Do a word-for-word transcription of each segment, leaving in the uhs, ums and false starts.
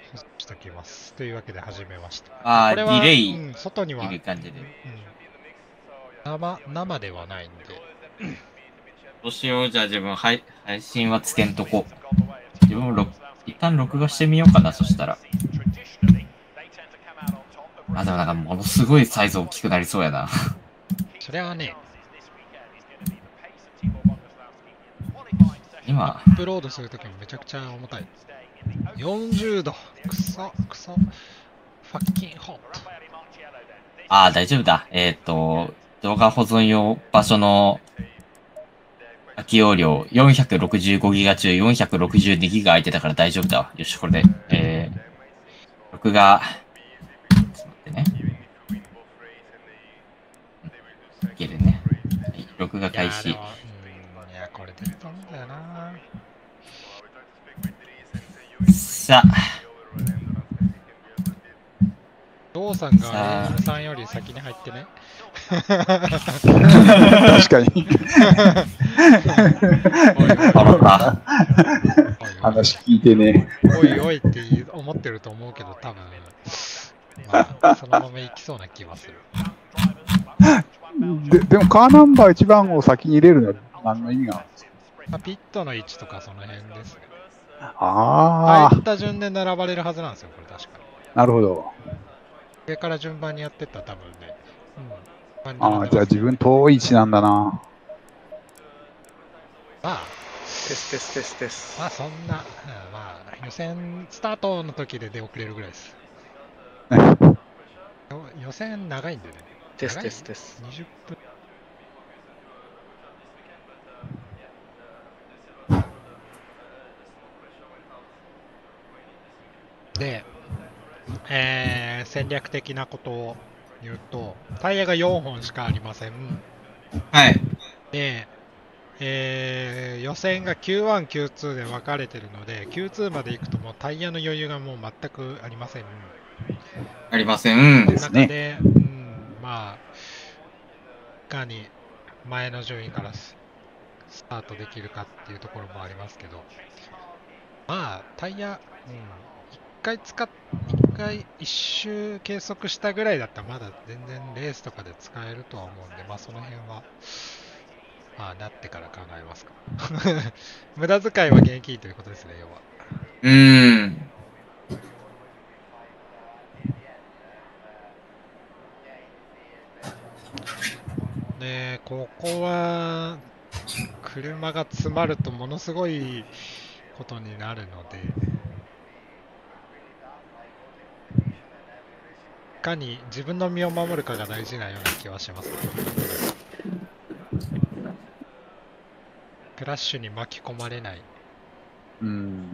しときます。というわけで始めました。 ああ、ディレイ、 うん、外には、 いる感じで。 うん、生、生ではないんで。 どうしよう、じゃあ自分、配配信はつけんとこ。自分も録一旦録画してみようかな、そしたら。あ、でもなんかものすごいサイズ大きくなりそうやな。 それはね、 今、 アップロードするときもめちゃくちゃ重たい。よんじゅうど。くそ、くそ。ファッキンホット。 ああ、大丈夫だ。えっと、動画保存用場所の空き容量 よんひゃくろくじゅうごギガ中 よんひゃくろくじゅうにギガ空いてたから大丈夫だわ。よし、これで。えー、録画、ちょっと待ってね。いけるね。はい、録画開始。 いや、うん、いや、これでいいと思うんだよな。 さあ。 ローさんが エーエム さんより先に入ってね。 確かに。話聞いてね。 おいおいって思ってると思うけど、多分、まあ、そのままいきそうな気はする。 で, でもカーナンバーいちばんを先に入れるのは何の意味があるんですか？ まあ、ピットの位置とかその辺ですね。 ああ。 入った順で並ばれるはずなんですよ、これ確かに。 なるほど。 上から順番にやってったら多分ね。 うん、ああ、じゃあ自分遠い位置なんだな。 まあ、 テステステステス。 まあそんな、まあ予選スタートの時で出遅れるぐらいです。予選長いんでね。 テステステス。 にじゅっぷん。で、えー、戦略的なことを言うと、タイヤがよんほんしかありません。 はい。 で、えー、予選が キューワン、キューツー で分かれてるので、キューツー まで行くともうタイヤの余裕がもう全くありません。 ありません。 その中で、うん、まあ、いかに前の順位からスタートできるかっていうところもありますけど、まあ、タイヤ、うん、一回使っ、一回一周計測したぐらいだったらまだ全然レースとかで使えるとは思うんで、まあその辺は、まあなってから考えますか。無駄遣いは現金ということですね、要は。 うーん。 で、ここは、車が詰まるとものすごいことになるので、いかに自分の身を守るかが大事なような気はしますね。クラッシュに巻き込まれない。 うん。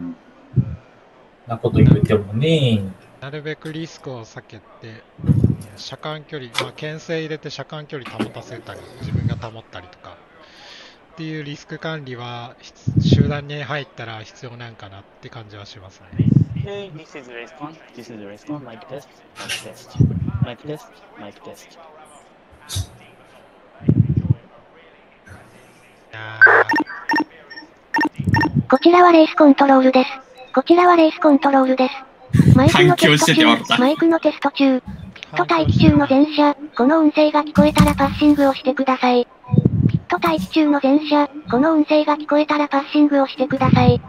なこと言うてもね。 なるべくリスクを避けて、車間距離、まあ、牽制入れて車間距離保たせたり、自分が保ったりとか、っていうリスク管理は集団に入ったら必要なんかなって感じはしますね。 Hey, this is RaceCon. This is RaceCon. Mic test. Mic test. Mic test. Mic test. こちらはレースコントロールです。こちらはレースコントロールです。マイクのテスト中、マイクのテスト中、ピット待機中の全車、この音声が聞こえたらパッシングをしてください。ピット待機中の全車、この音声が聞こえたらパッシングをしてください。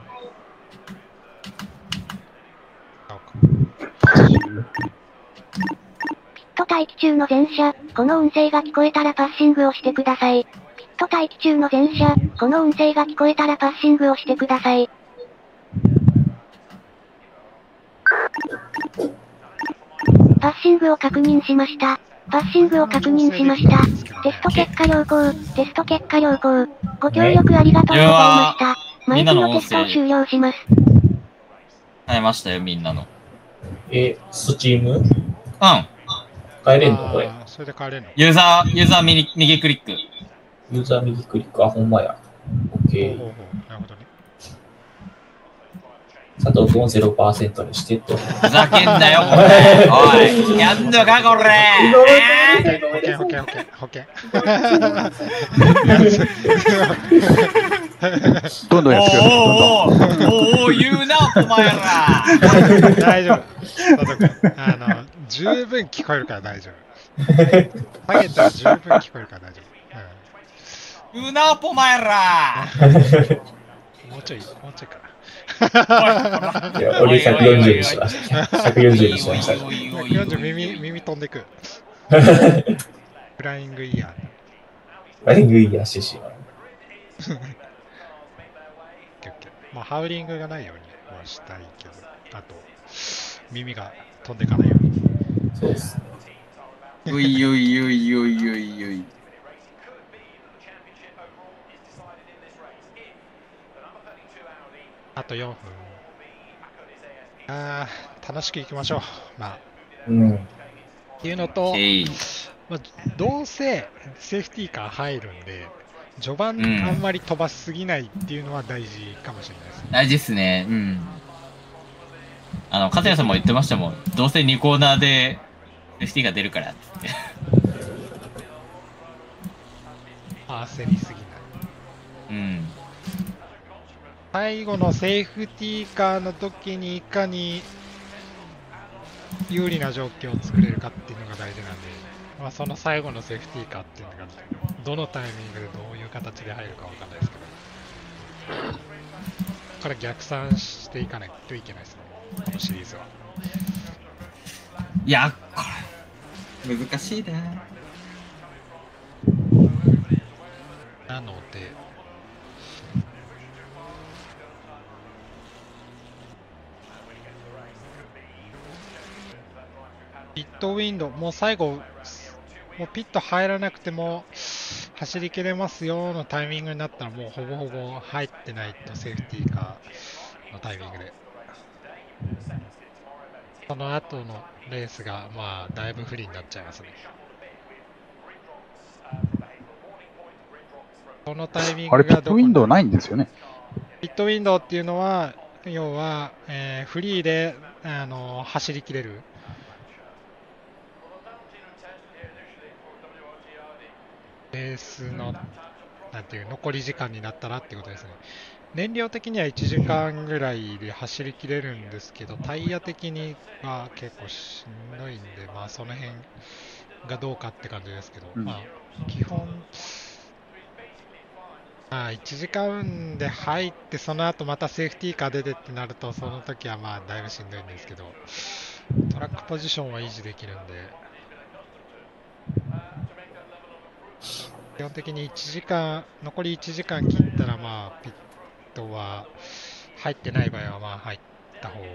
ピット待機中の全車、この音声が聞こえたらパッシングをしてください。ピット待機中の全車、この音声が聞こえたらパッシングをしてください。パッシングを確認しました。パッシングを確認しました。テスト結果良好。テスト結果良好。ご協力ありがとうございました。マイクのテストを終了します。 変えましたよ、みんなの。 え、スチーム？うん。 変えれんのこれ。 それで変えれんの？ ユーザー、ユーザー右、右クリック。 ユーザー右クリック、あ、ほんまや。オッケー。 なるほどね。 佐藤君を ゼロパーセント にしてと。 ふざけんなよ、これ。おい、やんのか、これ。 保険、保険、保険、保険。 どんどんやってください。どんどん。 おーおーおー言うな、お前ら。 大丈夫。佐藤君あの、十分聞こえるから大丈夫。下げたら十分聞こえるから大丈夫。 言うな、お前ら。 うん、もうちょい、もうちょいかな。 いや、俺ひゃくよんじゅうにしました。ひゃくよんじゅうにしました。 おいおいおいおいおいよんじゅう耳、耳飛んでく。フライングイヤー。 フライングイヤー シーシー は。 まあ、ハウリングがないようにはしたいけど、あと、耳が飛んでかないように。 そうですね。 おいおいおいおいおいおい。 あとよんぷん。ああ、楽しくいきましょう。まあ。 うん。 っていうのと、まあ、どうせセーフティーカー入るんで、序盤あんまり飛ばしすぎないっていうのは大事かもしれないですね。 大事ですね。うん。あの、勝谷さんも言ってましたもん。どうせにコーナーで エフティー が出るからって。 焦りすぎない。 うん。 最後のセーフティーカーの時にいかに有利な状況を作れるかっていうのが大事なんで、まあ、その最後のセーフティーカーっていうのがどのタイミングでどういう形で入るかわかんないですけど、ここから逆算していかないといけないですね、このシリーズは。 いや、これ難しいな。 なのでピットウィンドウ、もう最後、もうピット入らなくても走り切れますよのタイミングになったら、もうほぼほぼ入ってないとセーフティーカーのタイミングで。その後のレースが、まあ、だいぶ不利になっちゃいますね。このタイミングあれ、 がピットウィンドウないんですよね。 ピットウィンドウっていうのは、要は、えー、フリーで、あのー、走り切れる。レースのなんていう残り時間になったらっていうことですね。燃料的にはいちじかんぐらいで走り切れるんですけど、タイヤ的には結構しんどいんで、まあその辺がどうかって感じですけど、うん、まあ基本、まあいちじかんで入ってその後またセーフティーカー出てってなると、その時はまあだいぶしんどいんですけど、トラックポジションは維持できるんで。基本的にいちじかん、残りいちじかん切ったら、まあ、ピットは入ってない場合は、まあ、入った方が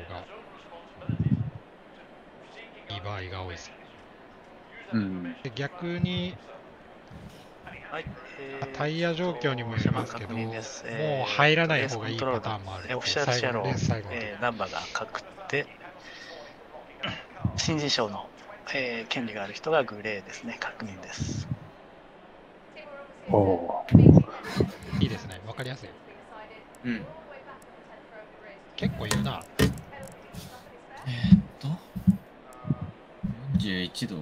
いい場合が多いですね。うん、で逆に、はいえー、タイヤ状況にもよりますけど、もう入らない方がいいパターンもある。 オフィシャルシャロー、えー、ナンバーが確定、新人賞の、えー、権利がある人がグレーですね、確認です。 おいいですね、わかりやすい。 うん。 結構いるな。 えー、っと、よんじゅういちど。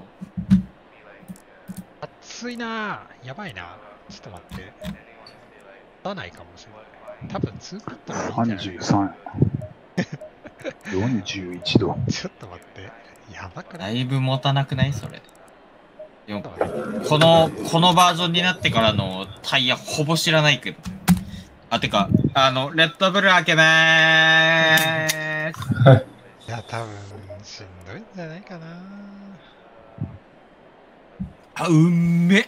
暑いなぁ、やばいな。ちょっと待って。立たないかもしれない。多分ツーピットのさんじゅうさん。よんじゅういちど。 ちょっと待って。やばくない？ だいぶ持たなくないそれ。でもこの、このバージョンになってからのタイヤほぼ知らないけど。あ、てか、あの、レッドブル開けまーす。 いや、多分しんどいんじゃないかな。 あ、うんめ。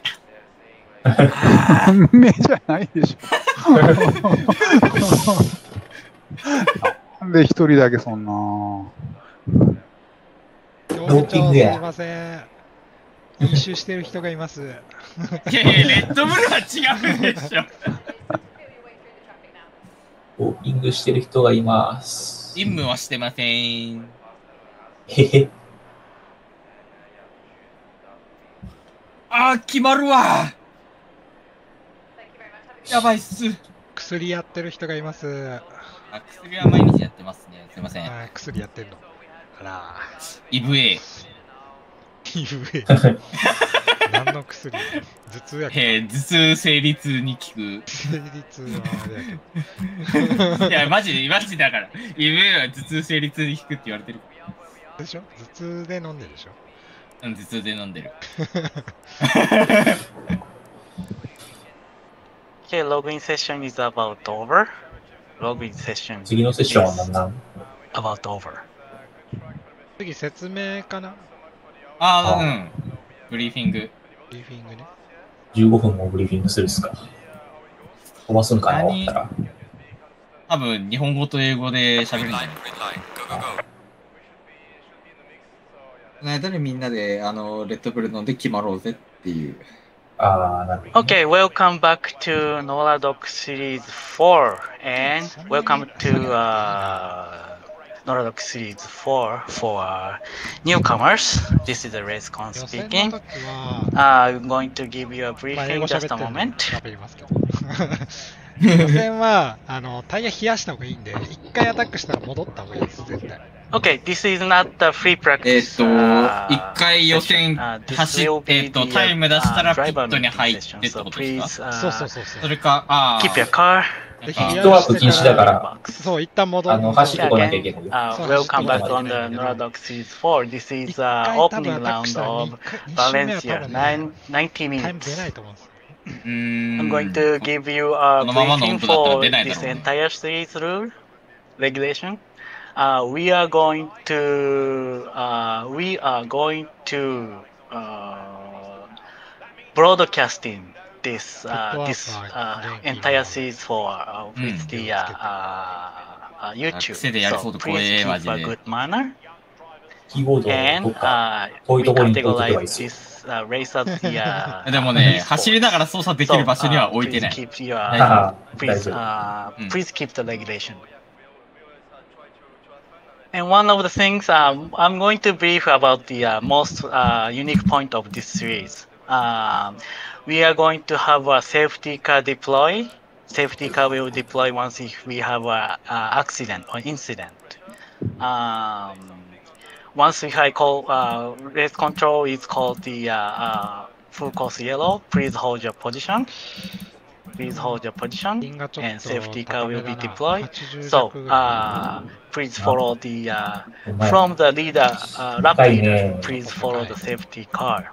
うんめじゃないでしょ。なんで一人だけそんな。 業務長すいません。飲酒してる人がいます。いやいや、レッドブルは違うでしょ。 ウォーキングしてる人がいます。 任務はしてません。 へへ。 あー、決まるわ。やばいっす。 薬やってる人がいます。 あ、薬は毎日やってますね。すいません。 あ、薬やってるの。あら。 イブエー。 イブエー。 何の薬？頭痛やけえー、頭痛生理痛に効く。 生理痛はあれやけど。 いや、マジで、マジだから。夢は頭痛生理痛に効くって言われてる。 でしょ？頭痛で飲んでるでしょ？ うん、頭痛で飲んでる。 Okay, login session is about over. Login session 次のセッションは is 何なん about over. 次、説明かな？ ああ、うん。ブリーフィング。 ブリーフィングね。 じゅうごふんもブリーフィングするっすか。飛ばすんかな、終わったら。 多分、日本語と英語で喋るんじゃないこの間にみんなで、あの、レッドブル飲んで決まろうぜっていう。 ああ、なるほど、ね。 Okay, welcome back to NORADOC Series four and welcome to uh, NORADOC Series four for uh, newcomers. This is RaceCon 予選 speaking. の時は、 Uh, I'm going to give you a まあ、英語 briefing 喋 just って a るんで moment. 喋りますけど。予選は、あの、タイヤ冷やした方がいいんで、一回アタックしたら戻った方がいいです、絶対。 Okay, this is not the free えっ practice. と、 uh, 一回予選 session. Uh, this 走っ will て、え be っと、 the タイム出したら uh, ピッ driver トに meeting 入って session. って So ことです please か？ そう uh, そうそうそう。 それか、ああ。 keep your car. で、 ピッ冷やトワーク禁止してから、 だから、 そう、一旦戻あの、走ってこなきゃい Again, けないよ。 uh, So, welcome back 走ってこ on な the きゃいけないけど、 NORADOC Series four. This 一 is uh, 回多分 opening アタック round したら of に周目は多 Valencia, 分 nine, ね、 ninety タイム出ない minutes. と思うんですよ。 うーん。 I'm going to give you a このままの briefing 音符だったら for 出ないだ this ろうね。 entire series rule regulation. Uh, we are going to uh, we are going to uh, broadcasting this uh, this uh, entire series for uh, with the uh, uh, uh, YouTube. 癖でやりそ So うと怖 please え、マ keep ジ a で。 good manner キーボードを and どっか uh, 遠い we ところに置いとけばいい categorize ですよ。 this uh, race as the uh, でも uh, ね、 esports. 走りながら操作できる So 場所には uh, 置いて please ない。 keep your 大は丈は、大 please 丈夫。 uh, うん。 please keep the regulation. And one of the things um, I'm going to brief about the uh, most uh, unique point of this series. Um, we are going to have a safety car deploy. Safety car will deploy once if we have a, a accident or incident. Um, once we have call uh, race control is called the uh, uh, full course yellow. Please hold your position. Please hold your position, ピンがちょっ and と safety 高 car め will だ be な。 deployed. はちじゅう So 弱ぐら uh, please follow the uh, お前 from the leader, uh, lap 高い leader. ね。 Please follow the safety car.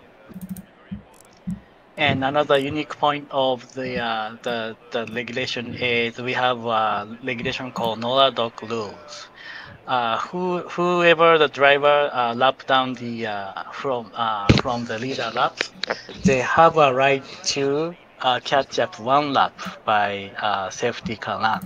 And another unique point of the uh, the the regulation is we have a regulation called NORADOC rules. Uh, who whoever the driver uh, lap down the uh, from uh, from the leader lap, they have a right to uh, catch up one lap by uh, safety car run.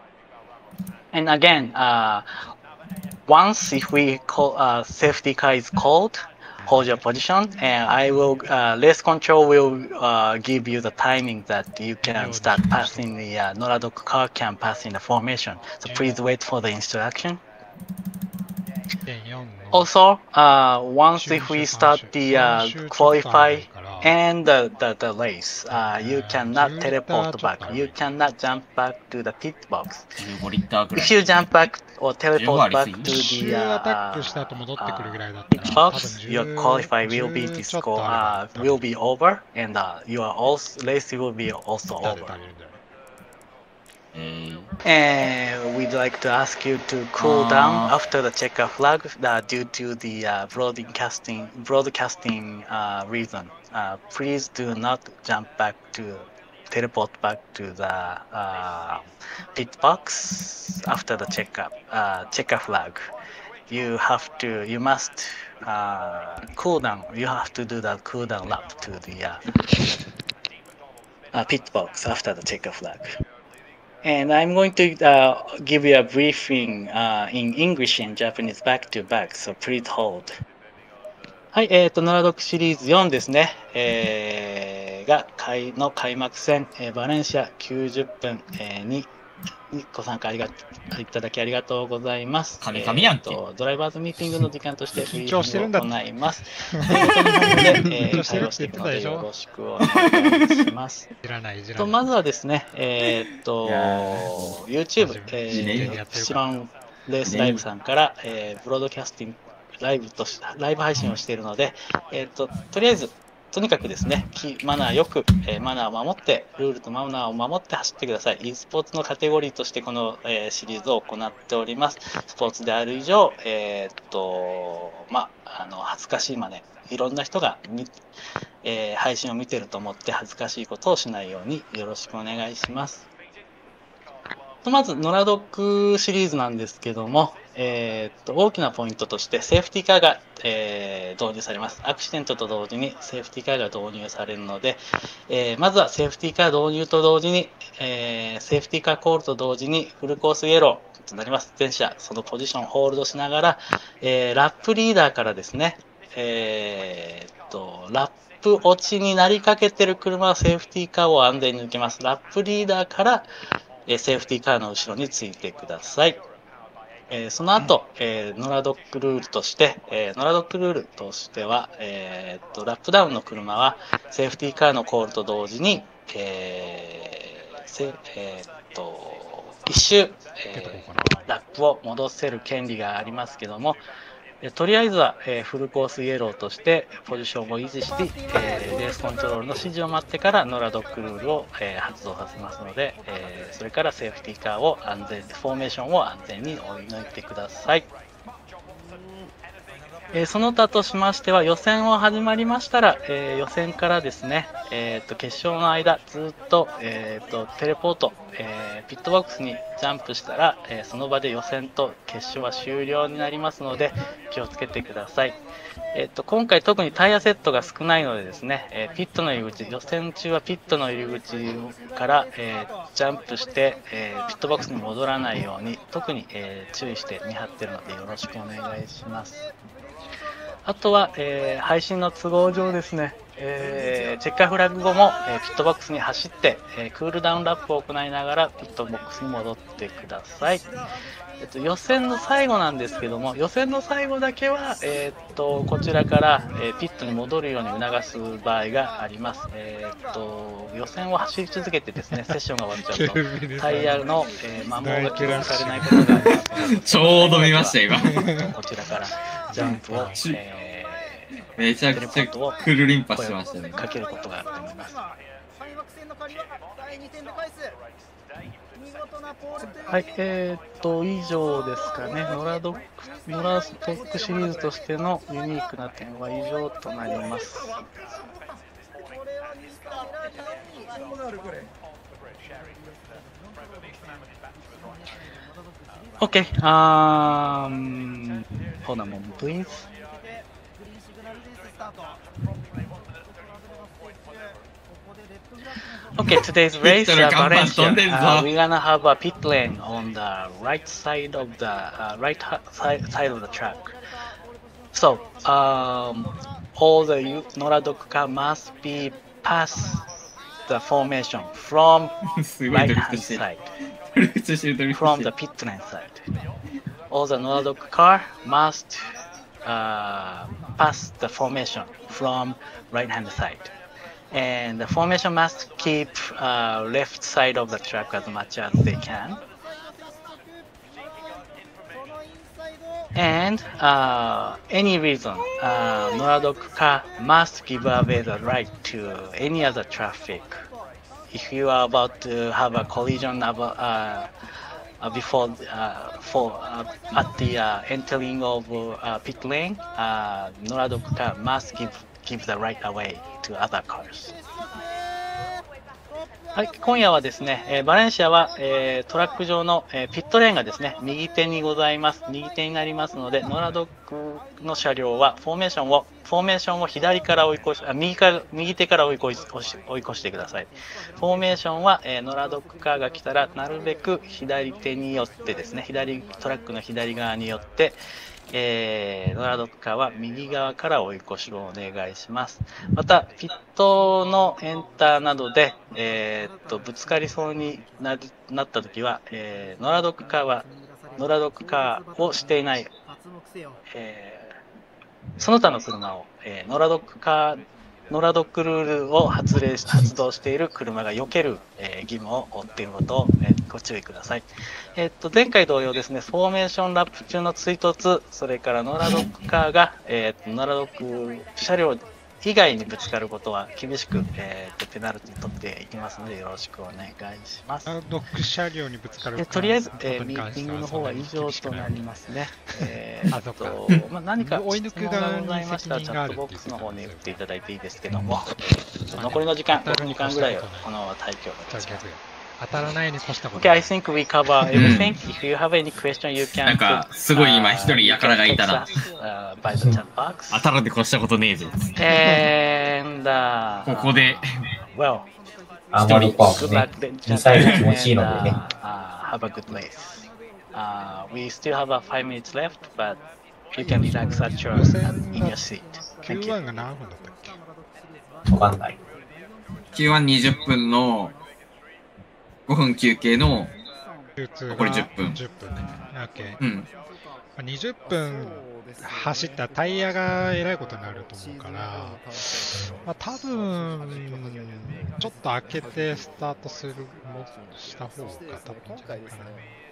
And again, uh, once if we call uh, safety car is called, hold your position, and I will uh, race control will uh, give you the timing that you can start passing the uh, NORADOC car can pass in the formation. So please wait for the instruction. いってんよん の Also, uh, once 周 if 周 we 三 start 周 the 三 uh, 周ちょっとある qualify から、 and the, the, the race, uh, you えー cannot じゅうリッター teleport ちょっと back. ある You ね。 cannot jump back to the pit box. じゅうごリッターくらい。 If you jump back or じゅうご teleport はあり back すぎ to 一 the 周アタッ uh, クした後戻ってくるぐらいだった pit ら、多分 box, じゅ your う、 qualify じゅ will be うちょっ disco とあ uh, れば、多 will 分 be over, and uh, your also race will be also 足り over. 足りるんじゃない？ えー And we'd like to ask you to cool down Uh, after the checker flag uh, due to the uh, broadcasting broadcasting uh, reason. Uh, please do not jump back to teleport back to the uh, pit box after the checker uh, checker flag. You have to you must uh, cool down. You have to do that cool down lap to the uh, uh, pit box after the checker flag. And I'm going to uh, give you a briefing uh, in English and Japanese back to back, so please hold. はい、えっ、と、ノラドックシリーズよんですね。えー、が、開の開幕戦、えーバレンシアきゅうじゅっぷん、えーに、にご参加ありがいただきありがとうございます。 神々やんけえーとドライバーズミーティングの時間としてブリー緊張してるんだフィングを行います。英語と日本語で、えー、 緊張してる対応っしてていくので言ってたでしょよろしくお願いします。 いじらない、いじらとない。 まずはですね、えーっといや YouTube、えいいねー、シロンレースライブさんから、えーブロードキャスティングライブとしライブ配信をしているので、えーっととりあえずとにかくですね、マナーよく、えー、マナーを守って、ルールとマナーを守って走ってください。e スポーツのカテゴリーとしてこの、えー、シリーズを行っております。スポーツである以上、えー、っと、まあ、あの、恥ずかしい真似、いろんな人が見、えー、配信を見てると思って恥ずかしいことをしないようによろしくお願いします。まず、ノラドックシリーズなんですけども、えー、っと大きなポイントとしてセーフティーカーが、えー、導入されます。アクシデントと同時にセーフティーカーが導入されるので、えー、まずはセーフティーカー導入と同時に、えー、セーフティーカーコールと同時にフルコースイエローとなります。全車そのポジションをホールドしながら、えー、ラップリーダーからですね、えー、っとラップ落ちになりかけている車はセーフティーカーを安全に抜けます。ラップリーダーからセーフティーカーの後ろについてください。えー、その後、えー、ノラドックルールとして、えー、ノラドックルールとしては、えー、っとラップダウンの車はセーフティーカーのコールと同時に、えーせえー、っと一周、えー、ラップを戻せる権利がありますけども、とりあえずは、えー、フルコースイエローとしてポジションを維持して、えー、レースコントロールの指示を待ってからノラドックルールを、えー、発動させますので、えー、それからセーフティーカーを安全フォーメーションを安全に追い抜いてください。えー、その他としましては予選を始まりましたら、えー、予選からですね、えー、と決勝の間ずっと、えー、とテレポート、えー、ピットボックスにジャンプしたら、えー、その場で予選と決勝は終了になりますので気をつけてください。えー、と今回特にタイヤセットが少ないのでですね、えー、ピットの入り口予選中はピットの入り口から、えー、ジャンプして、えー、ピットボックスに戻らないように特に、えー、注意して見張っているのでよろしくお願いします。あとは、えー、配信の都合上ですね、えー、チェッカーフラッグ後も、えー、ピットボックスに走って、えー、クールダウンラップを行いながらピットボックスに戻ってください。えっと、予選の最後なんですけども、予選の最後だけは、えー、っとこちらから、えー、ピットに戻るように促す場合があります。えー、っと予選を走り続けてですね、セッションが終わっちゃうと、タイヤの、えー、摩耗が記録されないことがありますので、 ちょうど見ました、今。 こちらからジャンプを、えー、めちゃくちゃクルリンパしてましたね。 かけることがあると思います。はい、えー、っと、以上ですかね。ノラドック、ノラドックシリーズとしてのユニークな点は以上となります。Okay, um, hold on a moment, please. Okay, today's race, uh, Valencia, uh, we're gonna have a pit lane on the right side of the uh, right side, side of the track. So, um, all the Noradok car must be past the formation from right hand side, from the pit lane side. All the Noradok car must uh, pass the formation from right hand side. And the formation must keep uh, left side of the track as much as they can. And uh, any reason, uh, Noradok car must give away the right to any other traffic. If you are about to have a collision about, uh, uh, before uh, for uh, at the uh, entering of uh, pit lane, uh, Noradok car must give give the right away to other cars. はい、今夜はですね、えー、バレンシアは、えー、トラック上の、えー、ピットレーンがですね、右手にございます。右手になりますので、ノラドックの車両はフォーメーションをフォーメーションを左から追い越し、あ右から右手から追い越し追い越してください。フォーメーションは、えー、ノラドックカーが来たらなるべく左手によってですね、左トラックの左側によって。えー、ノラドックカーは右側から追い越しをお願いします。また、ピットのエンターなどで、えー、っとぶつかりそうに な, なったときは、えー、ノラドックカーはノラドックカーをしていない、えー、その他の車を、えー、ノラドックカーノラドックルールを発令し発動している車が避ける、えー、義務を負っていることを、えー、ご注意ください。えー、っと前回同様ですね、フォーメーションラップ中の追突、それからノラドックカーが、えー、ノラドック車両以外にぶつかることは厳しく、えー、とペナルティ取っていきますのでよろしくお願いします。 あドッグ車両にぶつかるでとりあえず、 ことえー、ミーテに関してィングの方は以上となりますね。えー、 あそっかとまあ、何か追い抜質問く側にがございましたらチャットボックスの方に打っていただいていいですけども、残りの時間ごふんかんぐらいをこの対局をじゃあ逆当たらないに越したこと Okay, な I い。 think we cover everything. If you have any question, you can なんか、すごい今一人やからがいたな。 uh, by the chat box. 当たらで越したことねえぜ。 And uh, ここで、 well, あまりパー good もね luck, then, ミサイル気持ちいいの and, でね uh, uh, have a good race. Uh, we still have uh, five minutes left, but you can relax at your, in your seat. キュ Thank ーワ you. ン が何分だったっけ？ わかんない。 キューワンにじゅっぷんのごふん休憩の、 流通が残りじゅっぷんじゅっぷんね。OK。 うん。 まあにじゅっぷん走ったらタイヤがえらいことになると思うから、まあ、多分ちょっと開けてスタートするもした方が多分いいんじゃないかな。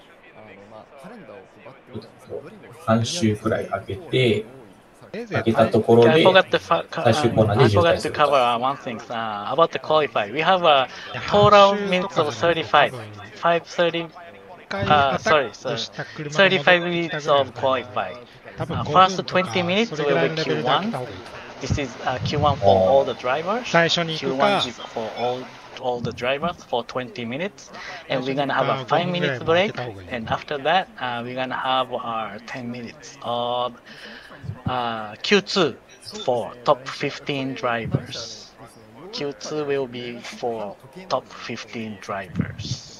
さん周くらい開けて、 せいぜい開けたところ Okay, I で、 forgot to, fu- 最終コーナ uh, ー I で渋 forgot 滞 to する cover と。 uh, one thing uh, about the qualify. We have a total minutes of thirty-five, five thirty, uh, sorry, sorry, thirty-five minutes of qualify. Uh, first twenty minutes will be Q one. This is uh, Q one for all the drivers. 最初に行 Q く one か is for all all the drivers for twenty minutes, and we're gonna have a five minutes break. And after that, uh, we're gonna have our ten minutes of uh, Q two for top fifteen drivers. Q two will be for top fifteen drivers.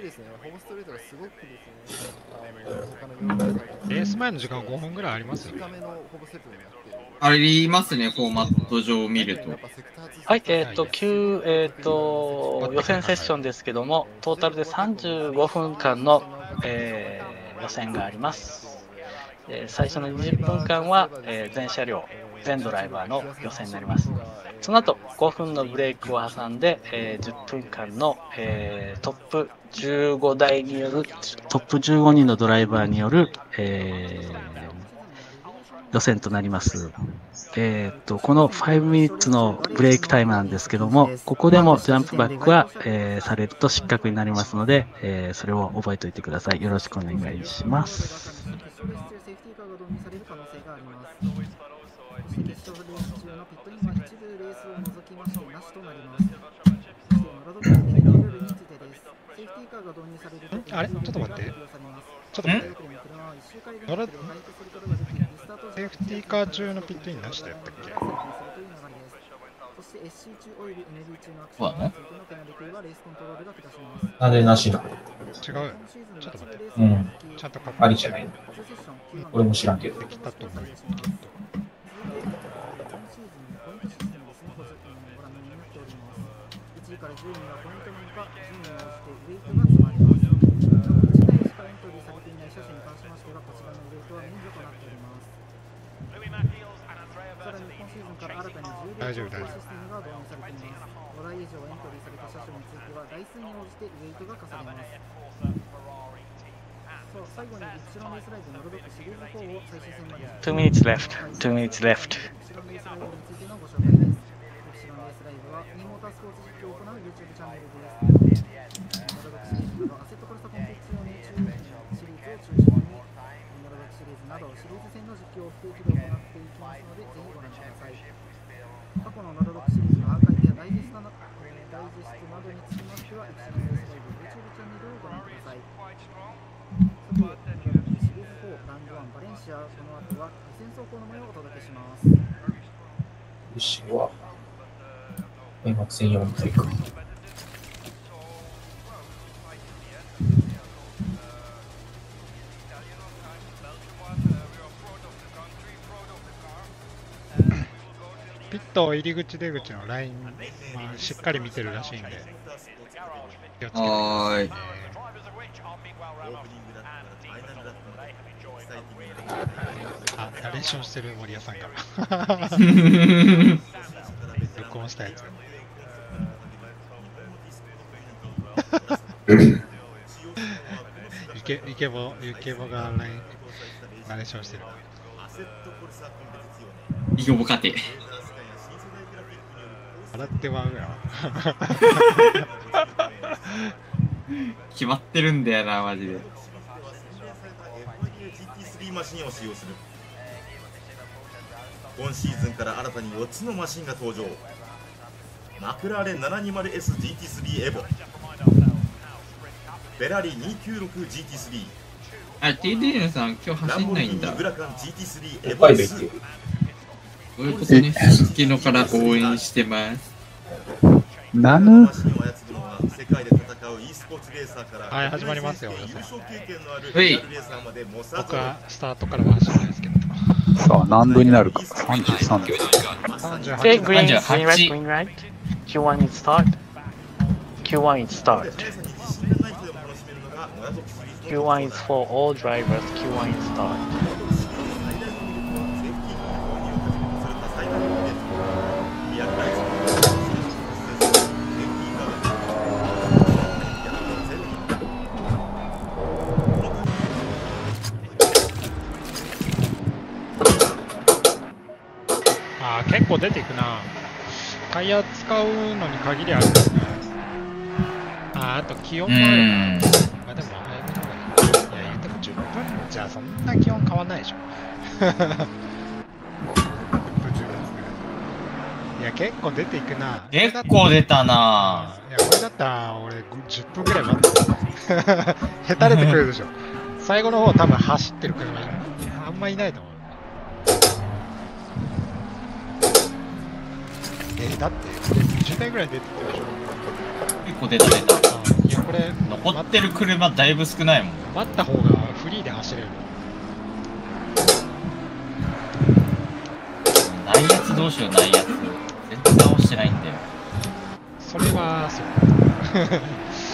レース前の時間ごふんぐらいありますよね。 ありますね、フォーマット上を見ると。 はい、えっ、と、旧、えっ、と、予選セッションですけども、トータルでさんじゅうごふんかんの、えー予選があります。えー最初のにじゅっぷんかんは、えー全車両、全ドライバーの予選になります。その後、ごふんのブレイクを挟んで、えーじゅっぷんかんの、えートップじゅうごだいによる、トップじゅうごにんのドライバーによる、えー予選となります。えー、とこのごミニッツのブレイクタイムなんですけども、ここでもジャンプバックは、えーされると失格になりますので、えーそれを覚えておいてください。よろしくお願いします。 あれちょっと待って。ちょっと待って。乗らセーフティーカー中のピットインなしだったっけ？ そうだね。 なんでなしなの？ 違う。ちょっと待って。 うん。 ちゃんと確ありじゃないの？俺も知らんけど。 できたと思うよ。大丈夫大丈夫。 two minutes left. two minutes left. 過去のナロロックシリーズのアーカイブやダイジェストなダイジェストなどにつきましては、一覧レースライブ YouTube チャンネルをご覧ください。さて、ナロロックシリーズフォーラウンドワンバレンシア、この後は予選走行の模様をお届けします。 後ろは、開幕戦よんかいか。 ピット入り口出口のライン、まあ、しっかり見てるらしいんで気をつけてくださいね。 はーい。 あ、ナレーションしてる森谷さんから録音したやつイケイケボイケボがラインナレーションしてる。 イケボ勝て。 払ってまうよ。 決まってるんだよな、マジで。 ジーティースリー マシンを使用する。今シーズンから新たによっつのマシンが登場。マクラーレン ななひゃくにじゅうエスジーティースリー エボ、フェラーリ にひゃくきゅうじゅうろくジーティースリー、 あ、ティーディーエヌ さん今日走んないんだ。 グラカン ジーティースリー エフボに。 ァイブ行って。 こういうことね、昨日から応援してます。 なぬマシンを操るのは世界で戦う e スポーツレーサーからはい始まりますよ優勝経験のあるはいリアルレーサーまでもさ僕はスタートからは走らないですけど。 さあ、何度になるか。さんじゅうさんど。 さんじゅうはち Okay, green, さんじゅうはち green, red, green, red. Q one is start. Q one is start. 速さに自信がない人でも楽しめるのがモナゾクシリーズの Q one is for all drivers. Q one is start. あー、結構出ていくな。タイヤ使うのに限りあるんですね。あー、あと気温うもあるな。 ん。 まあでも早めの方がいい。いや、言ってもじゅっぷんじゃそんな気温変わんないでしょ。いや、結構出ていくな。 結構出たないや、これだったら俺じゅっぷんぐらい待ってた。へたれてくるでしょ。最後の方多分走ってる車じゃん。あんまいないと思う。えー、だってじゅうだいぐらい出てたでしょ。 結構出た出た。 あいや、これ残ってる車だいぶ少ないもん。 待った方がフリーで走れる。 内圧どうしよう、内圧。全然直してないんだよ。 それはそう。さんじゅうはちで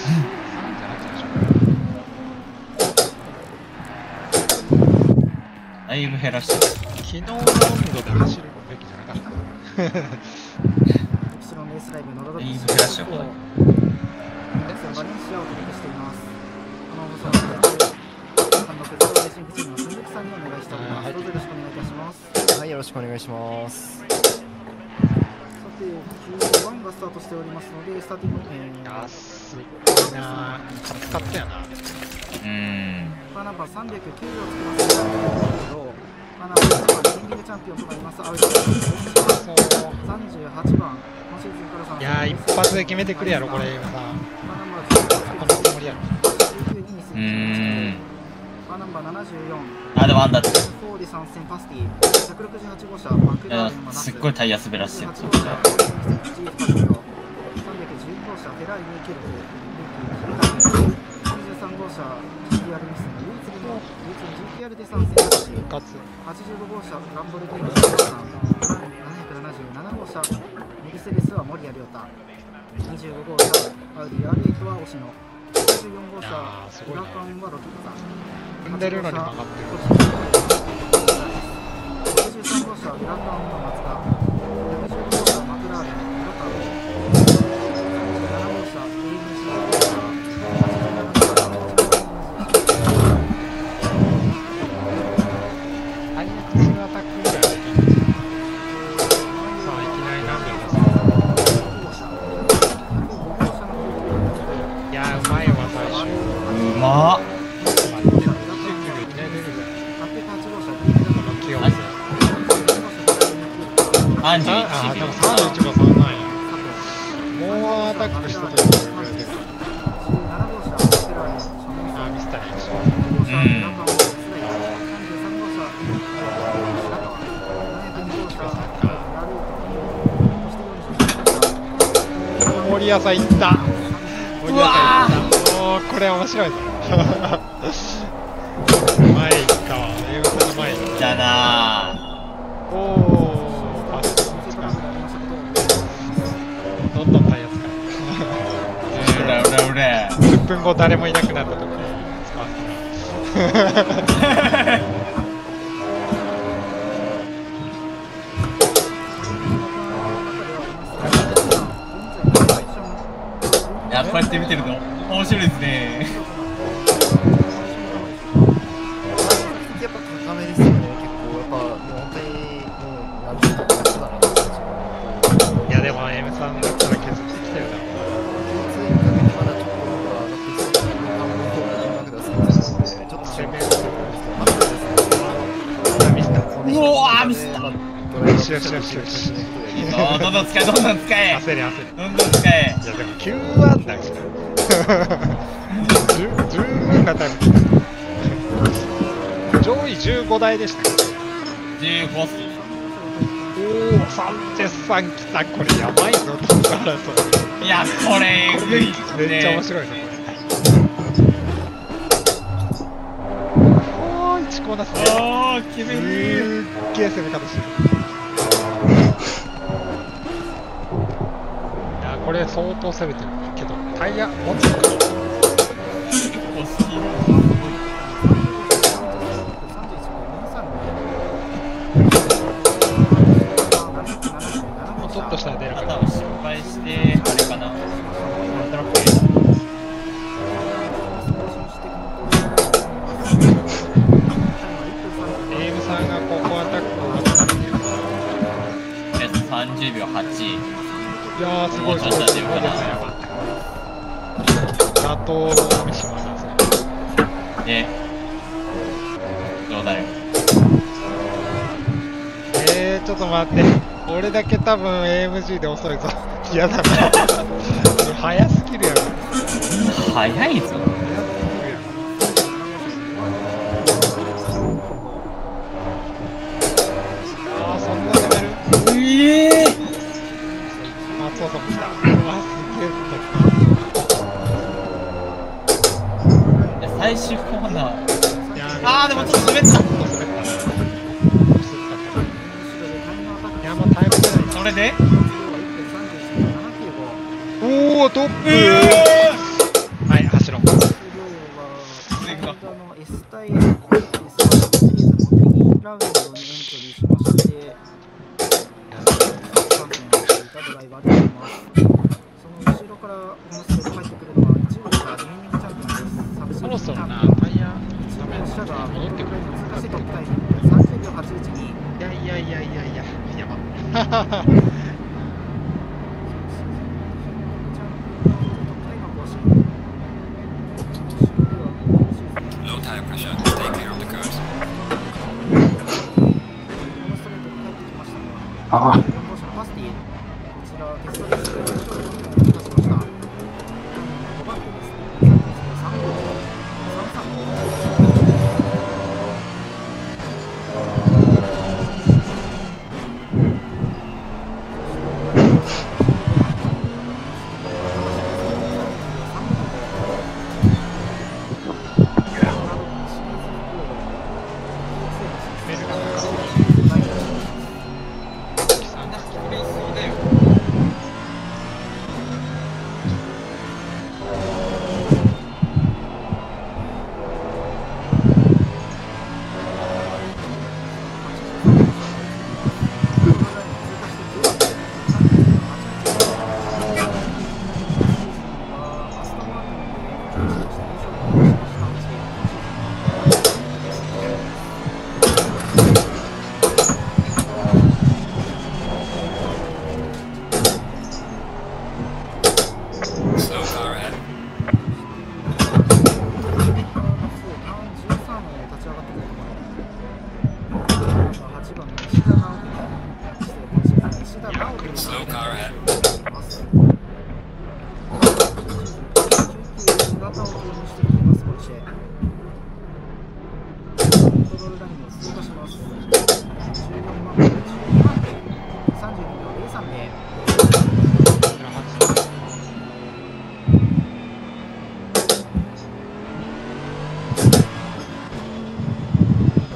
しょ。 だいぶ減らしてる。 昨日の温度で走るべきじゃなかった。 後ろのレースライブノロドだいックぶ減らしちゃう。 バレンシアをお届けしています。この放送は単独ゼロレーシングチームの鈴木さんにお願いしております。どうぞよろしくお願いいたします。 はい、よろしくお願いします。 さて、キューワンがスタートしておりますので、スターティング、えー、 安いなぁ。使ったよな。 うーん。 カーナンバーさんびゃくきゅうをつけますけど、カーナンバーいちばん、エンディングチャンピオンとなります、アウトです。さんじゅうはちばん、今シーズンからさんいやー、一発で決めてくるやろ、これ、今さ。 カーナンバーじゅうをつけこますのつもりやろ。 うーん。 カーナンバーななじゅうよん、 あ、でもあんだって。 フォーで参戦パスティ、ひゃくろくじゅうはち号車、マクいやラーレンはナス、 すっごいタイヤ滑らしてる。 さんびゃくじゅう号車、ジーフパスティと、さんびゃくじゅう号車、フェラーリにキルフ、ルーキー、ヒルカーにじゅうさん号車、ジーティーアール ミスの唯一の唯一の ジーティーアール で参戦だし、 復活。 はちじゅうご号車、ランボルギーニさん、ななひゃくななじゅうなな号車、メリセレスは森谷亮太、にじゅうご号車、アウディ アールエイト は押野、はちじゅうよん号車、 あーすごいねウラカンはロキッザ、 踏んでるのに曲がってる。 ろくじゅうさん号車、ウラカンは松田、ろくじゅうご号車、マクラーレン、ロタロ、さんじゅうなな号車、エーエムジー 号車、はちじゅうなな号車、 タイヤツーアタックぐらいできるんですよ。さあ、いきなり何秒ですか。いやー、うまいわ、最終。 うまっ。 待って、にじゅうきゅうびょういきなり出るぜ。この気温で。 さんじゅういちああ、で秒も。さんじゅういちばさんなんや。もうアタックした時にこれぐらい出る。あー、ミスったね。森屋さん行った。森屋さん行った。おー、これ面白いぞ。前行ったわ。エウさんの前行っじゃあなた。おー、パス。どんどんタイヤ使ー。うらうらうら。 う。じゅっぷんご誰もいなくなった時に使わせて。 いや、こうやって見てると面白いですね。 やっぱ高めですよね、結構。やっぱ、もう本当に、もう、なんていうか、楽だなって感じが。 いやでも M さんルスター。 よしよしよしよし。 ああ、どんどん使え、どんどん使え。 焦れ焦れ。 どんどん使え。 いやでもきゅうアンダーしか。十分なタイム。上位じゅうご台でした。 じゅうご。 おお、サンチェスさん来た。これやばいぞ、トップ争い。いや、これえぐいっすね。 めっちゃ面白いぞ、これ。おー、いちコーナーすね。 おー、決める。 すっげえ攻め方してる。いや、これ相当攻めてるけど、タイヤ持つのか。もうちょっとしたら出るから。 失敗して、あれかな。トラックエイムさんがここアタックを渡されてるから。 さんじゅうびょうはち。 いやー、すごいすごい。すごいですね。打倒の三島なんですね。 で、どうだよ。 えー、ちょっと待って。俺だけ多分 エーエムジー で遅いぞ。嫌だな。早すぎるやろ。 早いぞ。 ああ、そんなレベル。 うえー。 松尾さんも来た。うわ、すげえ。最終コーナー。 え。 ああ、でもちょっと滑った。 ちょっと滑った。いや、もうタイムじゃない。 それでおお、トップ。はい、走ろう。そろそろな、タイヤダメ戻ってくる。いやいやいやいやいや、やば。 ああ。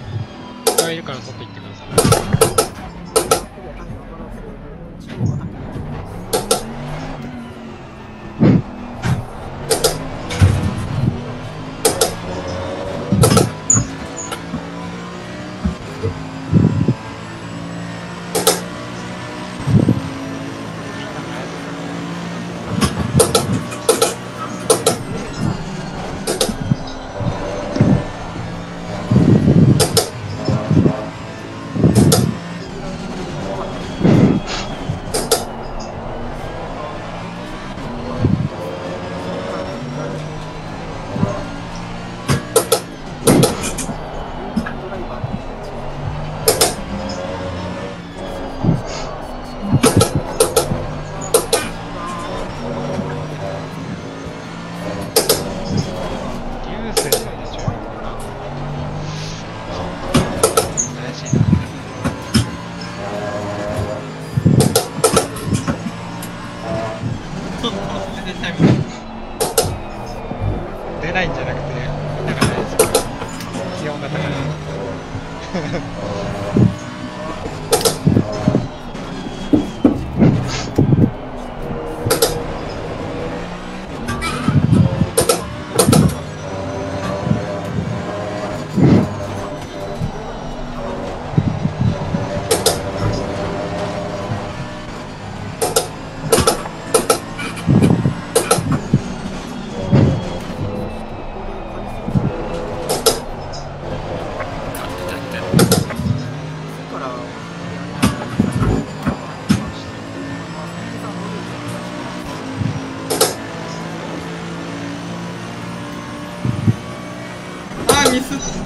いるから外行ってください。 タイム出ないんじゃなくて、みんながないですけど、気温が高い。 ミスった。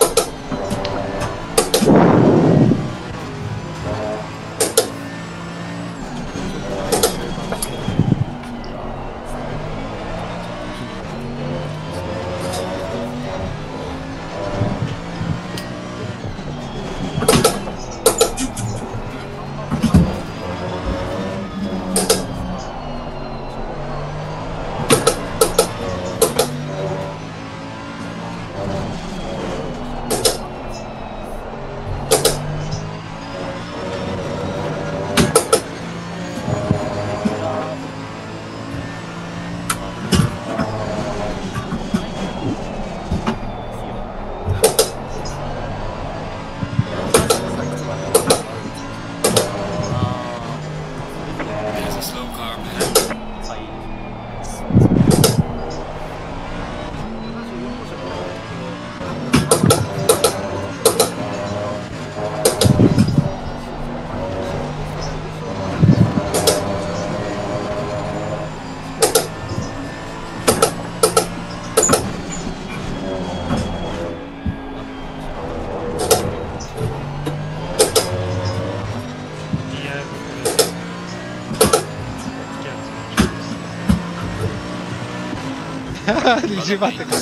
にじゅうばんってか。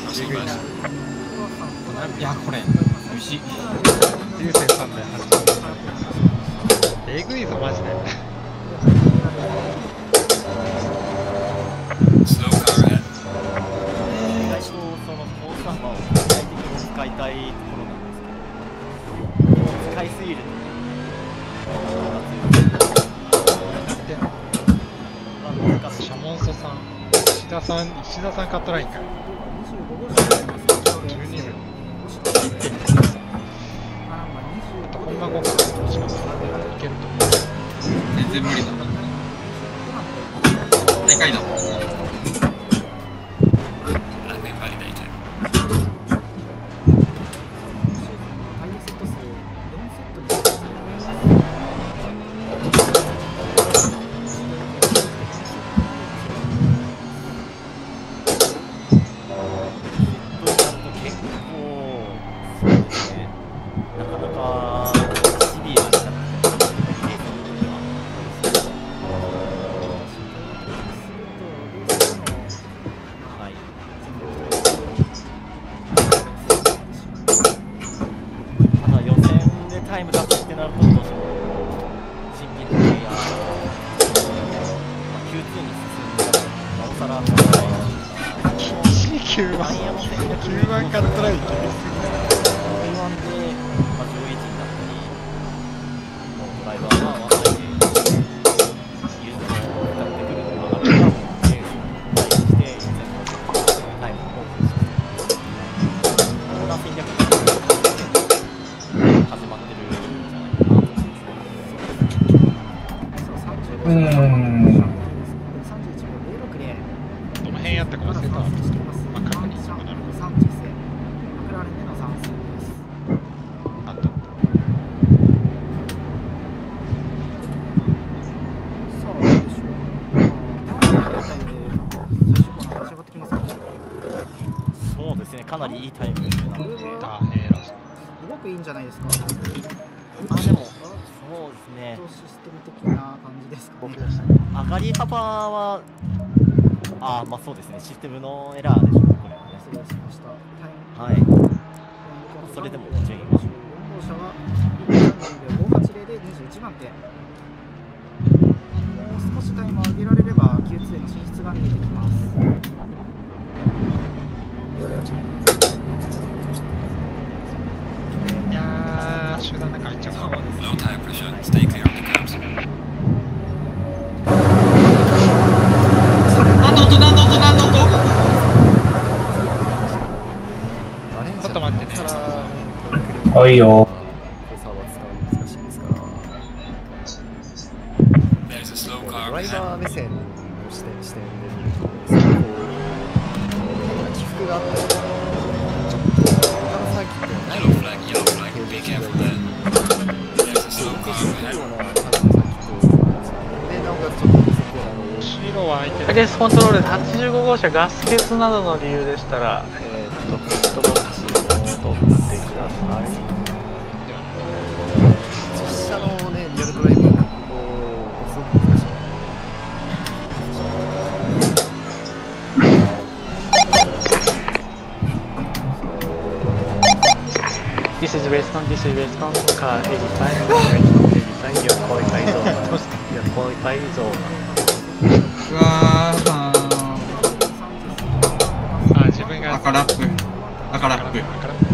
いや、これ、美味しい。 流星さんだよ、えぐいぞ、マジで。 意外とそのコースナンバーを具体的に使いたいところなんですけど、使いすぎるとシャモンソさん、石田さん、石田さんカットラインか。じゅうにふん。あと本番後からしかもいけると。 全然無理だ。でかいの。 きゅうばんカットラインきつい。どの辺やったか忘れたわ。まあ、確認してもなるほど。あった。 そうですね、かなりいいタイムですね。 ダーヘーラス。 すごくいいんじゃないですか。 あ、でも、そうですね。 システム的な感じですかね。 上がり幅は、あ、まあそうですね、システムのエラーでしょう、これはね。 失礼しました。 はい。それでも順位は。 よん号車はごはちゼロでにじゅういちばん手。もう少しタイムを上げられれば、きゅう級への進出が見えてきます。 いやー、集団の中入っちゃうか。 何の音何の音何の音。 ちょっと待ってね。 あ、いいよ。 ドライバー目線の視点視点で見ると、すごくこう起伏があったりとか、ちょっと他のサーキットにないような形状がいて、受けしてくるような感じのサーキットで、なおかつちょっとそこあの白は相手レースコントロールではちじゅうご号車ガス欠などの理由でしたら、えー、っとピットボックスを取ってください。 実車のねリアルドライビングをすごく難しい。 This is Westcon, this is Westcon, car eighty-five, eighty-five, you're qualified zone, you're qualified zone. うわーあ、自分が赤ラップ赤ラップ。 赤ラップ。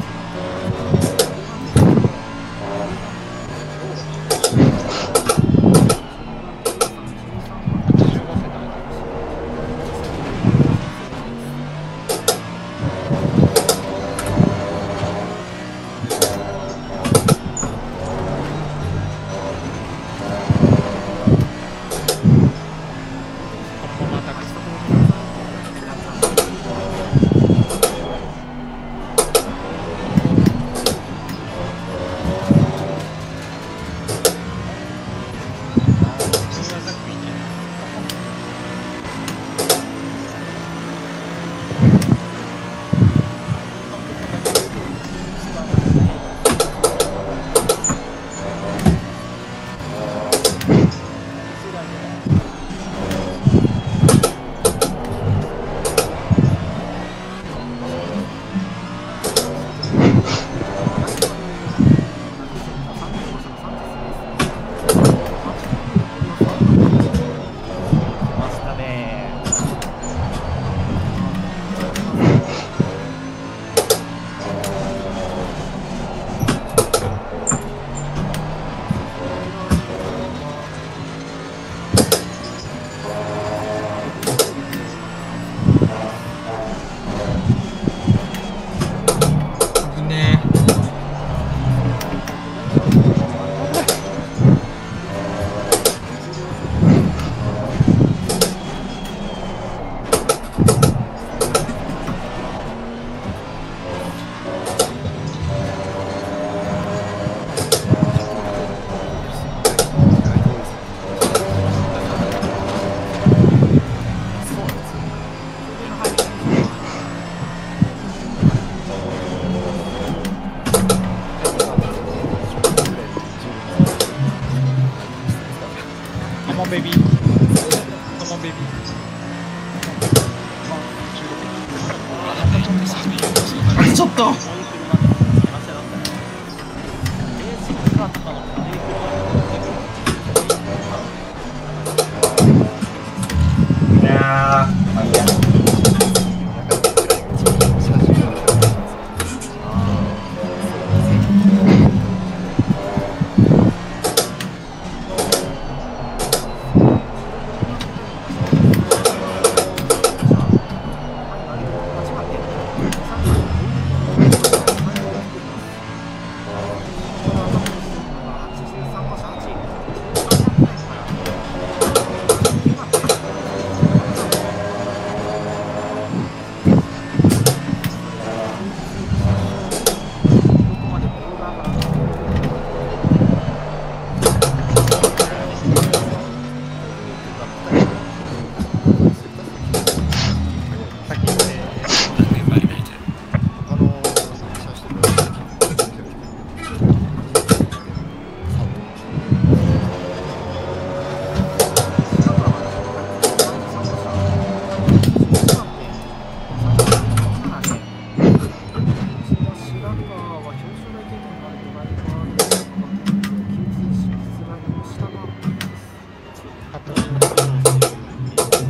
ベビー。カモンベビー。 あれちょっと。 いやー、まあいいや。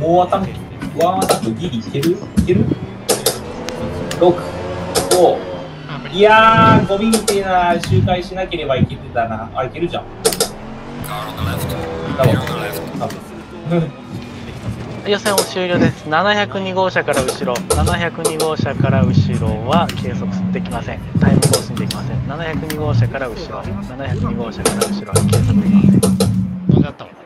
もうアタック、ワンアタックギリいけるいける ?ろく、ご、いやー、ゴミみてえな周回しなければいけてたな。あ、いけるじゃん。多分多分予選を終了です。ななひゃくに号車から後ろ、ななひゃくに号車から後ろは計測できません。タイム更新できません。ななひゃくに号車から後ろ、ななひゃくに号車から後ろは計測できません。 飛んじゃったわ。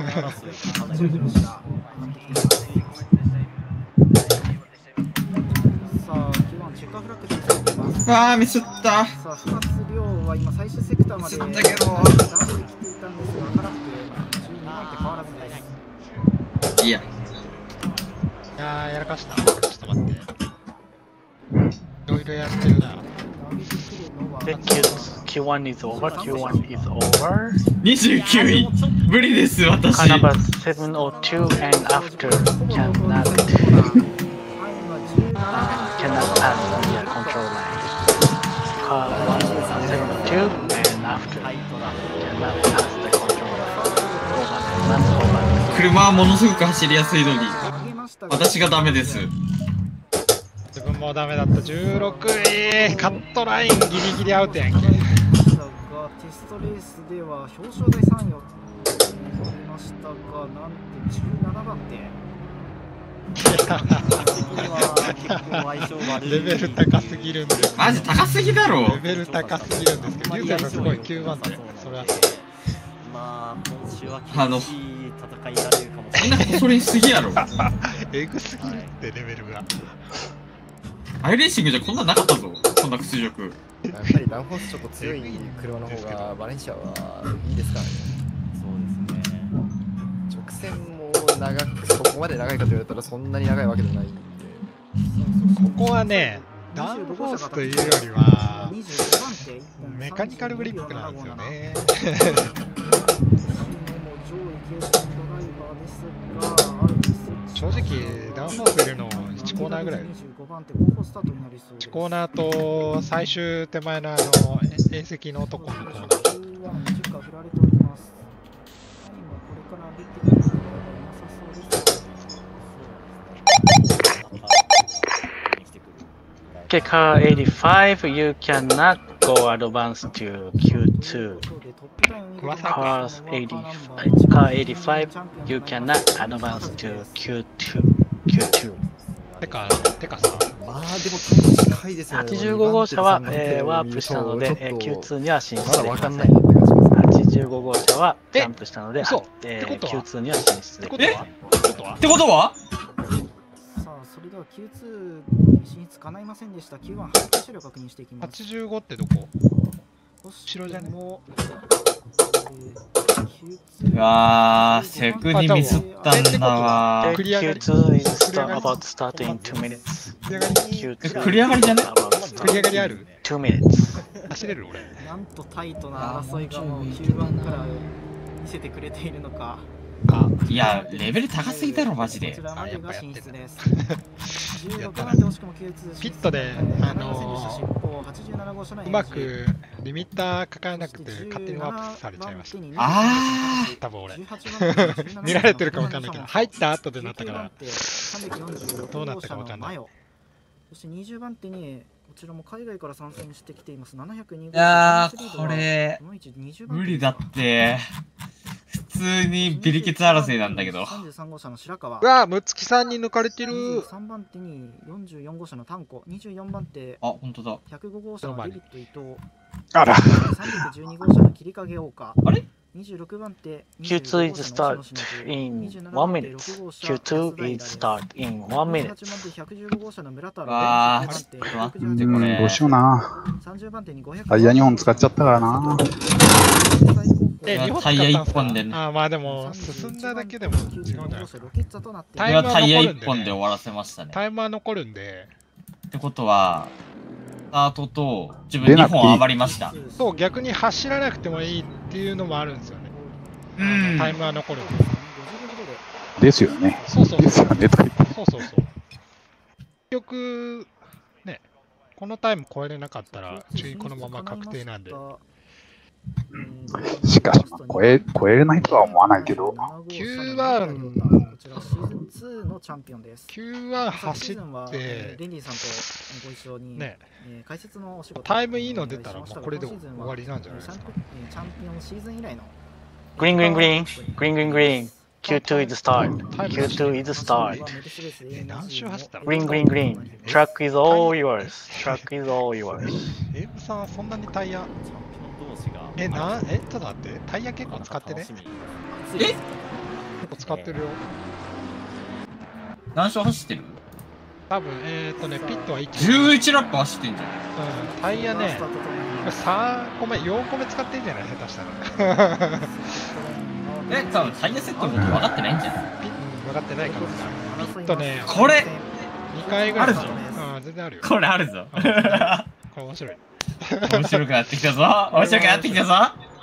あー、ミスった。 さあ、ふたつ量は今最終セクターまでミスったけど。 出してきていたんですが、辛くじゅうにばん手変わらずです。 いや。 いやー、やらかした。ちょっと待って。いろいろやってるな。 で、Q ワン is over, キューワン is over. にじゅうきゅうい。無理です、私。 Car number seven oh two and after cannot, uh, cannot pass the control line. Car one seven oh two and after cannot pass the control line. Over, over. 車はものすごく走りやすいのに、私がダメです。 自分もダメだった。じゅうろくい、カットラインギリギリアウトやんけ。 テストレースでは表彰台さんいを取りましたが、なんてじゅうななばん手。 レベル高すぎるんです。 マジ高すぎだろ。 レベル高すぎるんですけど、リュウさんがすごいきゅうばん手。それはまあ、今週はあの厳しい戦いになれるかもしみんれない。 なそれにすぎやろ。 エグすぎるってレベルが。 アイレーシングじゃこんなんなかったぞ、こんな屈辱。 やっぱりダウンフォースちょっと強い車の方がバレンシアはいいですからね。 そうですね。 直線も長く、そこまで長いかと言われたらそんなに長いわけでもないんで。 ここはね、ダウンフォースというよりは、メカニカルグリップなんですよね。正直、ダウンフォース入れるのいちコーナーぐらい。いちコーナーと最終手前のあの縁石のとこのコーナー。 Okay, car eighty-five, you cannot go advance to Q two. Car eighty-five, car eighty-five, you cannot advance to Q two. Q two. てか、てかさ、 まあでも近いですよね。 はちじゅうご号車は、えー、ワープしたので、えー、Q two には進出できません。 まだわかんないなって感じます。 はちじゅうご号車はジャンプしたので、 嘘えー、 ってことは Q two には進出できません。 ってことはさあ、それでは Q two に進出叶いませんでした。Q one 発揮車両確認していきます。 はちじゅうごってどこ？後ろじゃね？ うわー、セクにミスったんだわー。 Q two is about to start in two minutes. 繰り上がりじゃね？ 繰り上がりある？ two minutes. 走れる俺。 なんとタイトな争いがもう Q one から見せてくれているのか。 いや、レベル高すぎだろ、マジで。 こちらまでが進出です。じゅうろくばん手惜しくも Q two ピットで、あのー、うまくリミッター抱えなくて勝手にワープされちゃいました。 あー、 多分俺。見られてるかわかんないけど、入った後でなったから、どうなったかわかんない。 そしてにじゅうばん手に、こちらも海外から参戦してきています。ななひゃくに号。 いやー、これ、無理だって。普通にビリケツ争いなんだけど。 さんじゅうさん号車の白川。 うわぁ、むつきさんに抜かれてる。 にじゅうさんばん手によんじゅうよん号車のタンコ。にじゅうよんばん手。 あ、ほんとだ。 ひゃくご号車のデビット伊藤。 あら。 さんびゃくじゅうに号車の切り影岡。 あれにじゅうろくばん手。 Q two is start in one minute. Q two is start in one minute. ひゃくじゅうご号車の村田わー、ちょっと待って、こうん、 れ。 どうしような。 さんじゅうばん手にごひゃく。 タイヤにほん使っちゃったからな。 え、にほんタイヤいっぽんでね。 あー、まあでも、進んだだけでも違うんじゃないですか。 これはタイヤいっぽんで終わらせましたね。 タイムは残るんで。 ってことは、スタートと自分にほん余りました。 そう、逆に走らなくてもいいっていうのもあるんですよね。 うん。 タイムは残るんで。 ですよね。 そうそうですよね。とか言って。 そうそうそう。結局、ね、このタイム超えれなかったら、注意このまま確定なんで。 しかし、 超え、超えれないとは思わないけど。 キューワン、 こちらシーズンツーのチャンピオンです。 キューワン走っえーて、 レンディさんとご一緒に、 ね、 えー解説のお仕事タイムいいの出たらもうこれで終わりなんじゃないですか。 チャンピオンシーズン以来の Green, green, green, green, green, green.キューツー is start. キューツー is start. え、何周走ったの？ Green, green, green. Track is all yours. Track is all yours. エイブさんはそんなにタイヤ、 チャンピオン同士がえ、な、え、ちょっと待って、タイヤ結構使ってね。 楽しみえ結構使ってるよ。 何周走ってる？ 多分、えーっとね、ピットは1、 じゅういちラップ走ってんじゃん。 うん、タイヤね、さんこめ、よんこめ使ってんじゃない下手したら。 え、多分タイヤセットのこと分かってないんじゃない？ ピッ分かってないかもしれない。ピットね、 これにかいぐらい。 あるぞうん、全然あるよ。 これあるぞ。 これ面白い。 面白くなってきたぞ。面白くなってきたぞ。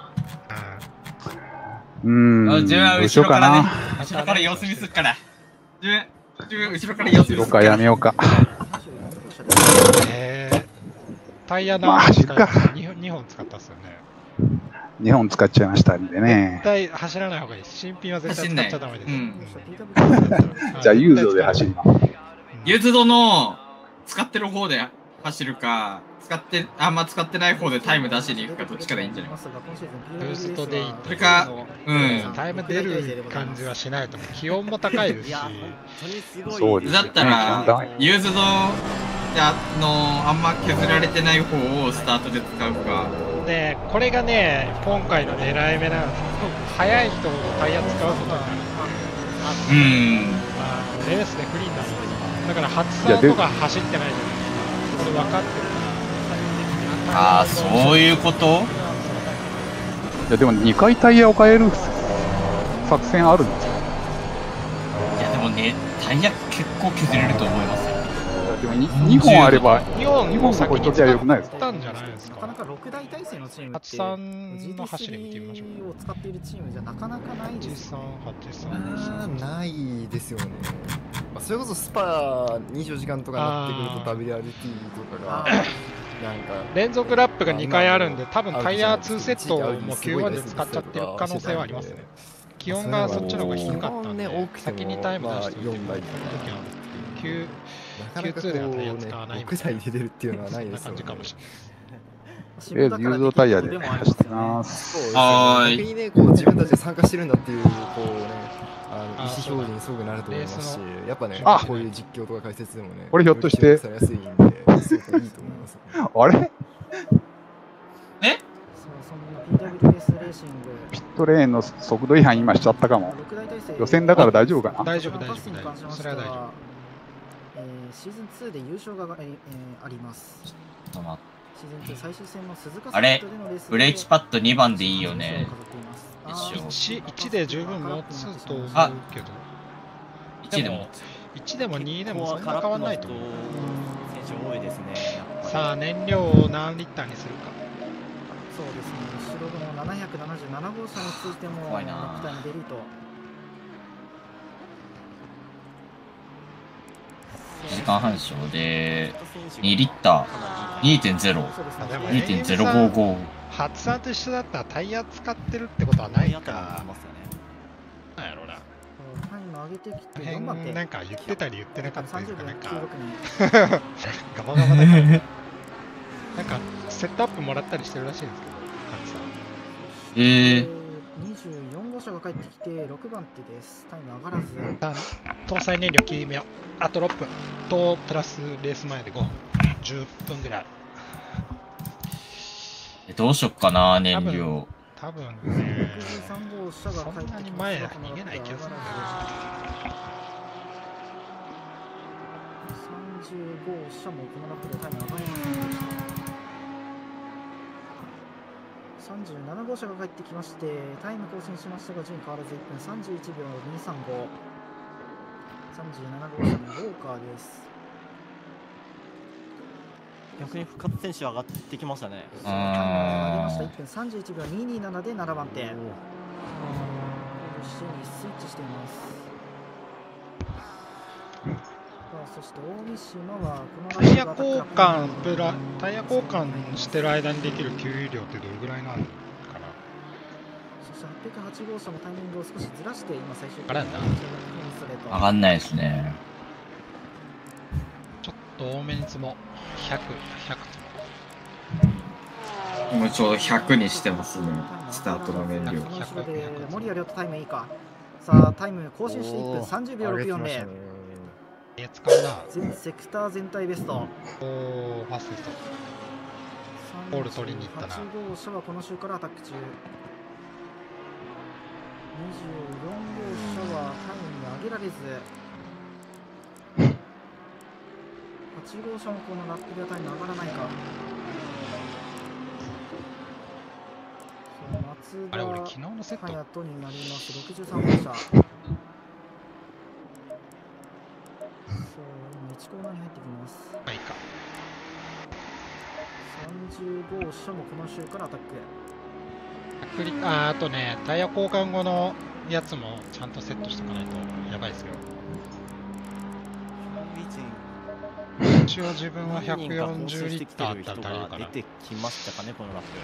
うーん。 あ自分はどうしようか後ろからねな。。 後ろから様子見するから。自分、自分後ろから様子見する後ろかやめようか。 えー、タイヤまあ何本使った走るかにほんにほん使ったっすよね。 にほん使っちゃいましたんでね絶。対走らない方がいい。新品は絶対使っちゃダメです。 走んないうんじゃあ、ユーゾで走ります。 ユーズドの使ってる方で走るか、使ってあんま使ってない方でタイム出しに行くかどっちかでいいんじゃない？ ブーストでいい。 それか、うん。 タイム出る感じはしないと思う。気温も高いですし。 そうですね。 だったら、ユーズドあのあんま削られてない方をスタートで使うか。 で、これがね、今回の狙い目なんですけど、速い人ほどタイヤ使うことになる。 うん。 あのレースで不利になるんですよ。だから初さんとか走ってないじゃないですか。これ分かってるから。 ああ、そういうこと？ いや、でもにかいタイヤを変える作戦あるんですよ。 いや、でもね、タイヤ結構削れると思いますよ。 でも 2, にほんあれば、 にほんにほんのこれときは良くないですか？ 使ったんじゃないですか。 なかなかろくだい体制のチームって初さんの走り見てみましょう。 ジーティースリー を使っているチームじゃなかなかないですよね。 はちさん、 あはちさん。 ーないですよね。まあ、それこそスパにじゅうよじかんとかになってくると ダブリューアールティー とかがなんか連続ラップがにかいあるんで、多分タイヤにセットもきゅうワンで使っちゃってる可能性はありますね。気温がそっちの方が低かったんで、先にタイム出しておいてもらった時はきゅうなかなかこうね、ろくだいで出るっていうのはないですよね。 感じかもしれない。 とりあえずユーゾタイヤで走ってます。 はーい。 逆にね、こう自分たちで参加してるんだっていう、こうね、あの意思表示にすごくなると思いますし、やっぱね、 あこういう実況とか解説でもね、 これひょっとしてされやすいんで、すごくいいと思います。 あれえそんな ピーダブリューエス レーシングピットレーンの速度違反今しちゃったかも。 ろくだい体制予選だから大丈夫かな？ 大丈夫、大丈夫、 パスに関しましてそれは大丈は、えーシーズンツーで優勝が、えーあります。シちょっと待ってーズンツー最終戦の鈴鹿あれサイトでのレースでブレーキパッドにばんでいいよね。 優勝を飾っています。 一緒いち、いちで十分持つと思うあけど、 いちでも。 いちでもにでもここはそんな変わんないと思う。 選手多いですね。やっぱりさあ、燃料を何リッターにするか。 そうですね、後ろのななひゃくななじゅうなな号車についても、 怖いなネクタイのデリート。 いちじかんはん勝でにリッター にてんゼロそうですねあでもにてんゼロごご。 初さんと一緒だったらタイヤ使ってるってことはないやったらかい。ますよね。 なんやろうな。 タイム上げてきこのて、頑張って。 辺なんか言ってたり言ってなかったり 30秒とか、なんかきゅうろくに。 ガバガバだから、なんかセットアップもらったりしてるらしいんですけど、初さん。 えー、 にじゅうよん号車が帰ってきてろくばん手です。タイム上がらず。 搭載燃料きゅうびょう、あとろっぷんとプラスレース前でごふん、じゅっぷんぐらい。 どうしよっかな、燃料。 多分ね、 ろくじゅうさん号車がそんな帰ってきます。 に前逃げない気がするんだよね。 さんじゅう号車もこのラップでタイム上がりませんでした。さんじゅうなな号車が帰ってきまして、タイム更新しましたが、順位変わらずいっぷんさんじゅういちびょうにさんご。さんじゅうなな号車のウォーカーです。 逆に深津選手上がってきましたね。 タイムを上げました。 あいっぷんさんじゅういちびょうににななでななばん手。後ろにスイッチしています。そして大三島はこのタイヤ交換プラタイヤ交換してる間にできる給油量ってどれぐらいなのかな。 そしてはっぴゃくはち号車もタイミングを少しずらして今最終あらんだ上がんないですね。 ちょっと多めに積もう。ひゃく、ひゃく積今ちょうどひゃくにしてますね。スタートの燃料。 その後ろで森谷亮太タイムいいか。さあタイム更新していっぷんさんじゅうびょうろくよんゼロ。 え、使うな。 全セクター全体ベスト。 おー、ファーストベスト。ボール取りに行ったな。 はち号車はこの週からアタック中。にじゅうよん号車はタイムに上げられず。はち号車もこのラップではタイム上がらないか。松田あれ、俺昨日のセット。 隼人になります。ろくじゅうさん号車。そう、今いちコーナーに入ってきます。 まあいいか。 さんじゅう号車もこの週からアタック。 あ, あとね、タイヤ交換後のやつもちゃんとセットしとかないとやばいですよ。一応自分はひゃくよんじゅうリッターあったら足りるから。 出てきましたかね、このラップ。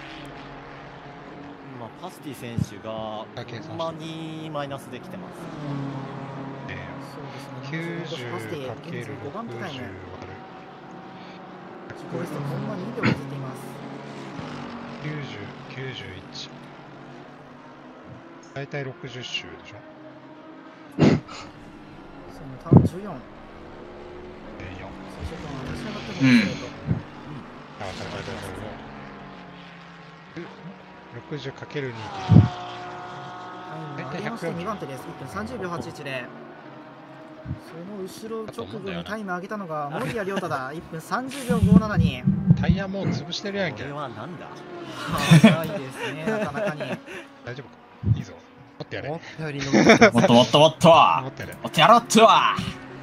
今パスティ選手がほんまにマイナスできてます。 きゅうじゅうかけるろくじゅう割る自己ベストほんまににびょう削っています。 きゅうじゅう、きゅうじゅういち。大体ろくじゅっ周でしょ。 そのターンじゅうよん。 うん。 ろくじゅうかけるに。 大体ひゃくよんじゅうにばん手です。いっぷんさんじゅうびょうはちじゅういちで。その後ろ直後にタイム上げたのが森谷亮太だ。いっぷんさんじゅうびょうごじゅうななに。 タイヤもう潰してるやんけ。 これはなんだ。 早いですね、なかなかに。 大丈夫か。いいぞ。持ってやれ。 もっともっともっと持ってやれ。 もっとやろうっとは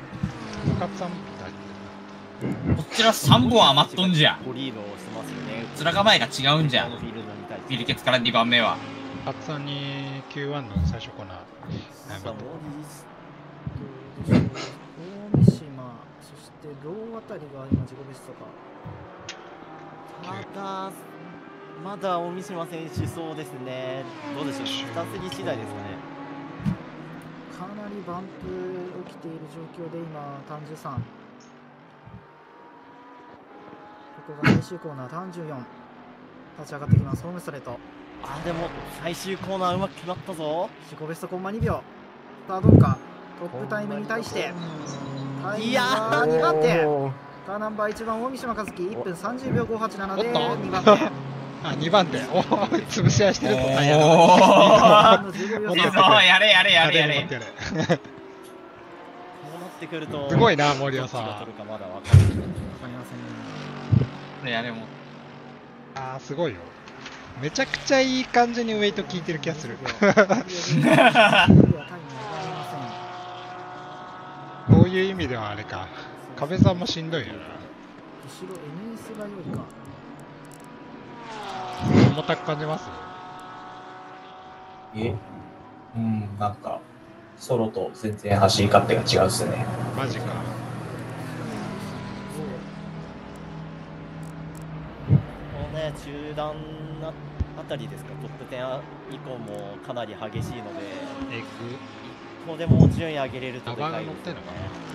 こちらさんぼん余っとんじゃん。こちら構えが違うんじゃん。フィルケツからにばんめは。 ハツさんにキューワンの最初コーナー。 大三島、そしてローあたりが今自己ベストか。 まだ、まだ大三島選手そうですね。どうでしょう、ふたつぎ次第ですかね。 かなりバンプ起きている状況で今、ターンじゅうさん。ここが最終コーナー、ターンじゅうよん。立ち上がってきます、ホームストレート。 あ、でも最終コーナーうまく決まったぞ。 自己ベストコンマにびょう。さあどうか。トップタイムに対してタイムはにばん手。カーナンバーいちばん大三島和樹いっぷんさんじゅうびょうごじゅうはちななでにばん手。 あ、にばん手。おお、潰し合いしてるとタイヤが。いいぞ、やれやれやれやれ。 こうなってくるとすごいな、森谷さん。 取るかまだわかりませんね。やれも。 あー、すごいよ。めちゃくちゃいい感じにウェイト効いてる気がする。こういう意味ではあれか。壁さんもしんどいよな。 後ろ エヌエス が良いか。 重たく感じます？ えうん、なんか、ソロと全然走り勝手が違うっすね。 マジか。 このね、中段あたりですか、トップじゅう以降もかなり激しいので、 エグここでもう順位上げれるとでかいですよね。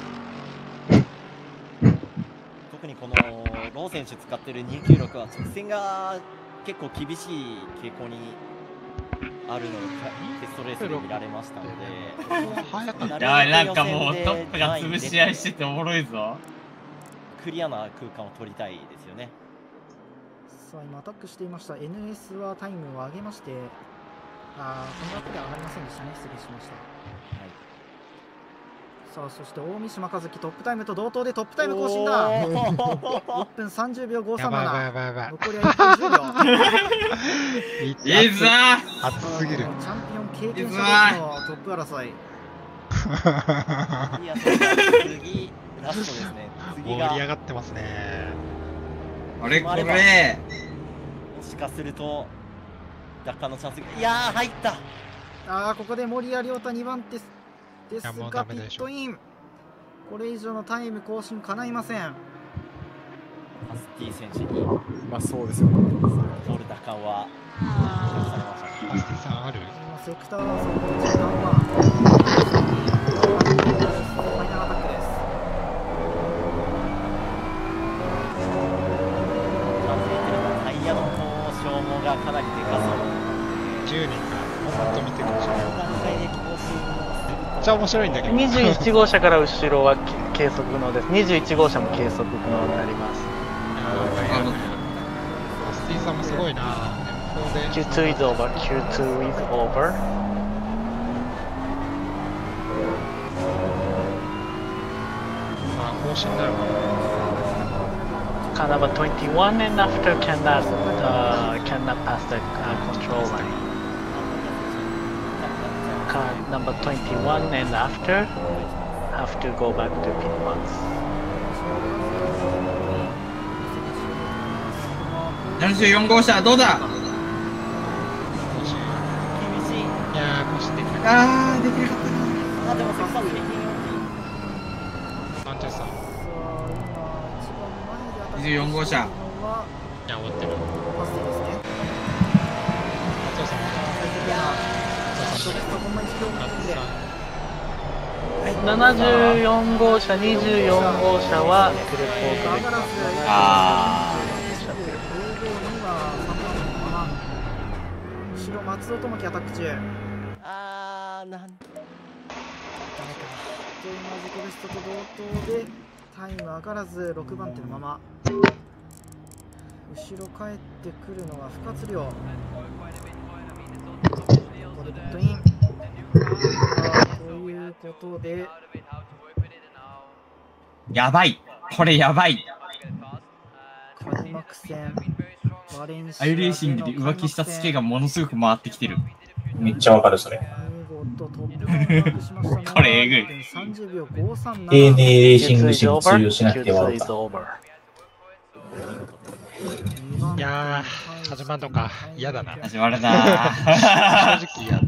特にこのロー選手使ってるにひゃくきゅうじゅうろくは直線が結構厳しい傾向にあるのをテストレースで見られましたので、 いや、なんかもうトップが潰し合いしてておもろいぞ。 クリアな空間を取りたいですよね。 さあ今アタックしていました エヌエス はタイムを上げまして、あー、このラップでは上がりませんでしたね。失礼しました。はい、さあそして大三島和樹トップタイムと同等でトップタイム更新だ。いっぷんさんじゅうびょうごじゅうさんなな。 やばいやばいやばい。 残りはいっぷんじゅうびょう。 いいぞー。 熱すぎる。チャンピオン経験者同士のトップ争い。 いや、次ラストですね。次が盛り上がってますね。 あれこれ。 もしかすると奪還のチャンスが、いやー入った。 ああ、ここで森谷亮太にばん手ですがピットイン。これ以上のタイム更新かないません。 パスティ選手にまあそうですよね。 ボール奪還はされました。 パスティさんセクターソンと時間はファイナルアタックです。 タイヤの消耗がかなりでかそう。 じゅうにんか、ほんと見てください。めっちゃ面白いんだけど。 にじゅういち号車から後ろは計測不能です。にじゅういち号車も計測不能になります。 スティーさんもすごいな。 キューツー is over. キューツー is over. あ、更新になるかな。 Car number twenty-one and after cannot uh, cannot pass the uh, control line. Car number twenty-one and after have to go back to pit box. ななじゅうよん号車どうだ。 厳しい。 いやー、更新できなかった。 あー、できなかったな。 あ、でもセクター平均なんてさ。 にじゅうよん号車。 いや、終わってる。 パスティですね。 松尾さんななじゅうよん号車、にじゅうよん号車はテレポートできます。 あ後ろ松尾智樹アタック中。 あー、なん。ダメか。 今自己ベストと同等でタイム上がらずろくばん手のまま。後ろ帰ってくるのは深津亮。ここでピットイン。ということでやばい。これやばい。 開幕戦バレンシアアイレーシングで浮気したツケがものすごく回ってきてる。 めっちゃわかるそれ。 これえぐい。 エーディー レーシングシップ通用しなくては。 いやー、始まるのか。嫌だな。 始まるな。 正直嫌。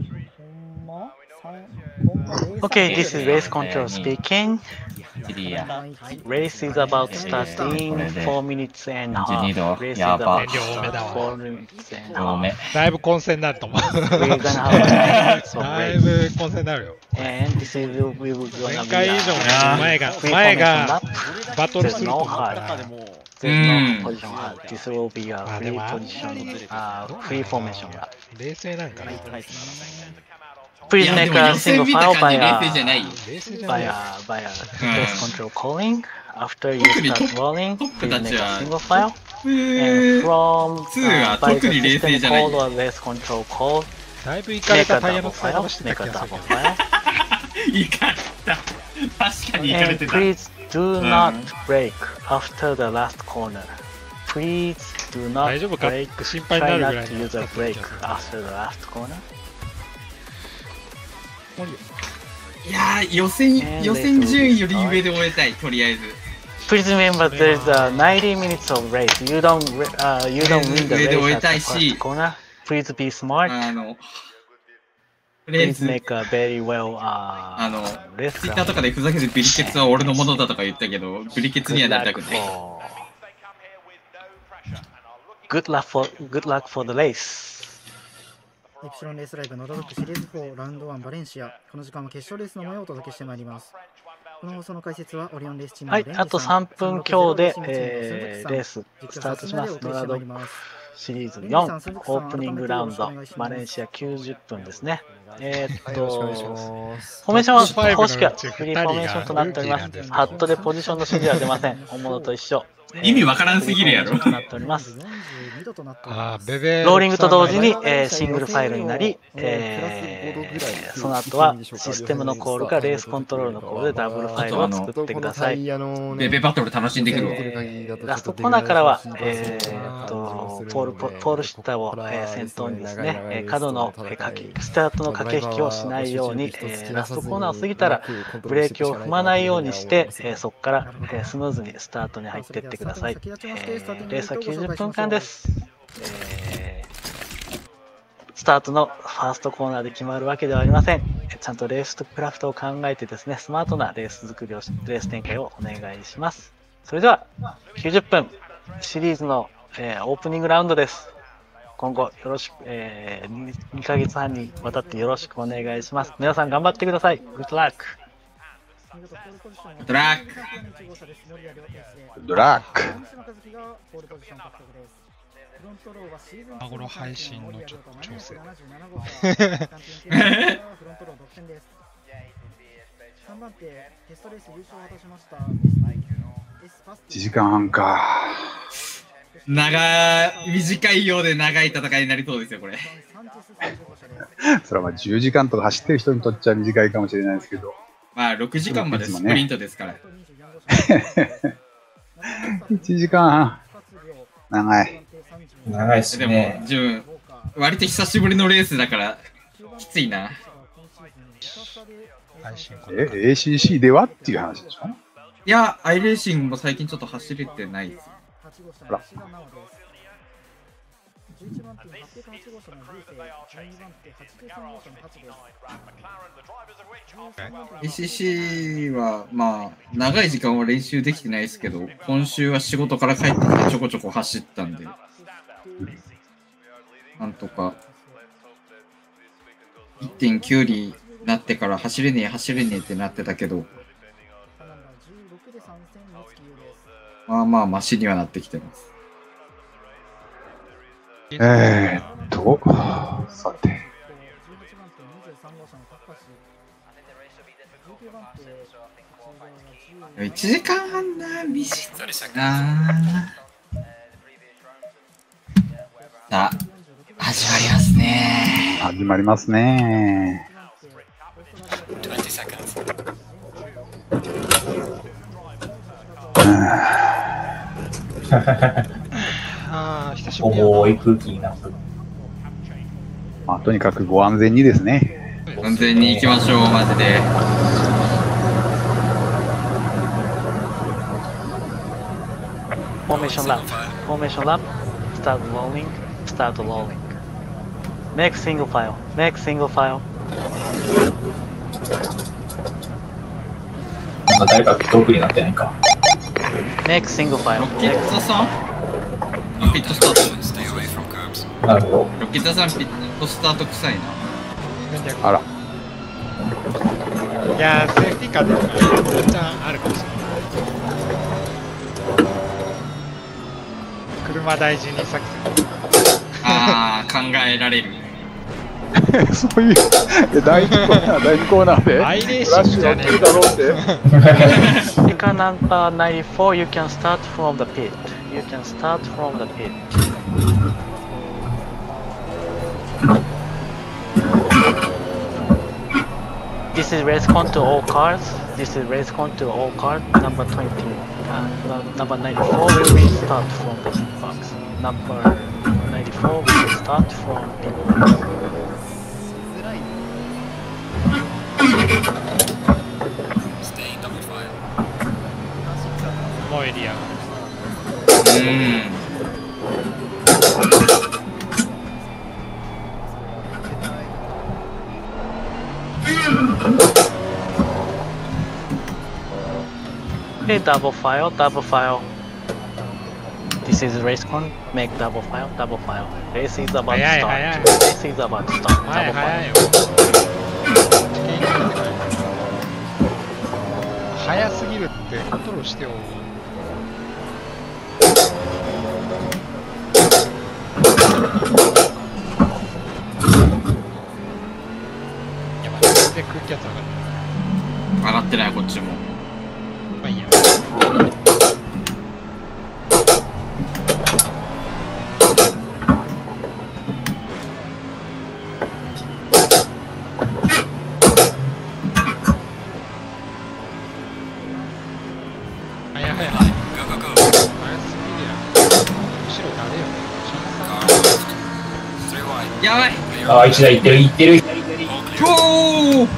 Okay, this is race control speaking. Race is about to start in four minutes and a half. Race is about to start four minutes and a half. だいぶ混戦になると思う。 We're gonna have a minutes of だいぶ race. 混戦になるよ。 And this is we will gonna 前 be 回以 a 上の前が前がバトルす There's ると no 思うか hard. ら。 There's no position hard. This will be a free position, uh, free formation. 冷静なんかな。 Please make a single file by a, 冷静じゃない。 by a, by a race control calling. After you start rolling, please make a single file. And from uh, by the system call or race control call, だいぶいかれ make た a タイヤの double 使い file. 方してた Make 気 a がする double けど。 file. いかれた。確かにいかれ And てた。 please do not brake after the last corner. Please do not 大丈夫か brake. 心配にな Try るぐ not らい to use a brake after the last corner. いやー、予選、予選順位より上で終えたい、とりあえず。 Please remember there's a ninety minutes of race. You don't, uh, you don't win the 上で終え race た at い the し first corner. Please be smart. あの、とりあえ Please ず、 make a very well, あ uh, の、 race ツイッターとかでふざけてビリケツは俺のものだとか言ったけど、ビリケツにはなりたくない。 Good luck for, good luck for the race. エプシロンレースライブノドロックシリーズフォーラウンドワンバレンシア。この時間は決勝レースの模様をお届けしてまいります。この放送の解説はオリオンレースチームのはい、 レンジさん、 あとさんぷん強で、 さんろくゼロえー、レーススタートします。ノラドシリーズよん、オープニングラウンド、マレーシアきゅうじゅっぷんですね。えー、っと、フォーメーションは公式はフリーフォーメーションとなっております。ハットでポジションの指示は出ません。本物と一緒。 意味わからんすぎるやろ。 となっております。 あーベベローリングと同時に、えー、シングルファイルになり、えー、その後はシステムのコールかレースコントロールのコールでダブルファイルを作ってください。 ベベバトル楽しんでくるわ。 えーラストコーナーからは、えー、とポールポールシッターを、えー、先頭にですね、えー、角の、えー、駆けスタートの駆け引きをしないように、えー、ラストコーナーを過ぎたらブレーキを踏まないようにして、えー、そこから、えー、スムーズにスタートに入っていってください。えー、レースはきゅうじゅっぷんかんです。えースタートのファーストコーナーで決まるわけではありません。ちゃんとレースクラフトを考えてですね、スマートなレース作りをし、レース展開をお願いします。それでは、きゅうじゅっぷん、シリーズの、えーオープニングラウンドです。こ今後よろしく、えー、にかげつはんにわたってよろしくお願いします。皆さん頑張ってください。グッドラック。 グッドラック。 グッドラック。 今頃配信のちょっと調整。 さんばん手、テストレース優勝を果たしました。 いちじかんはんか。 長い、短いようで長い戦いになりそうですよ、これ。 それはまあじゅうじかんとか走ってる人にとっちゃ短いかもしれないですけど。 まあろくじかんまでスプリントですから。 いちじかんはん。長い。 長いっすね。 でも、自分、割と久しぶりのレースだから、きついな。 え、エーシーシー ではっていう話でしょ？ いや、アイレーシングも最近ちょっと走れてないです。 あら。 エーシーシー は、まあ、長い時間は練習できてないですけど、今週は仕事から帰ってきてちょこちょこ走ったんで、なんとか、いってんきゅう になってから走れねえ、走れねえってなってたけど、まあまあ、マシにはなってきてます。 えーっと、さて。 いちじかんはんな、短いな。さあ、始まりますね。 始まりますね。 ああ、久しぶりやな。 重い空気になった。 まあ、とにかくご安全にですね。 安全に行きましょう、マジで。 Formation lap. Formation lap. Start rolling. Start rolling. Make single file. Make single file. なんか誰か得意になってないか。 Make single file. ロケットさんピットスタート。 なるほど。 ロケットさんピットスタート臭いな。 あら。 いやー、セーフティーカーでワンチャンあるかもしれない。車大事に作戦。 ああ、考えられる。 そういう、だいにコーナー、だいにコーナーで、 アイレーシングじゃねえだろうって。 Car number ninety-four, you can start from the pit. You can start from the pit. This is race con to all cars. This is race con to all cars. Number twenty. Uh, number ninety-four, we will start from the pit box. Number ninety-four, we will start from pit box. もうエリア。 うん。 Okay, double file, double file. This is race con. Make double file, double file. Race is about to start. Race is about to start. 早い Double 早い file. よ。早すぎるってコントロールしてよ。いや、まあ、全然空気圧上がる。 上がってない、こっちも。 まあいいや。早い早い。早すぎるやん。後ろ誰よ。 やばい。 ああ、一台行ってる、行ってる。 おお。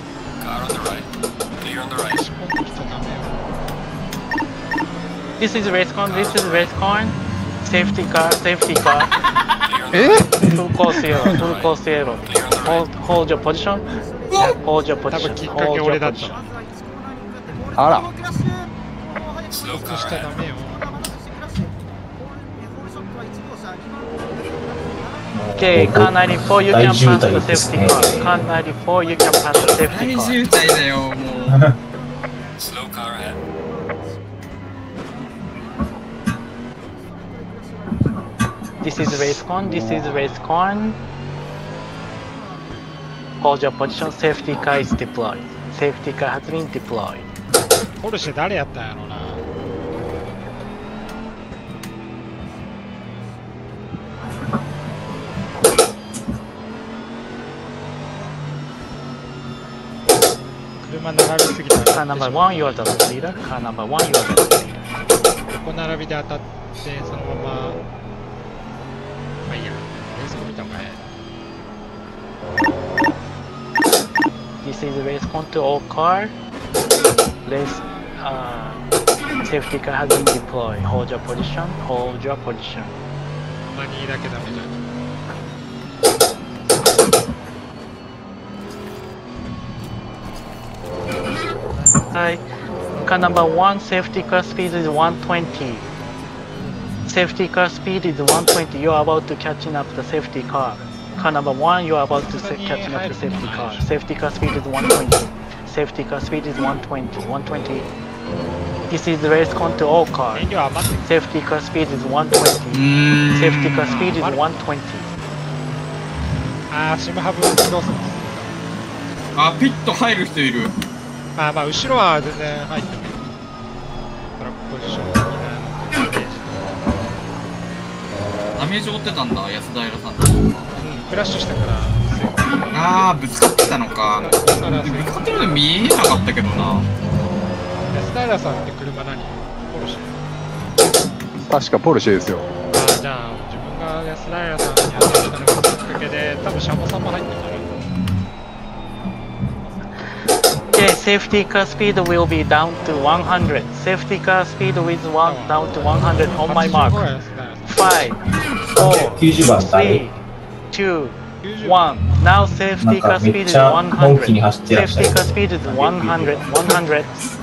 This is race con. This is race con. Safety car. Safety car. え Full course zero. Full course zero. Hold, hold your position. Hold your 多分 position. きっかけ Hold 俺 your だった position. わ。 あら。 ロックしちゃダメよ。 Okay, car ninety-four, you can pass the safety car. Car ninety-four, you can pass the safety 大 car. 渋滞だよ、もう。 Slow car ahead. This is race con, this is race con. Hold your position, safety car is deployed. Safety car has been deployed. ポルシェ誰やったんやろうな。車並びすぎた。 Car number one, you are the leader. Car number one, you are the leader. 横並びで当たってそのまま。まあいいや。レースコ見た方がええ。 This is race con to all car. Race, uh, safety car has been deployed. Hold your position. Hold your position. まあにだけダメじゃん。 Hi. Car number one, safety car speed is one twenty. Safety car speed is one twenty. You are about to catching up the safety car. Car number one, you are about to catching up the safety car. Safety car speed is one twenty. Safety car speed is one twenty. one twenty. This is the race con to all cars. Safety car speed is one twenty. Safety car speed is one twenty. あー、シムハブどうするんですか。 あ、ピット入る人いる。 まあまあ、後ろは全然入ってもいい。トラックポジション的なダメージ。 ダメージ負ってたんだ、安平さんと。 うん、クラッシュしたから。 あー、ぶつかってたのか。ぶつかってるの見えなかったけどな。 安平さんって車何？ポルシェ？ 確かポルシェですよ。 ああ、じゃあ自分が安平さんに当たったのがきっかけで、多分シャモさんも入ってるんじゃない？ Okay, safety car speed will be down to one hundred. Safety car speed with one down to one hundred on my mark. Five, four, three, two, one. Now safety car speed is one hundred. Safety car speed is one hundred. one hundred.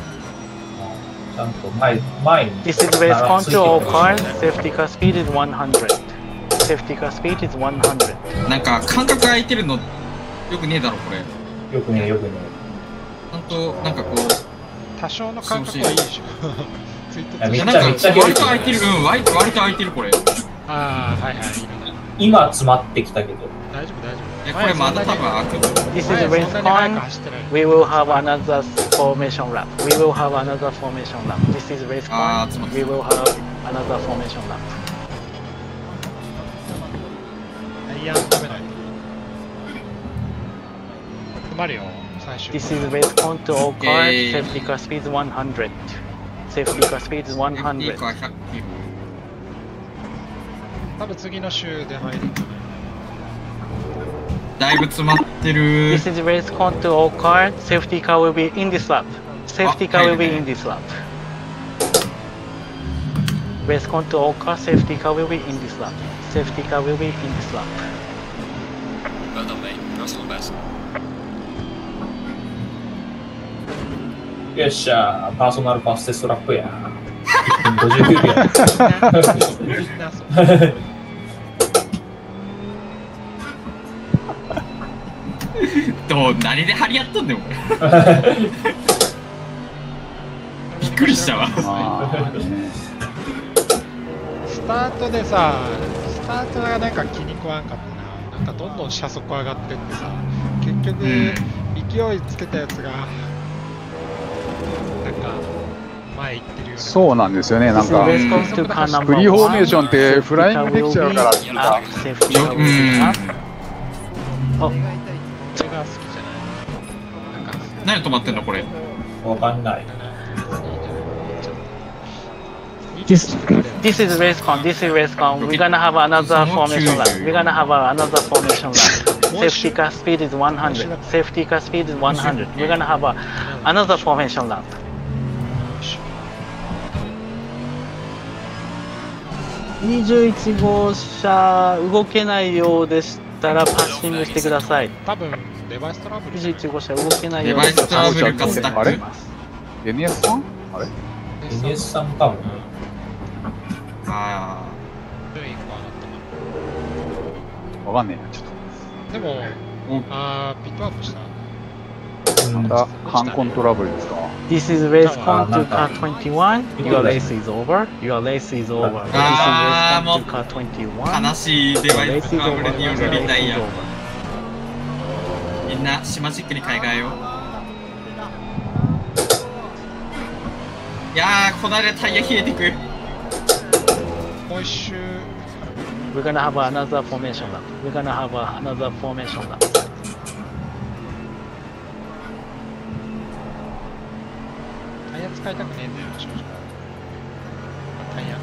This is race control cars. Safety car speed is one hundred. Safety car speed is one hundred. なんか間隔空いてるのよくねえだろこれ。 よくねえよくねえ。 ちゃんとなんかこう多少の感覚はいいでしょ。ツイートいやなんか割と空いてる、うん、割と割と空いてるこれ。 ああ、はいはい、いるね。 今詰まってきたけど。 大丈夫大丈夫。 え、これまだ多分開く。 This is race con. We will have another formation lap. We will have another formation lap. This is race con. We will have another formation lap. タイヤ食べないと。止まるよ。 This is race con to all cars. Safety car speed is one hundred. Safety car speed is one hundred. 多分次の週で入るんじゃない？ だいぶ詰まってる。 This is race con to all cars. Safety car will be in this lap. Safety car will be in this lap. Race con to all cars. Safety car will be in this lap. Safety car will be in this lap. Well done, mate. Russell best. よっしゃー、パーソナルファーステストラップや。いっぷんごじゅうきゅうびょう。 どう何で張り合っとんねん、俺。びっくりしたわ。 スタートでさ、スタートがなんか気に食わんかったな。なんかどんどん車速上がってってさ、結局、うん、勢いつけたやつが、なんか前行ってるような。そうなんですよね。なんかフリーフォーメーションってフライングできちゃうからっていうか。うん。それが好きじゃない。なんか何止まってんのこれ。 わかんない。 This, this is race con. This is race con. We're gonna have another formation lap. We're gonna have another formation lap. Safety car speed is one hundred. Safety car speed is one hundred. We're gonna have a, another formation lap. にじゅういち号車動けないようでしたらパッシングしてください。 多分デバイストラブル。 にじゅういち号車動けないようでしたらパッシングしてください。 あれ エヌエス さんあれエヌエス さんかも。 ああ。 わかんねえな、ちょっでも、あー、ピットアップした。 と。また、ハンコントラブルですか。 This is race con to car twenty-one. Your race is over. Your race is over. This is race con to car twenty-one. 悲しいデバイストラブルによるリタイア。 Your race is over. みんなシマジックに買い替えよう。いやー、この間タイヤ冷えてく。 もう一周。 We're gonna have another formation lap. We're gonna have another formation lap. タイヤ使いたくねえんだよな、正直。タイヤ、車、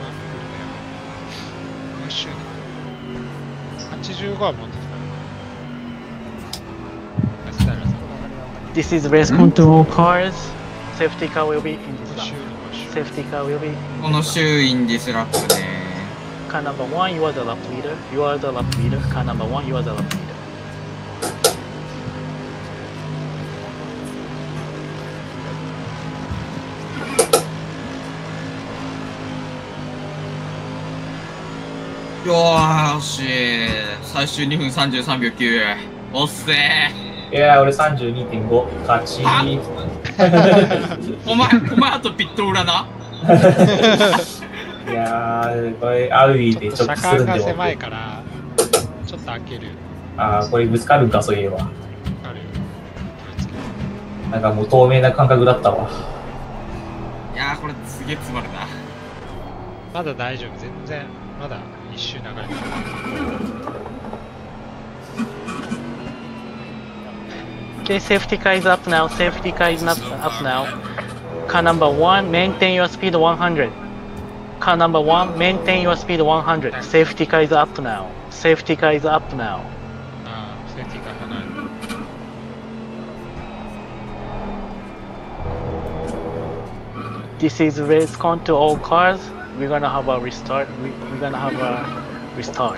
もう一周ね。はちじゅうごは持ってきた。 This is race con to all cars. Safety car will be in this lap. Safety car will be. この周囲にディスラップね。 Car number one, you are the lap leader. You are the lap leader. Car number one, you are the lap leader. よーし、最終にふんさんじゅうさんびょうきゅう。おっせー。 いやー、俺 さんじゅうにてんご 勝ち。 お前、お前あとピット裏な。 いやー、これ、アウィーでちょっとするんでも。 車間が狭いから、ちょっと開ける。 あー、これぶつかるんか、そういえば。なんかもう透明な感覚だったわ。 いやー、これすげえ詰まるな。 まだ大丈夫、全然。まだ一周流れてる。 Okay, safety car is up now. Safety car is up, up now. Car number one, maintain your speed one hundred. Car number one, maintain your speed one hundred. Safety car is up now. Safety car is up now. ああ、セーフティーカー離れる。 This is race con to all cars. We're gonna have a restart. We, we're gonna have a restart.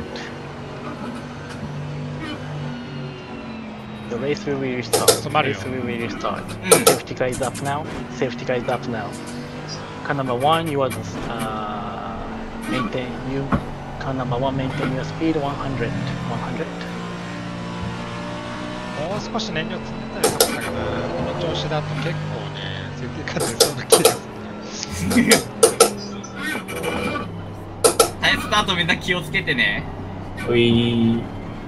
The race will be restart. The race will be restart. Safety car is up now. Safety car is up now. Car number one, you are the, uh, maintain you. Car number one, maintain your speed one hundred. one hundred. もう少し燃料積んでたらよかったかな。この調子だと結構ね、セーフティーカー出そうな気がする。 タイヤスタートみんな気をつけてね。 ういー。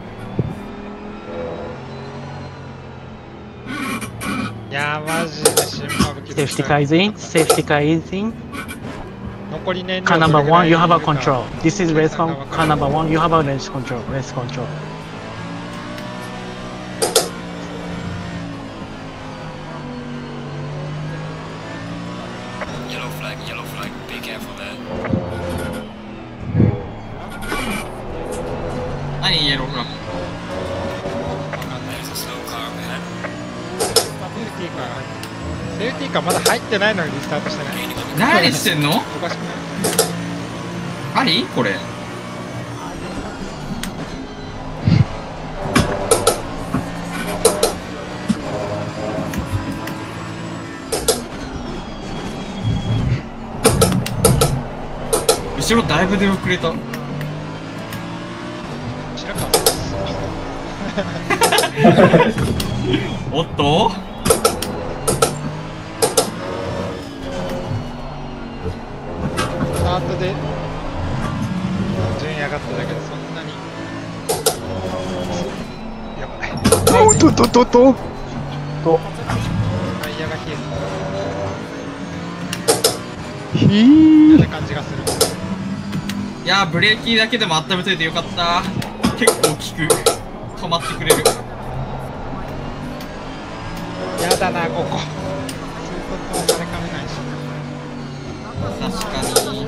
いやー、マジで新馬吹き。 Safety car is in. Safety car is in. 残り燃料。 Car number one, you have a control. This is race con. Car number one, you have a race control. Race control. Yellow flag, yellow flag. Be careful there. 何イエローフラッグ。 There's a slow car ahead. セーフティーカー、セーフティーカーまだ入ってないのにリスタートしてない。 何してんの？ おかしくない？ あり？これ。後ろだいぶ出遅れた。 白川おっと？ スタートで順位上がっただけでそんなにやばい。 おっとっとっとっととタイヤが冷えひてーる感じがする。 いやー、ブレーキだけでも温めといてよかった。結構効く。止まってくれる。 やだな、ここ。そういうことされかねないし。 確かに。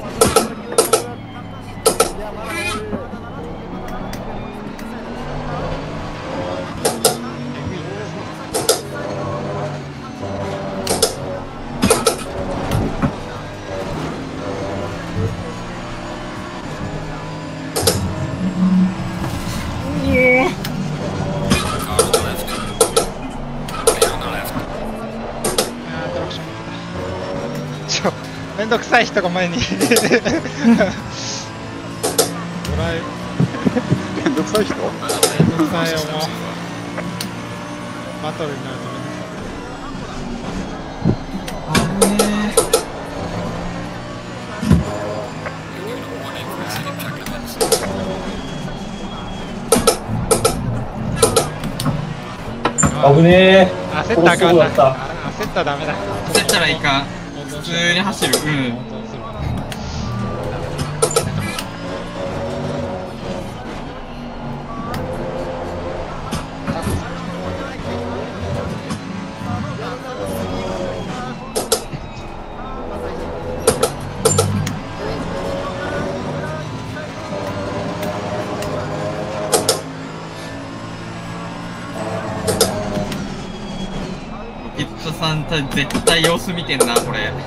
めんどくさい人が前にドライめんどくくさい人？ めんどくさいよ、もう。バトルになるとめんどくさい。 危ねえ。 焦ったらあかんな。焦ったらダメだ。 焦ったらいかん。普通に走る。うん。ロケットさんた絶対様子見てんな、これ。 いや、ま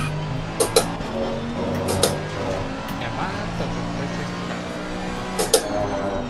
あ、あんた絶対ついてるから。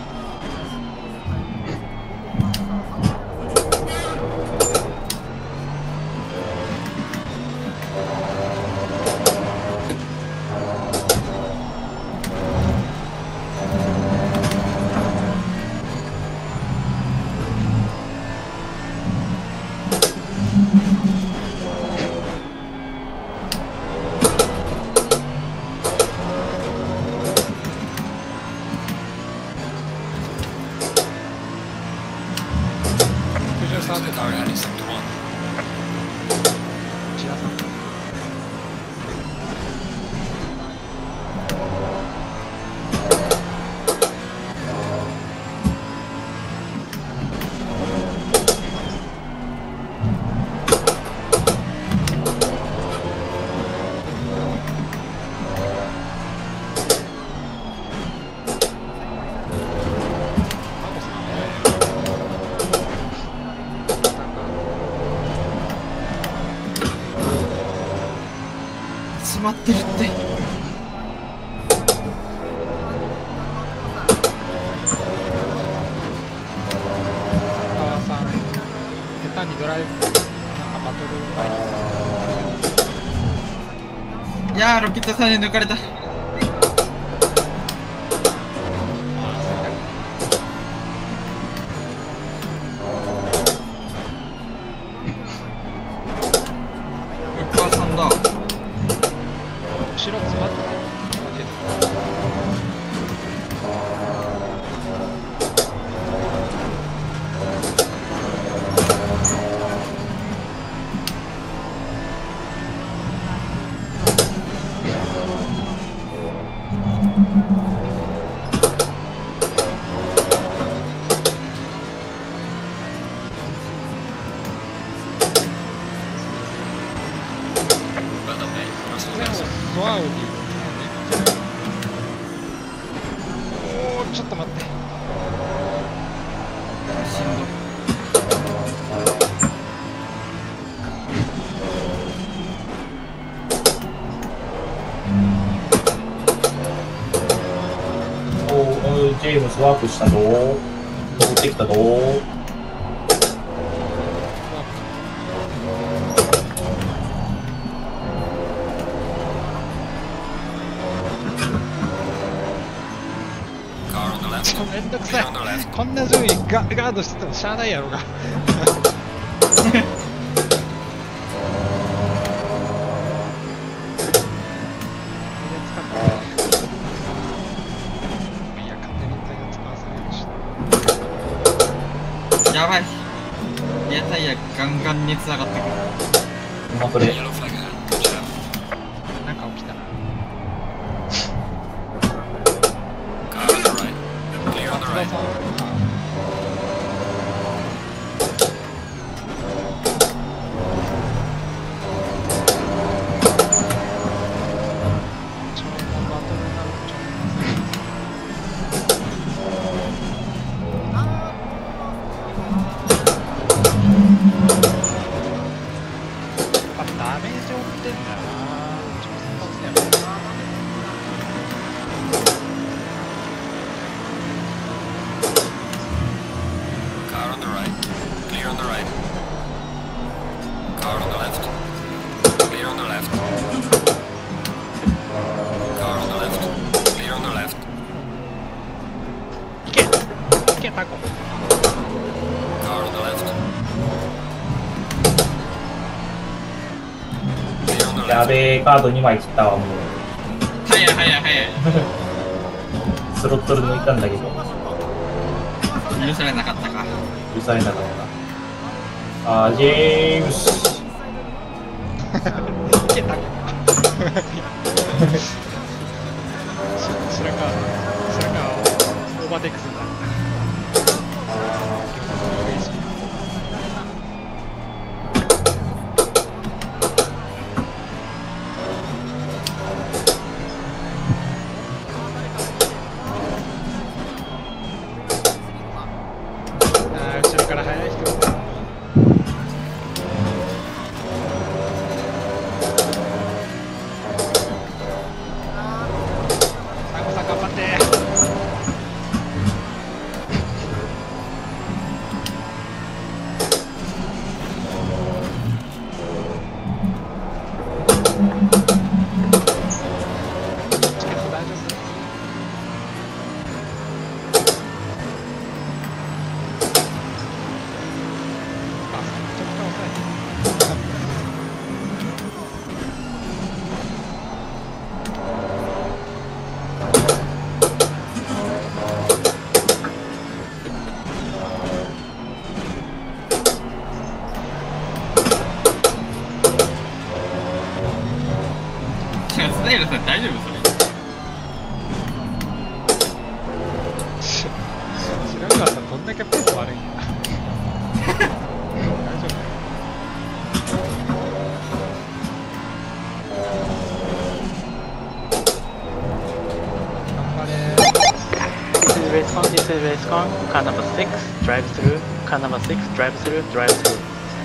詰まってるって。 川さん、下手にドライブ、なんかバトルいやー、ロケットさんに抜かれた。川さんだ。 後ろ詰まってる。ドアを見る。おー、ちょっと待って。 しんどい。 おー、ジェームスワープしたぞー。戻ってきたぞー。 めんどくさい。こんな順位ガガードしててもしゃあないやろが。いや、勝手にタイヤ使わされるし。 やばい。リアタイヤガンガンに繋がってくる。 まあ、これ。 なんか起きたな。ダメージを負ってんだよな。ちょっと先発だよね。 Car on the right. Clear on the right. Car on the left. Clear on the left. Car on the left. Clear on the left. な、ここ。 やべえ、カードにまい切ったわ、もう。 早い早い早い。 スロットル抜いたんだけど。 許されなかったか。 許されなかった。あー、ジェームス。 いけた。白川、白川をオーバーテイクするんだ。あー、後ろから速い人。 大丈夫それ。 白川さんどんだけペース悪いんや。大丈夫。頑張れ。 This is race con, this is race con, car number six, drive through, car number six, drive through, drive through.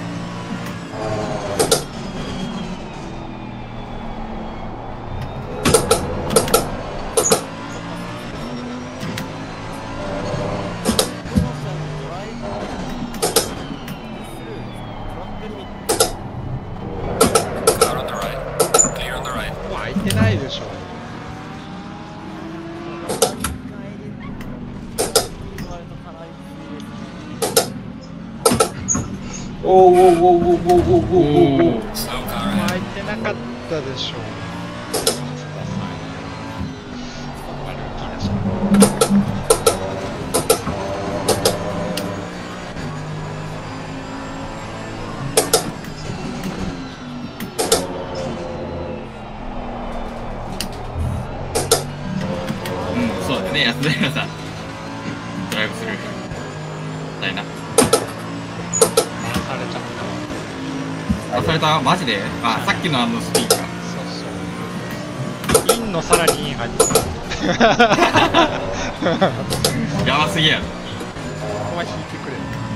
おーおーおーおーおーおーおーおー。 開いてなかったでしょう。 うん、そうだね、安田さん。ドライブスルー。だいな。あ、されたマジであ、さっきのあのスピンか。そうそう。インのさらにイン入ってた。 やばすぎやろ。 ここは引いてくれ。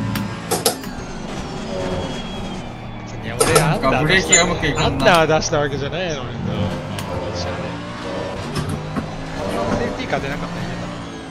別に俺アンダーブレーキがうまくいかんな。 アンダー出したわけじゃないのに。知らねえ。セーフティーカー出なかったら入れた。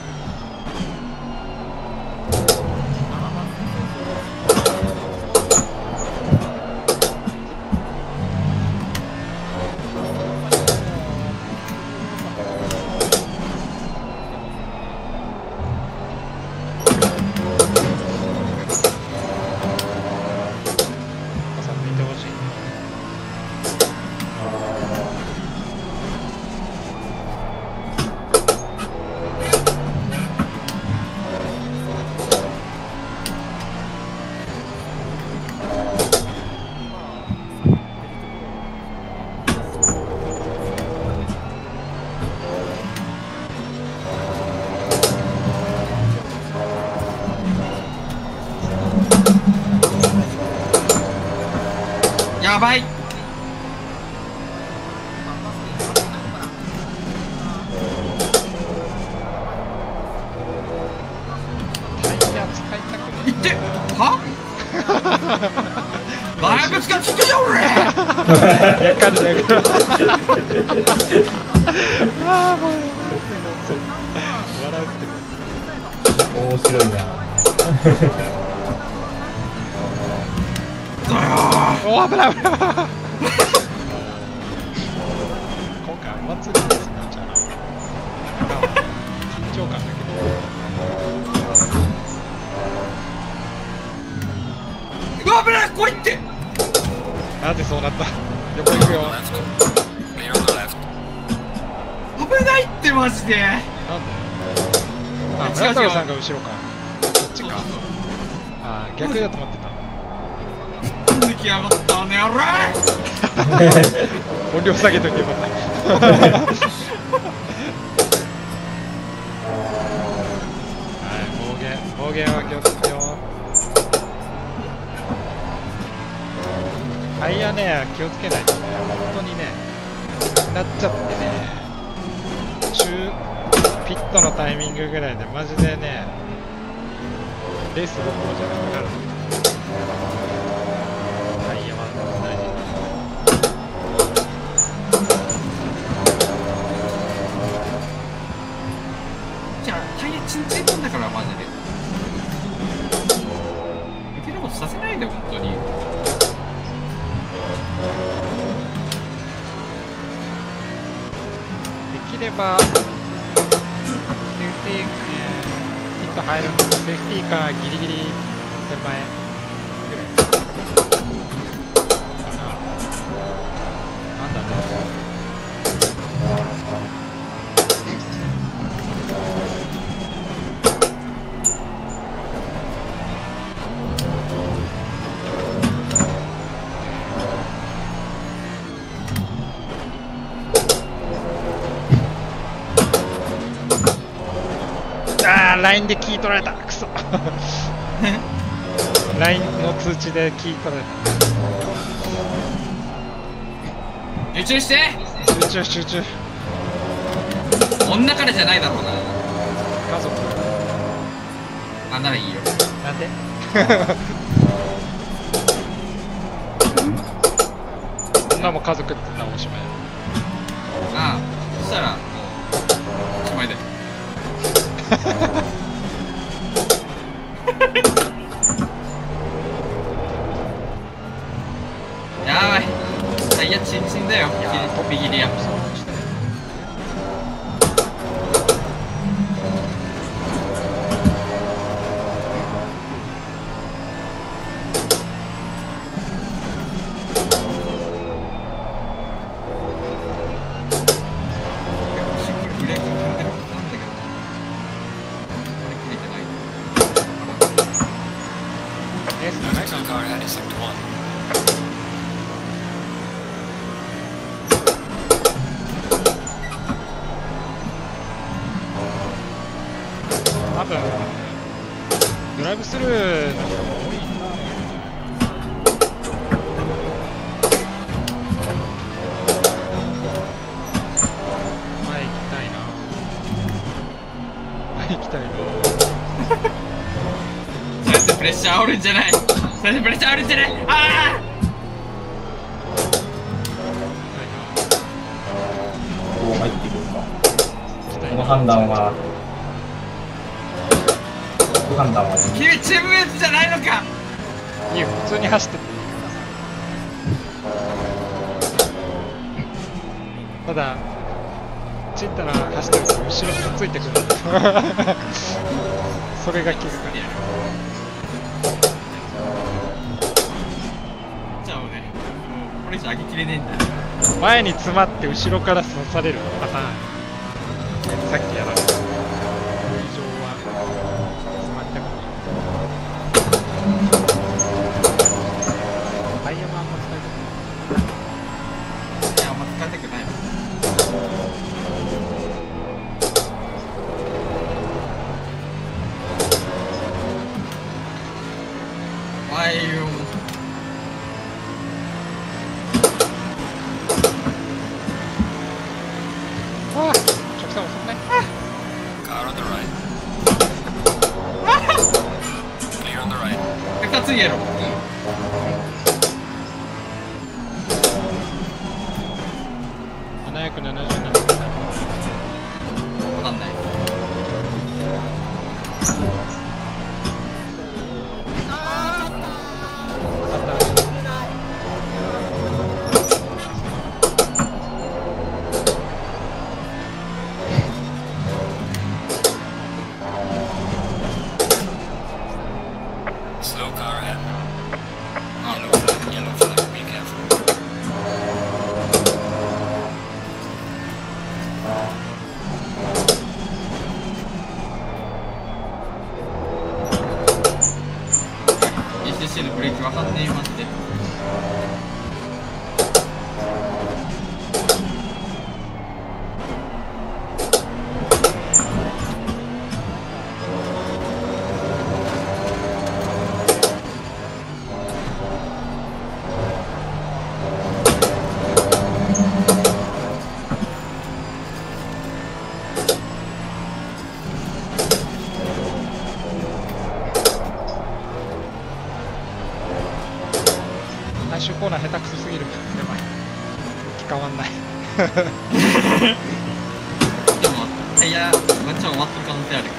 やばい。 いってはバイブ使ってきてよ俺やかんないああもう笑うって面白いなおお危ない危ない今回お祭りですねじゃあ緊張感だけどわ、危ない、来いって。 なぜそうなった。横行くよ。 危ないってマジで。なんで？ あ、村田さんが後ろか。こっちか。あ、逆だと思ってた。 抜きやがったね、やろ。 音量下げとけば。暴言は気をつけよう。タイヤね、気をつけないとね、本当にね、なっちゃってね、中、ピットのタイミングぐらいでマジでね、レースどころじゃなくなる。タイヤは大事。 じゃあ、タイヤチンチンなんだから、マジで。抜けることさせないで、本当に。 できれば、セーフティー、ヒット入るのと、セーフティーかギリギリ手前ぐらいかな。なんだろう。ラインでキー取られた。クソ。ラインの通知でキー取られた。集中して。 集中集中。 女からじゃないだろうな。 家族。 あ、ならいいよ。 なんで？女も家族って言ったらおしまい。 ああ、そしたらもうおしまいだよ。やばい、タイヤチンチンだよ。飛び切りや。 多分ドライブスルーの人が多いんだ。前行きたいな。前行きたいな。 そうやってプレッシャー煽るんじゃない。そうやってプレッシャー煽るんじゃない。ああ。 どう入ってくるか。この判断は。判断は。 君チームメイトじゃないのか。 いいよ、普通に走ってていいから。ただ、ちんたら走ってると後ろについてくる。それが気づかれる。 じゃあもうね、もうこれ以上上げきれねえんだ。 前に詰まって後ろから刺されるパターン。さっきやられた。 シーシー のブレーキわかんねえマジで。 最終コーナー下手くそすぎる。やばい。変わんない。 でもタイヤワンチャン終わってる可能性ある。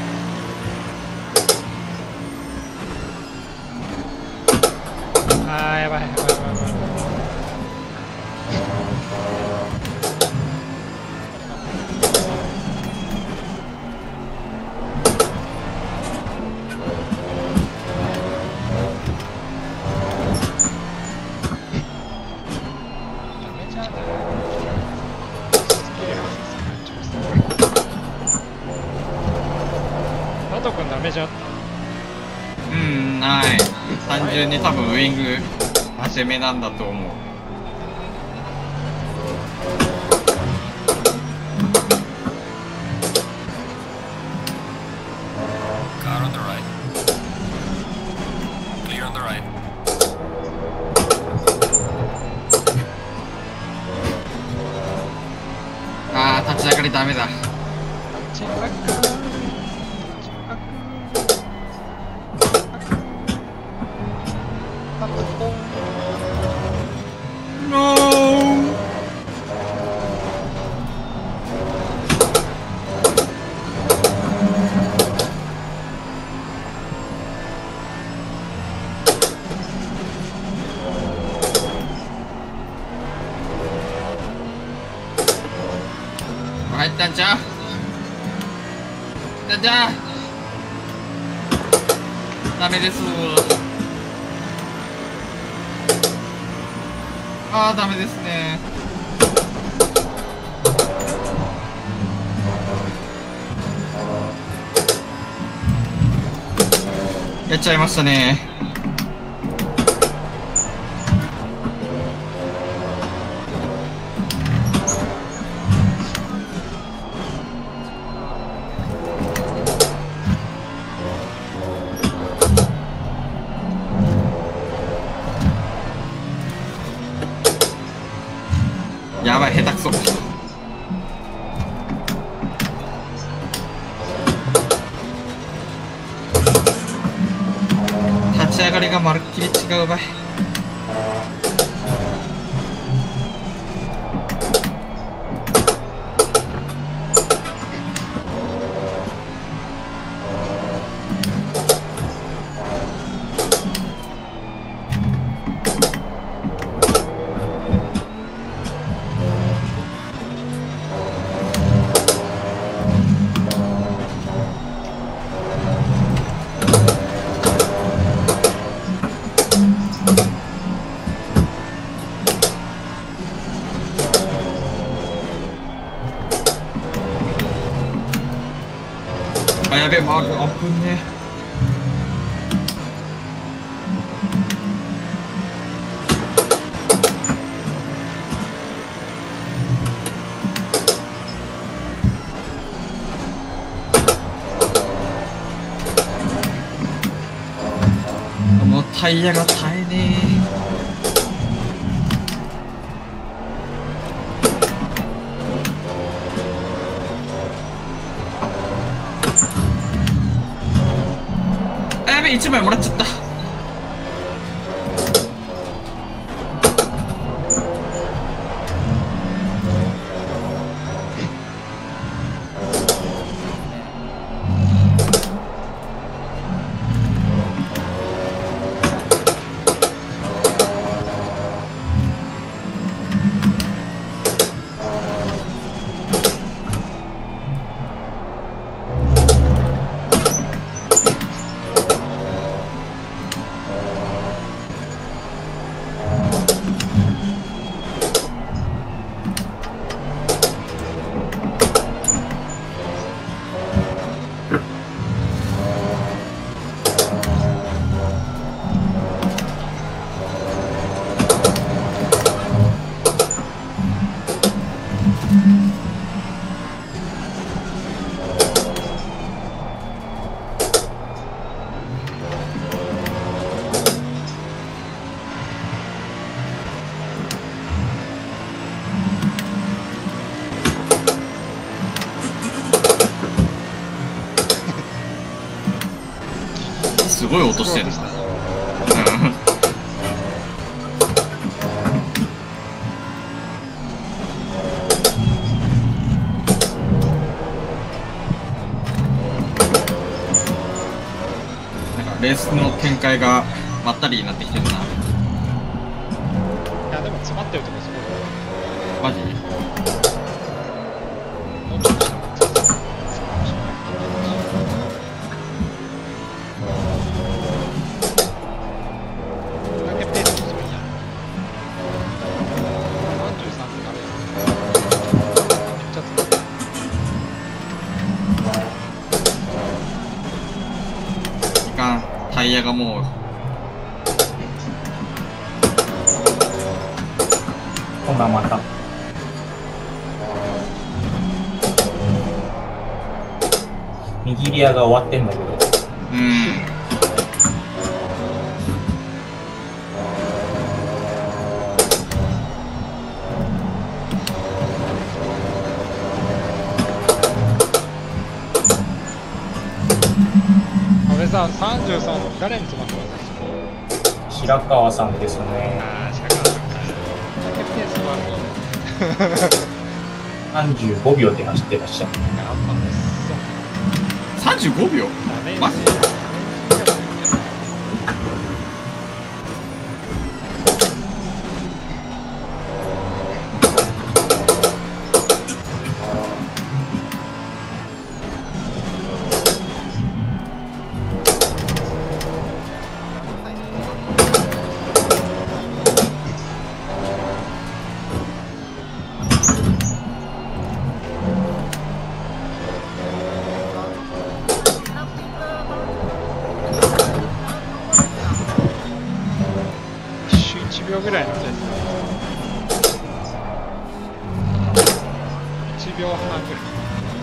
あーやばいやばいやばいやばい。佐藤君ダメージあった？ うん、ない。単純に多分ウイング攻めなんだと思う。 Car on the right. Clear on the right. あー、立ち上がりダメだ。 チェック。 ノー。入ったんちゃう？じゃじゃダメです。あーダメですね。やっちゃいましたね。やばい、下手くそ。立ち上がりがまるっきり違うばい。あ、やべえ、マーク、あぶねえ。もうタイヤが耐えねえ。いちまいもらっちゃった。 ごい音してるな。レースの展開がまったりになってきてるな。いやでも詰まってるとこすごい。 マジ？ もうちょっとしたらだけペース遅いやん。さんじゅうさんってあれやん。めっちゃ詰まってる。 いかん。タイヤがもう今度はまた右リアが終わってんだけど、 うん。 安倍さん、さんじゅうさん、誰に詰まってますか？ 白川さんですね。 ああ、白川さんか。ペース悪い。 さんじゅうごびょうで走ってらっしゃる。 やっぱです。 さんじゅうごびょう？マジ？ いちびょうぐらいのペース。いちびょうはんぐらい。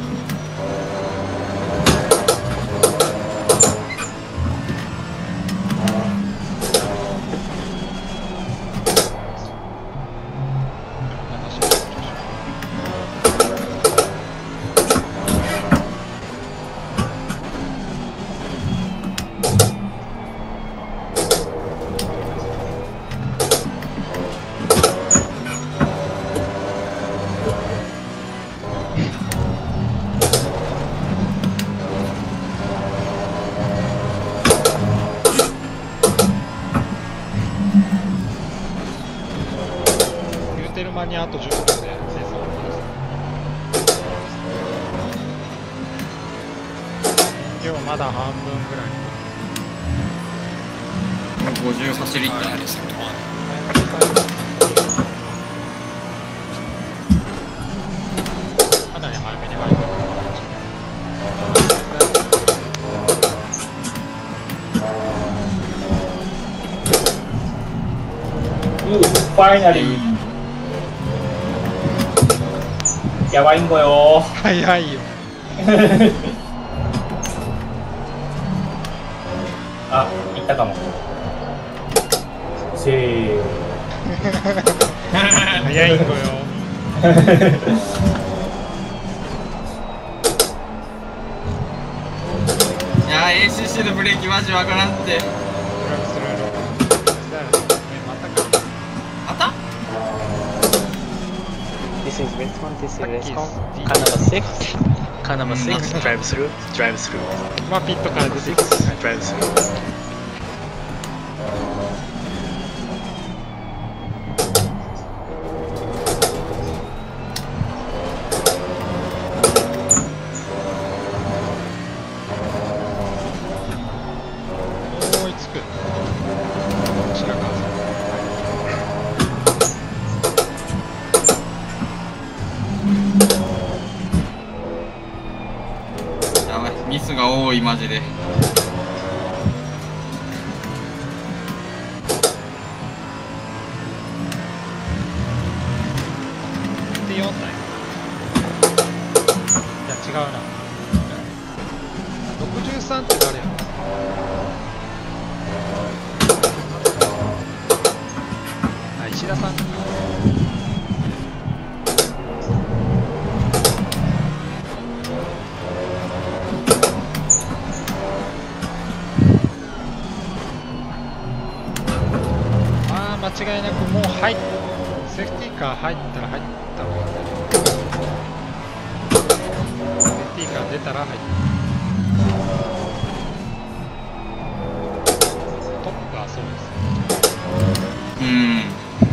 車にあとじゅっぷんで生産終わります。燃料まだ半分ぐらい。 ごじゅうはちリッターです。 かなり早めに入る。 ファイナリー。やばいんごよ。 早いよ。 あ、いったかも。せー。 早いんごよ。 いやー エーシーシー のブレーキマジわからんって。また ？This is Rescon, this is Rescon. Car number six. Car number six, drive through, drive through. まあピットから出てきて drive through. 追いつく。白川さん。 やばい、ミスが多いマジで。 でよんだい。いや違うな。ろくじゅうさんって誰やろ。あ、石田さん。 間違いなくもう入っセーフティーカー入ったら入った方がいい。セーフティーカー出たら入った。トップはそうです。 うん。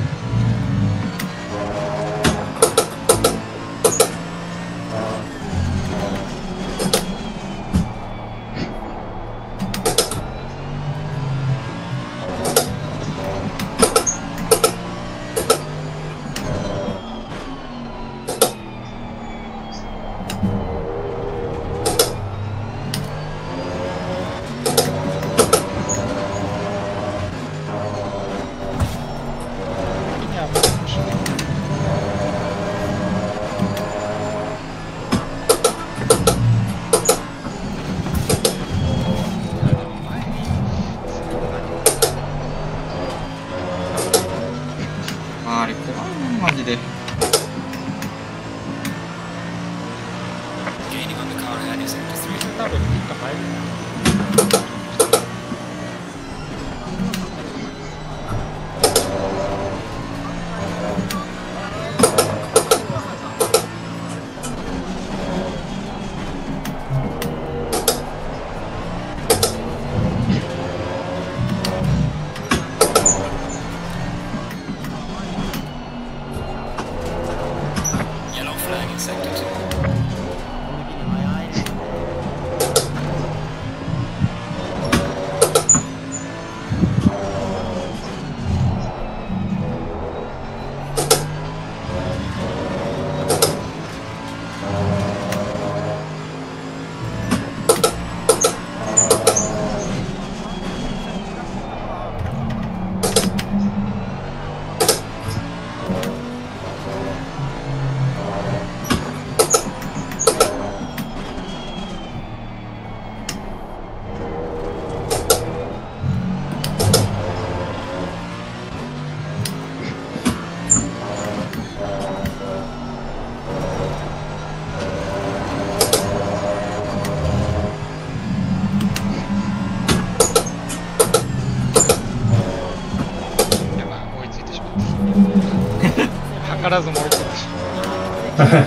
図らずも追いついてしまう。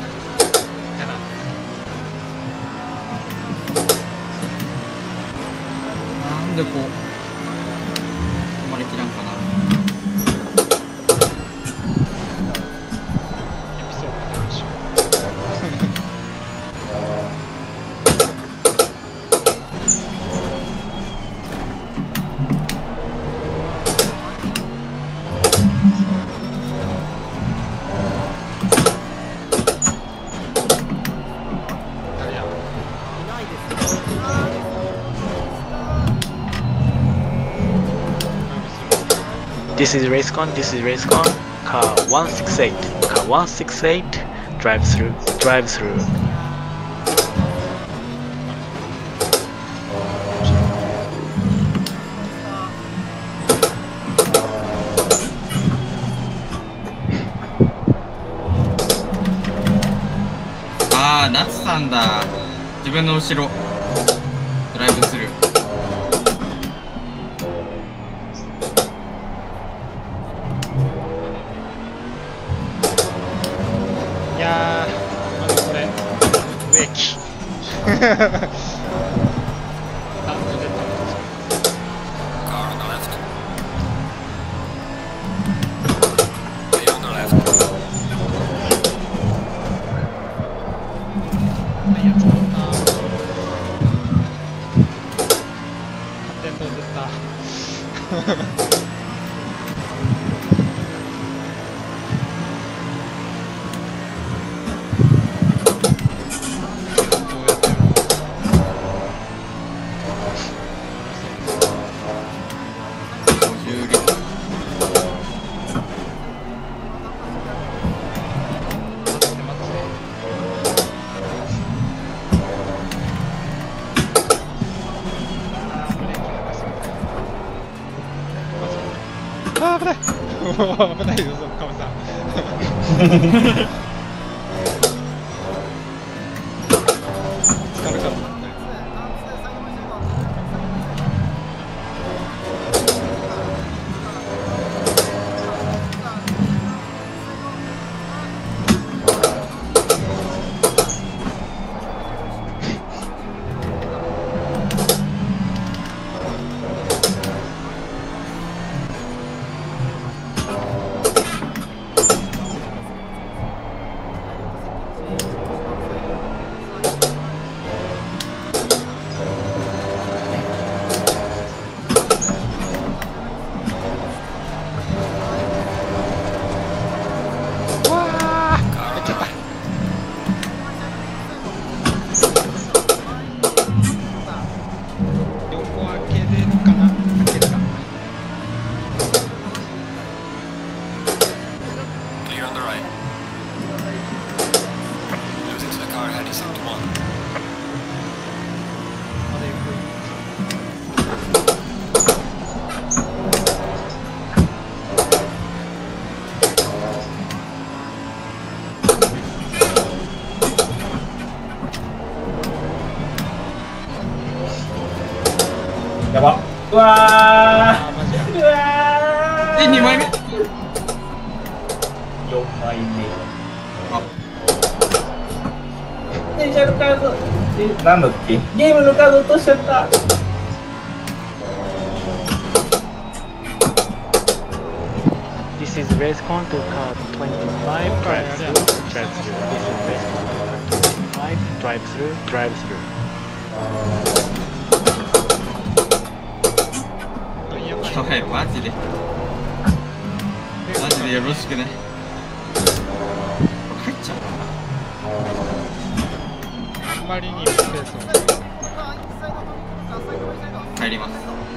なんでこう止まりきらんかな。 エピソードがあるでしょ。 This is RaceCon, this is RaceCon, car one six eight, car one six eight, drive through, drive through. Ah, ナツさんだ。自分の後ろドライブする。 いやー、まずこれ、ブレーキ。あー、危ない危ないよ、そのカメさん。疲れかった。 うわーうわーえ、にまいめ？ よんまいめ。 あ、 スペシャルカード、え、なんだっけ、ゲームのカード落としちゃった。 This is race con to card twenty-five, drive through, drive through. This is race con to card twenty-five, drive through, drive through. やばい、マジで。マジでよろしくね。入っちゃう。 あんまりにスペースを入ります。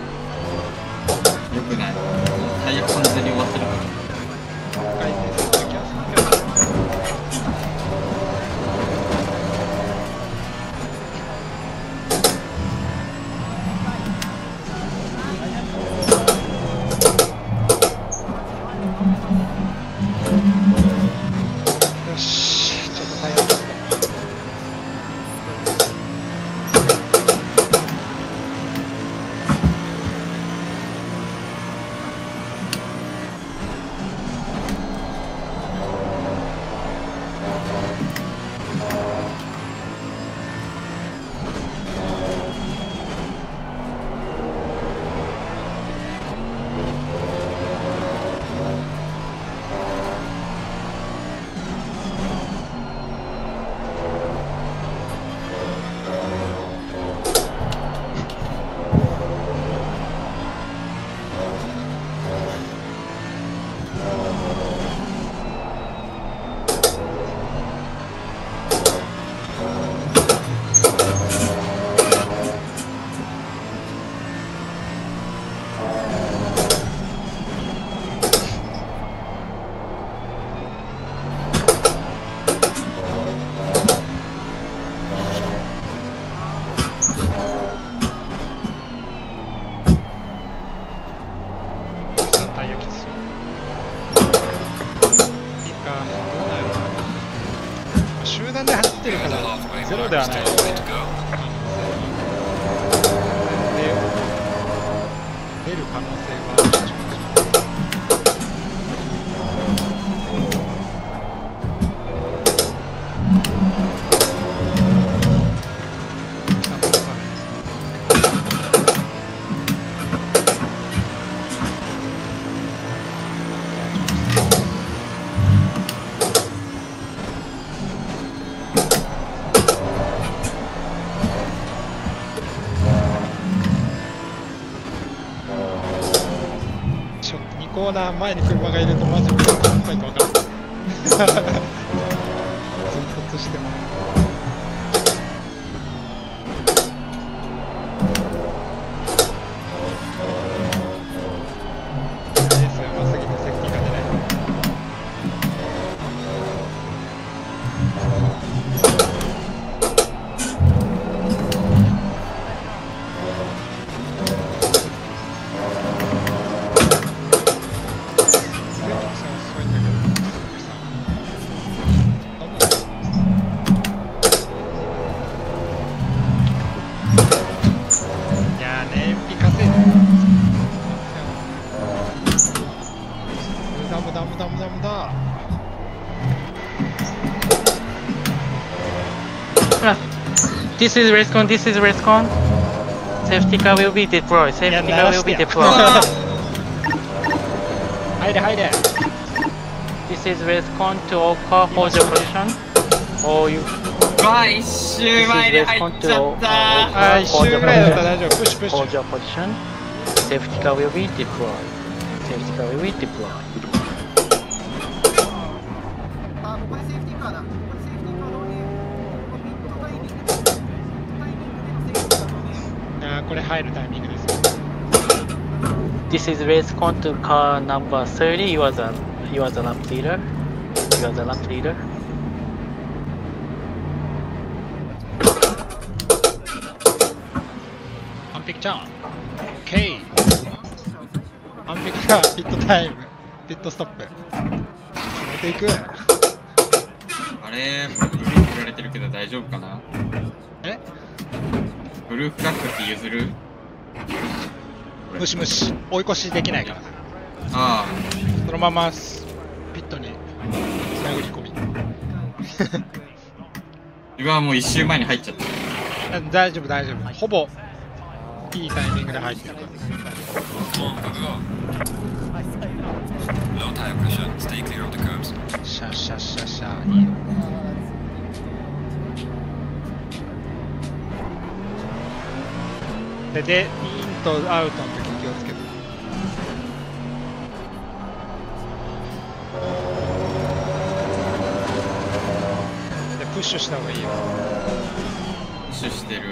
よくない。タイヤ完全に終わってるから。 回転するときはよし、ちょっとタイヤをゼロではない。出る可能性はコーナー前に車がいるとマジで何回か分からない。追突しても。レースやばすぎてセーフティーが出ない。 This is RaceCon, this is RaceCon. Safety car will be deployed. Safety car will be deployed. 入れ入れ。 This is RaceCon to all car, hold your position. All you. わあ、一周前に入っちゃった。 ああ、一周ぐらいだったら大丈夫。プッシュプッシュ。 Hold your position. Safety car will be deployed. Safety car will be deployed. あ、ここでセーフティーカーだ。ここでセーフティーカー導入。ここピットタイミングで。 これ入るタイミングですよ。 This is RaceCon to car number thirty. You are the you are the lap leader. You are the lap leader. 完璧じゃん。OK。完璧だ。ピットタイム。ピットストップ。止めていく。 あれ、ブルー振られてるけど大丈夫かな？ え？ ブルーフラッグって譲る？ ムシムシ追い越しできないから。 ああ。 そのままピットに殴り込み。 自分はもう一周前に入っちゃった。 大丈夫大丈夫。ほぼいいタイミングで入ってるから。シャシャシャシャいいよ。で、で、インとアウトの時気をつけて。で、プッシュした方がいいよ。 プッシュしてる。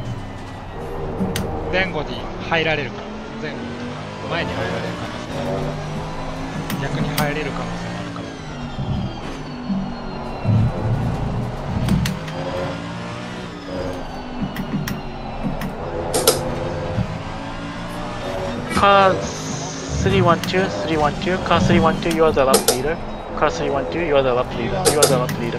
前後に入られるから。前後とか前に入られる可能性もあるから。逆に入れる可能性もあるから。 Car three one two, three one two, car three one two, you are the lap leader. Car three one two, you are the lap leader. You are the lap leader.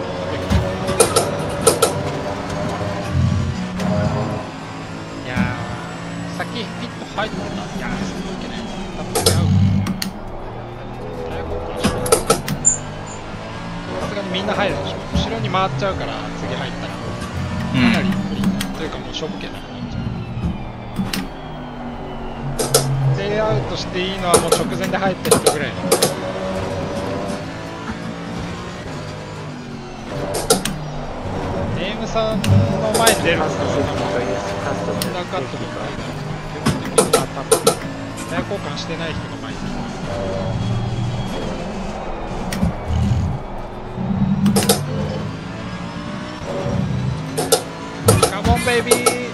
いやー、先ピット入ってた。いやー、そんなわけない。多分違う。タイヤ交換してる。さすがにみんな入るでしょ。後ろに回っちゃうから、次入ったら。かなり不利。というかもう勝負権なくなっちゃう。レイアウトしていいのはもう直前で入った人ぐらい。ネームさんの前に出るんですか？ホンダカットとか基本的には多分タイヤ交換してない人が前に来る。カモンベイビー。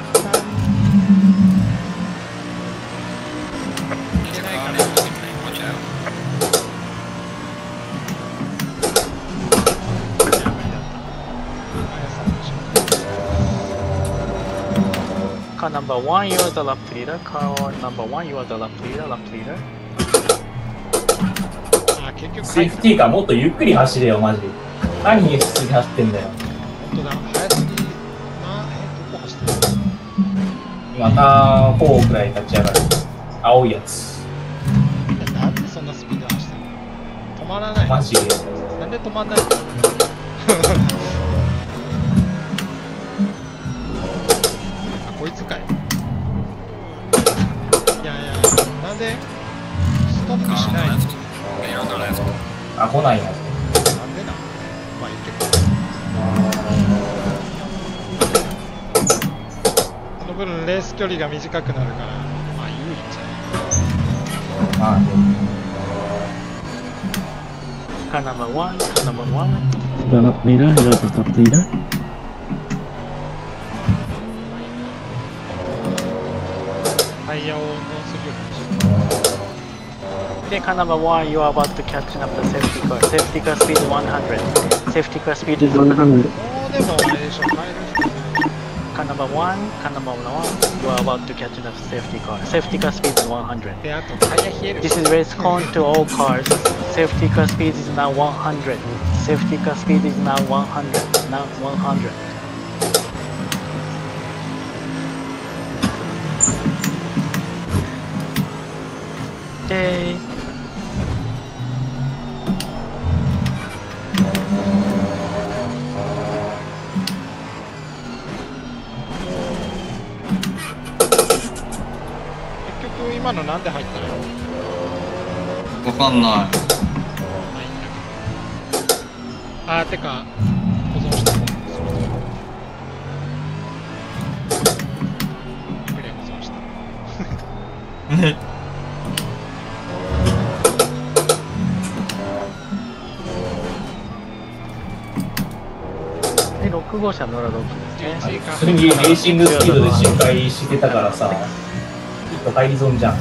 Car number one, you are the lap leader. Car number one, you are the lap leader. Lap leader. あ、結局セーフティーカーもっとゆっくり走れよ、マジで。何普通に走ってんだよ。 本当だ、速すぎ。あ、え、どこ走ってる？ 今、ターンフォーくらい立ち上がる。青いやつ。 なんでそんなスピードで走ってるの？止まらない。 マジで。 なんで止まんないの？こいつかい。いやいや、なんでストップしないの？ あ、来ないな。 なんでな？まあいいけど。その分レース距離が短くなるから、まあ有利じゃない。 まあね。 Car number one, car number one. The lap leader, you are the top leader. Okay, car number one, you are about to catch up the safety car. Safety car speed is one hundred. Safety car speed is one hundred. Car number one, car number one, you are about to catch up the safety car. Safety car speed is one hundred. This is race cone to all cars. Safety car speed is now one hundred. Safety car speed is now one hundred. Now one hundred. Okay. 結局今のなんで入ったの？ わかんない。 あー、てか保存した方がいい。プレイ保存した。 ろく号車ノラドックですね。 普通にレーシングスピードで周回してたからさ、きっと入り損じゃん。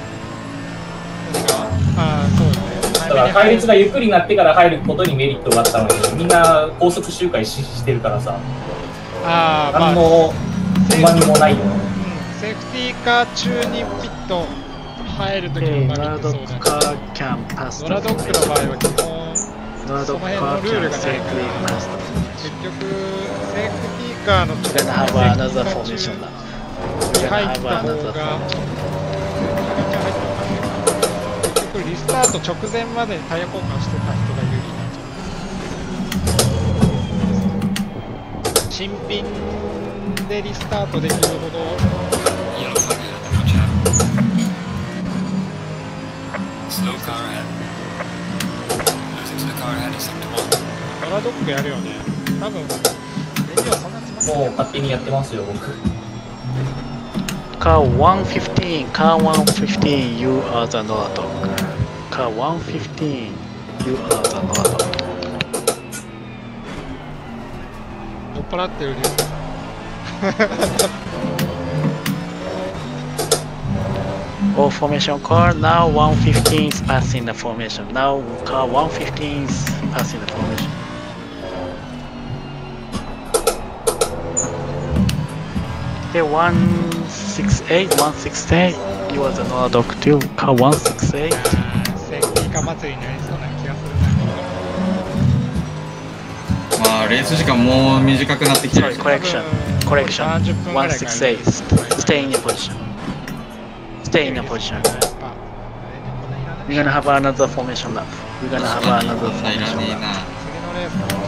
ああ、そうね。 だから隊列がゆっくりになってから入ることにメリットがあったのに、みんな高速周回ししてるからさ、 ああ、 何の不満にもないよ。 うん、セーフティーカー中にピット入るときの場合ってそうだね。ノラドックの場合は基本、その辺のルールがないから、結局、セーフティーカーの直前に入った方がート直前までにタイヤ交換してた人が有利なんじゃない。新品でリスタートできるほどドラドッグやるよね。多分燃料そんなつまんない。 もう勝手にやってますよ僕。 Car one fifteen, car one fifteen, you are the Nora dog. Car one fifteen, you are the Nora dog. 酔っ払ってるリスク。 All formation car, now one fifteen is passing the formation. Now car one fifteen is passing the formation. Okay, one sixty-eight, one sixty-eight, you are the Nora dog too. Car one sixty-eight. セーフティーカー祭りになりそうな気がするな。 まあレース時間もう短くなってきてる。 Sorry, correction, correction. one sixty-eight, stay in your position. Stay in your position. We're gonna have another formation lap. We're gonna have another formation lap. 次のレースの考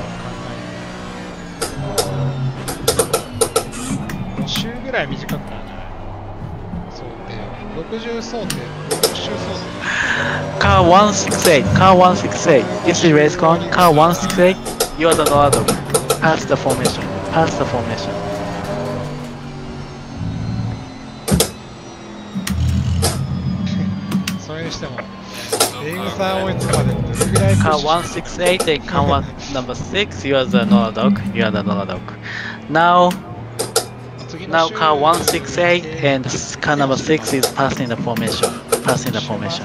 えご周ぐらい短くなるんじゃない想定。ろくじゅう想定、ろくじゅう周想定。 Car one sixty-eight, car one sixty-eight. This is race con. Car one sixty-eight, you are the Nora dog. Pass the formation. Pass the formation. それにしても、レイムさん追いつくまでどれぐらい Car one sixty-eight and car one number six, you are the Nora dog. You are the Nora dog. Now, now car one sixty-eight and car number six is passing the formation. Passing the formation.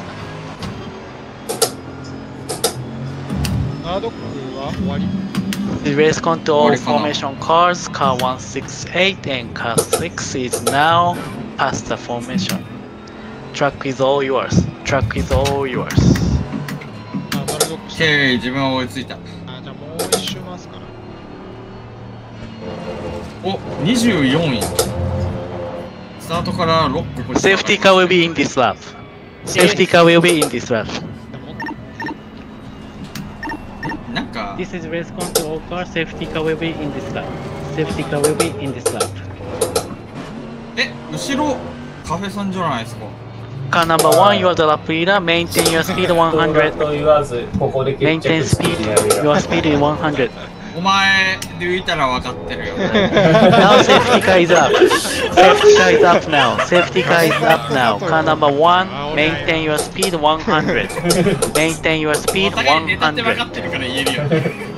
ナードックは終わり The race con to all formation cars. Car one sixty-eight and car six is now past the formation. Track is all yours. Track is all yours. あ、ナルドックして。 ケイ、自分は追いついた。 あ、じゃあもう一周回すかな。 お、にじゅうよんい。スタートからろっこ。 Safety car will be in this lap. Safety car will be in this lap. なんか This is race con to all cars. Safety car will be in this lap. Safety car will be in this lap. え、後ろカフェさんじゃないですか。 Car number one, you are the lap leader. Maintain your speed one hundred. と言わずここで決 Maintain 着 speed. Your speed is one hundred. お前で浮いたら分かってるよ。 Now safety car is up. Safety car is up now. Safety car is up now. Car number one, maintain your speed one hundred. Maintain your speed お互いネタって分 one hundred. かってるから言えるよ。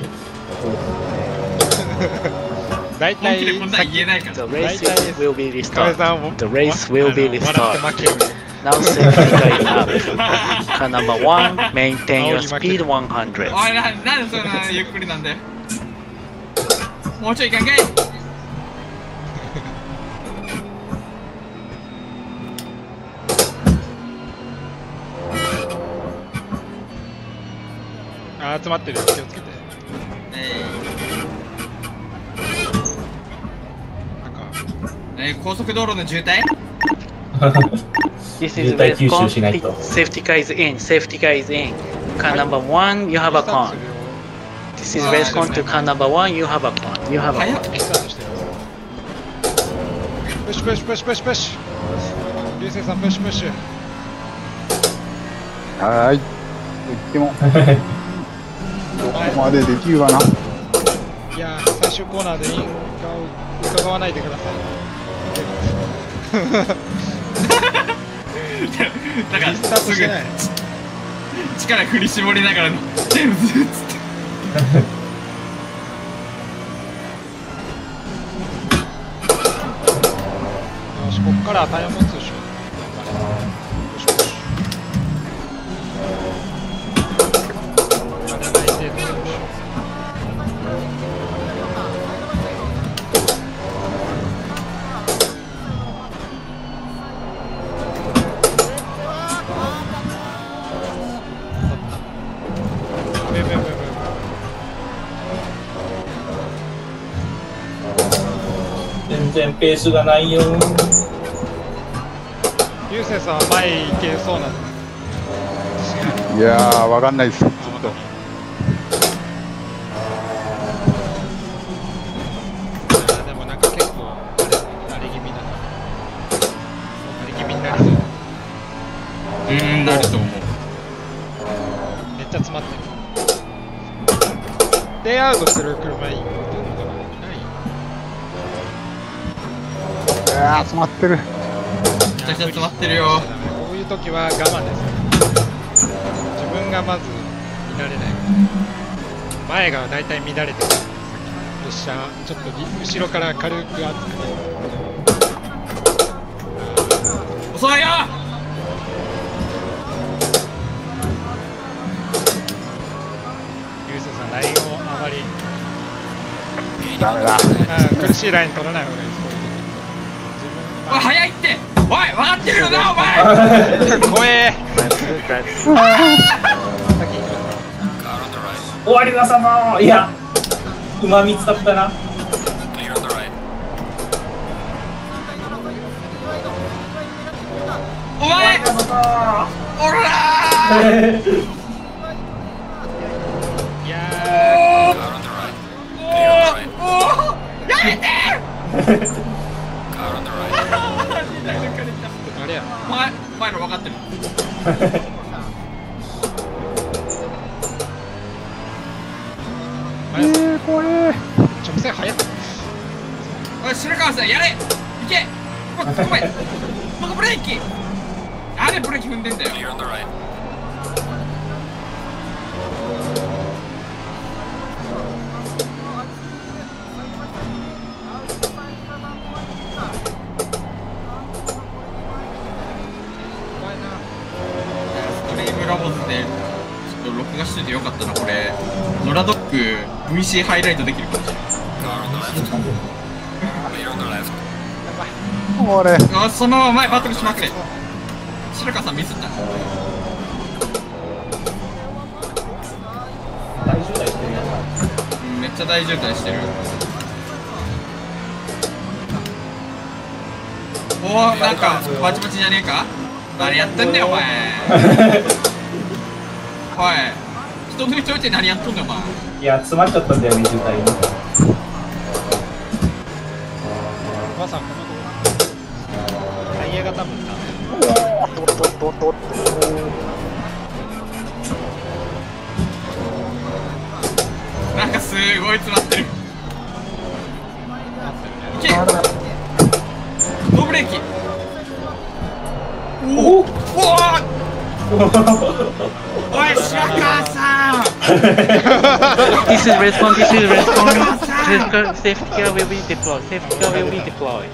大本気で体こんなん言えないから。 The race will be restarted. The race will be 笑って restarted. 負ける。 Now safety car is up. Car number one, maintain your speed one hundred. おい、な、なんでそんなゆっくりなんだよ。もうちょいいかんかい。 あ、集まってる。気をつけて。なんか、 えー、高速道路の渋滞 This is race con. Safety car is in. Safety car is in. Car number one, you have a con. This is race con to car number one, you have a con. You have a con. プッシュプッシュプッシュプッシュプッシュ。流星さんプッシュプッシュ。 はーい。と言っても、どこまでできるかな。 いやー、最終コーナーでイン伺わないでください。 だからリスタートしてない。 力振り絞りながらのジェームズっつって。 よし、こっからタイヤ持つでしょ。よしよし。やらない程度でよし。べべべべべ。 全然ペースがないよ。 流星さんは前行けそうな。 いいやー、わかんないです。ちょっと。 でもなんか結構あれ気味だな。あれ気味になりそう。 うーん、なると思う。 めっちゃ詰まってる。レイアウトする車いい。 いやー、詰まってる。 めちゃくちゃ詰まってるよ。 こういう時は我慢です。自分がまず見られない。前がだいたい乱れてる。プレッシャー、ちょっと後ろから軽く圧く。 遅いよ。 ユースさん、ラインをあまり。 ダメだ。 苦しいライン取らない方がいいです。 おい、早いって。おい、分かってるよな、お前。 怖え。 終わりださま。いや、馬見つかったな。 お前。おらー。いやー。 おお。やめて。 あれや。 前、前の分かってる。 えー、怖え。 直線速い。 おい、白川さん、やれ。いけ。ごめん。僕ブレーキ。あれブレーキ踏んでんだよ。ラボズでちょっと録画しててよかったな。これノラドック ブイシー ハイライトできるかもしれない。 俺あ、そのまま前バトルしまくれ。白川さんミスった。 大渋滞してるやつ。めっちゃ大渋滞してる。おお、なんかバチバチじゃねえか。何やってんだよお前。おい、人抜いといて何やっとんだよお前。 いや、詰まっちゃったんだよね、渋滞に。 お母さん、このタイヤが多分な。 おーっとっとっとっとっと。 なんかすごい詰まってる。いけ。ノーブレーキ。おお。おおい、白川さん。 This is respawn, this is respawn. Safety car will be deployed. Safety car will be deployed.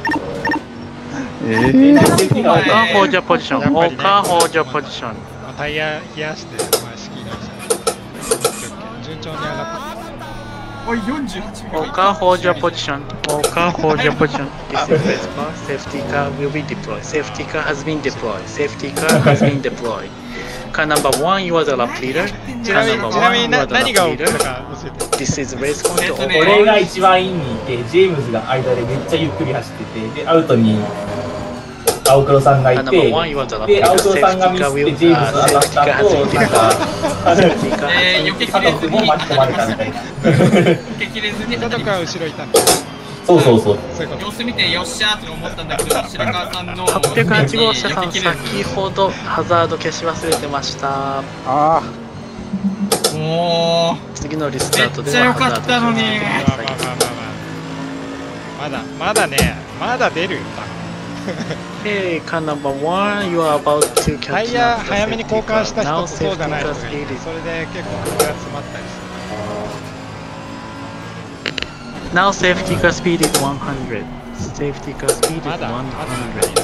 All car hold your position. All car hold your position. タイヤ冷やして、まあ、式に順調に上がって。 おい、よんじゅうはちびょう。 All car hold your position. All car hold your position. This is respawn. Safety car will be deployed. Safety car has been deployed. Safety car has been deployed. Car number one, you are the lap leader. Car number one, you are the lap leader. This is race control. 俺が一番インにいて、ジェームズが間でめっちゃゆっくり走ってて、で、アウトに青黒さんがいて、で、青黒さんがミスってジェームズが当たった後、なんか、 えー、避けきれずにも巻き込まれたみたいな。 避けきれずに後から後ろいたんだ。 そうそうそう。 様子見てよっしゃーって思ったんだけど、白川さんのはっぴゃくはち号車さん、先ほどハザード消し忘れてました。 ああ。 もう次のリスタートでめっちゃ良かったのに。 まだまだね、まだ出るよ。 Hey, car number one, you are about to catch. タイヤ早めに交換した人とそうじゃない人がいて、それで結構空が詰まったりする。 Now safety car speed is one hundred. Safety car speed is one hundred.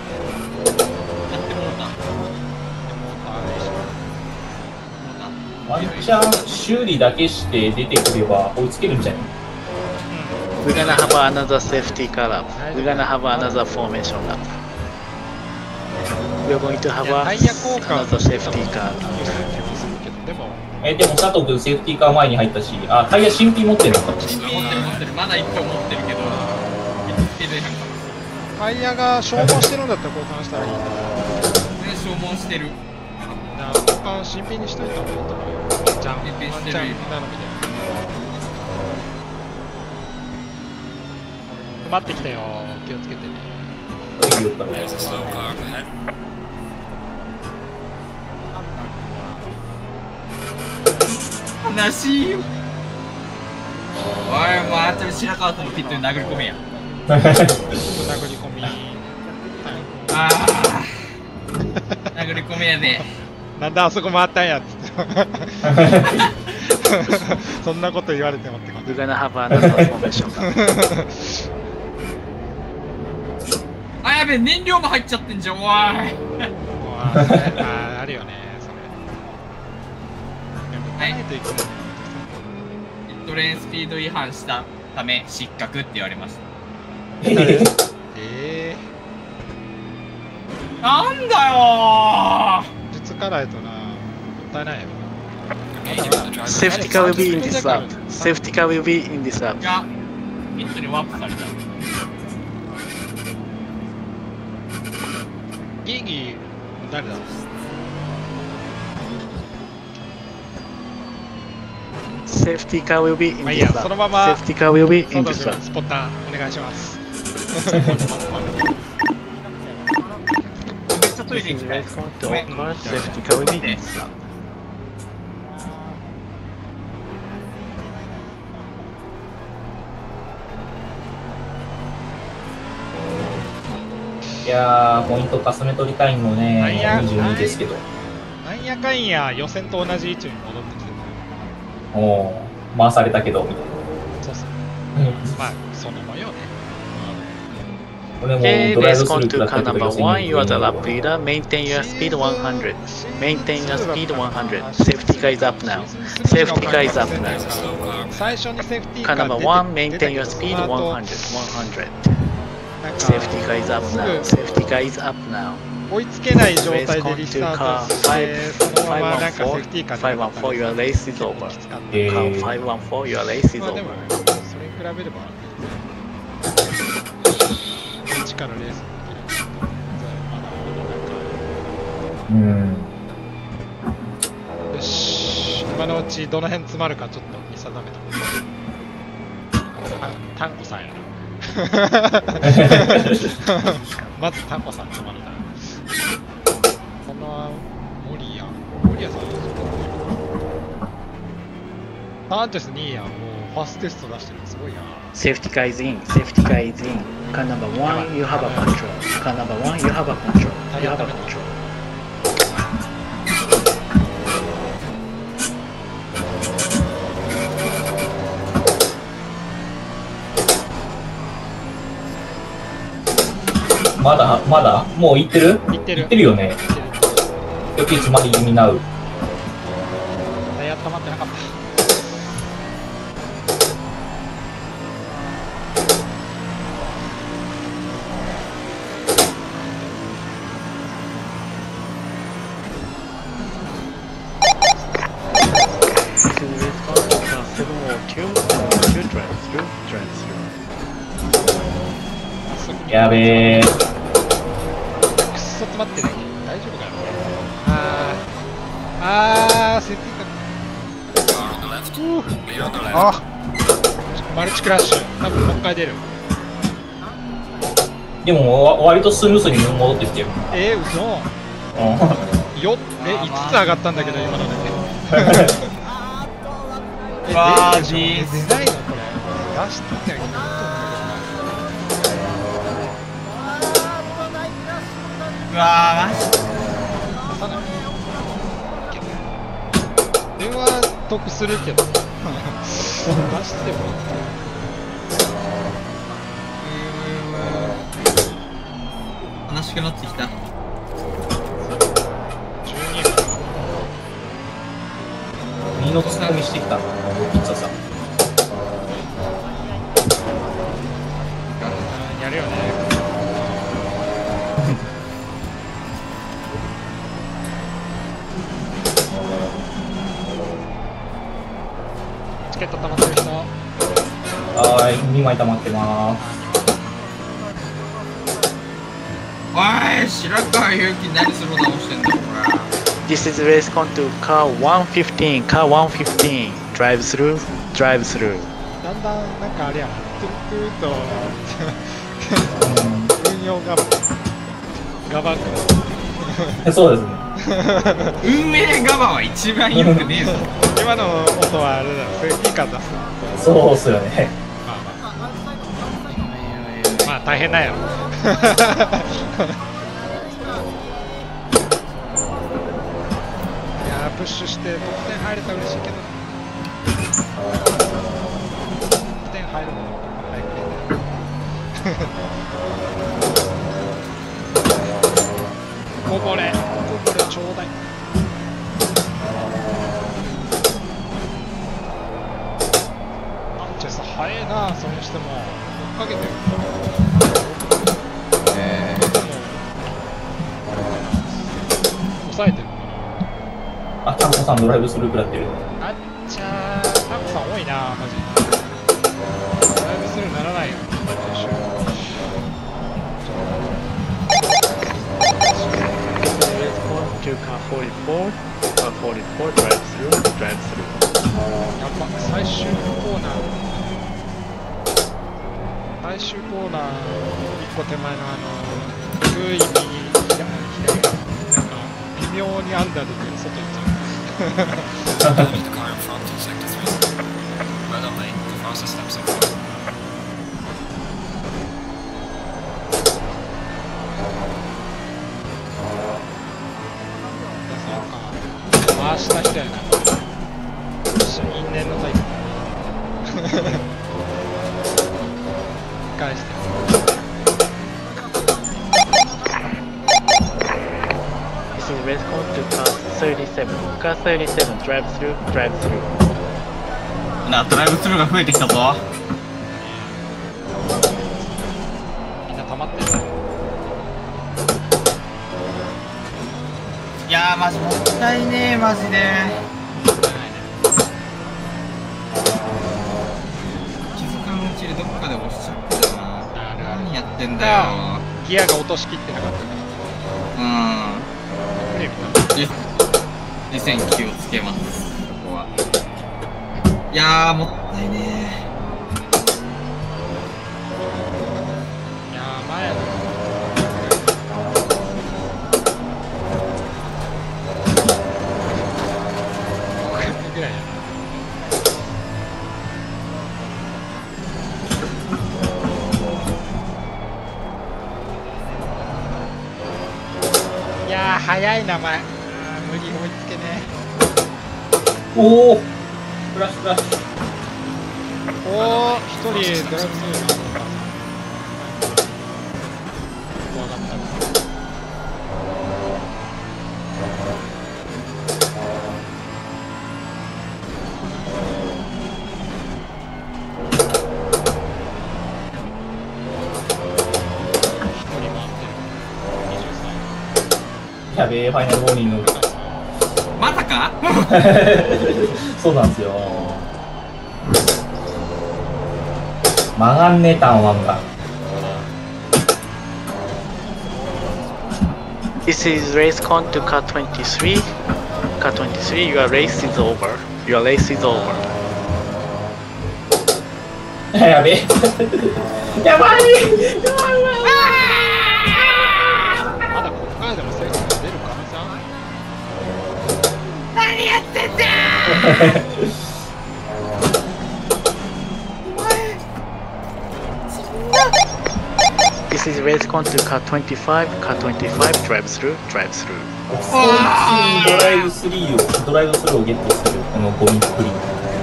ワンチャン修理だけして出てくれば追いつけるんじゃない？ We're gonna have another safety car lap. We're gonna have another formation lap. We're going to have a, another safety car lap. え、でも佐藤君セーフティーカー前に入ったし、あ、タイヤ新品持ってるのか。 新品持ってる持ってる、まだいっこ持ってるけど、 タイヤが消耗してるんだったら交換したらいいんだ。 ね、消耗してる。 他新品にしといた方がいいと思うよ。ワンチャン、ワンチャン頼みで。待ってきたよ。気をつけてね。 悲しいよ。おい、もうあんたの白川さんのピットに殴り込めや。 殴り込み。 ああ。殴り込めやで。 なんであそこ回ったんやっつって。そんなこと言われてもって感じ。 We're gonna have another formation. あ、やべえ、燃料も入っちゃってんじゃん、おい。 ああるよね、それ。 はい、ピットレーンスピード違反したため失格って言われました。 ええー、なんだよー。実かないとな、もったいないよ。 Safety car will be in this lap. Safety car will be in this lap. いや、ピットにワープされた。 ギーギー、誰だ ？Safety car will be in まあいい this や、 lap. そのまま Safety car will be in 外 this で lap. スポッターお願いします。 Safety car will be in this lap. いやー、ポイントかすめ取りたいのね、にじゅうにですけど。 なんやかんや予選と同じ位置に戻ってきてる。 おお、回されたけどみたいな。 そうそう。まあ、その模様ね。 Okay, race on to car number one. You are the lap leader. Maintain your speed one hundred. Maintain your speed one hundred. Safety car is up now. Safety car is up now. 最初にセーフティーカ Car ー number one. Maintain your speed one hundred. one hundred. Safety car is up now. Safety car is up now. 追いつけない状態でリスタートして、そのままなんかセーフティーカーで。 five one four, your race is over. Car five one four, your race is まあで over. も、それに比べれば、一からレースできる。 うん。 よし、今のうちどの辺詰まるかちょっと見定めた。あ、タンコさんやな。まずタンコさん詰まるな。この森谷、森谷さん。タンテスにいや、もうファステスト出してるのすごいな。 Safety car is in. Safety car is in. Car number one, you have a control. Car number one, you have a control. You have a control. まだまだもう行ってる？ 行ってる。 行ってるよね。よきつまり気味なう。 タイヤ溜まってなかった。 やべえ。 くっそ詰まってる。大丈夫かよ。あーあー、セーフティーカー。あマルチクラッシュ。多分もう一回出る。 でもわ割とスムーズに戻ってきてる。 えー、嘘。 うん。 よえ、いつつ上がったんだけど、今ので。え、 わー、 出ないのこれ。出したんだよ。 うわー、マジ電話得するけど出しても悲しくなってきた。 じゅうにかな。 右のつなぎしてきたのピッツァさん。 やるよね。チケット溜まってる人。 はーい、にまい溜まってまーす。 おい、白川祐希何スローダウンしてんだこれ。 This is race con to car one fifteen, car one fifteen, drive through, drive through. だんだんなんかあれやな、トゥルトゥルと運用がガバンクそうですね。 運営側は一番よくねえぞ。 今の音はあれだ、それいい感出すな。 そうっすよね。 まあまあまあ大変なんやろ。いやープッシュして得点入れたら嬉しいけどな。得点入るの早くね。こぼれこぼれちょうだい。アンチェス早えな、それにしても追っかけてる。えー、でも抑えてる。 あ、タンコさんドライブスルー食らってる。 あっちゃー、タンコさん多いな、マジ。ドライブスルーならないよ。 To car forty-four, car forty-four, drive through, drive through. やっぱ最終コーナー、最終コーナーいっこ手前のあの低い右、左がなんか微妙にアンダーで外行っちゃう。 Leave the car in front in sector three. Well done, mate. The fastest lap so far. 回した人やな。因縁のタイプ。返して。 This is race con to car thirty-seven, car thirty-seven, drive through, drive through. な、ドライブスルーが増えてきたぞ。 みんな溜まってる。 いやー、マジもったいねえ、マジで。気づかんうちでどっかで押しちゃってたな。何やってんだよ。 ギアが落としきってなかったから。 うん。 ブレーキにせん気をつけます、ここは。いやー、もったいねいやー、前の。ぐらいやな。いやー、早いな、前。あー、無理追いつけねおお、フラッシュフラッシュ。 おお、一人ドライブスルーな。怖かった。 やべえ、ファイナルウォーニング。 まさかそうなんですよ。曲がんねえターンワンが。 This is race con to car twenty-three, car twenty-three, your race is over, your race is over. やべえ。やばい。やばい。 まだここからでも成功が出る可能性ある。 何やってんだー This is race con to car twenty-five, car twenty-five, drive through, drive through. ドライブスリーを、ドライブスルーをゲットする、このゴミっぷり。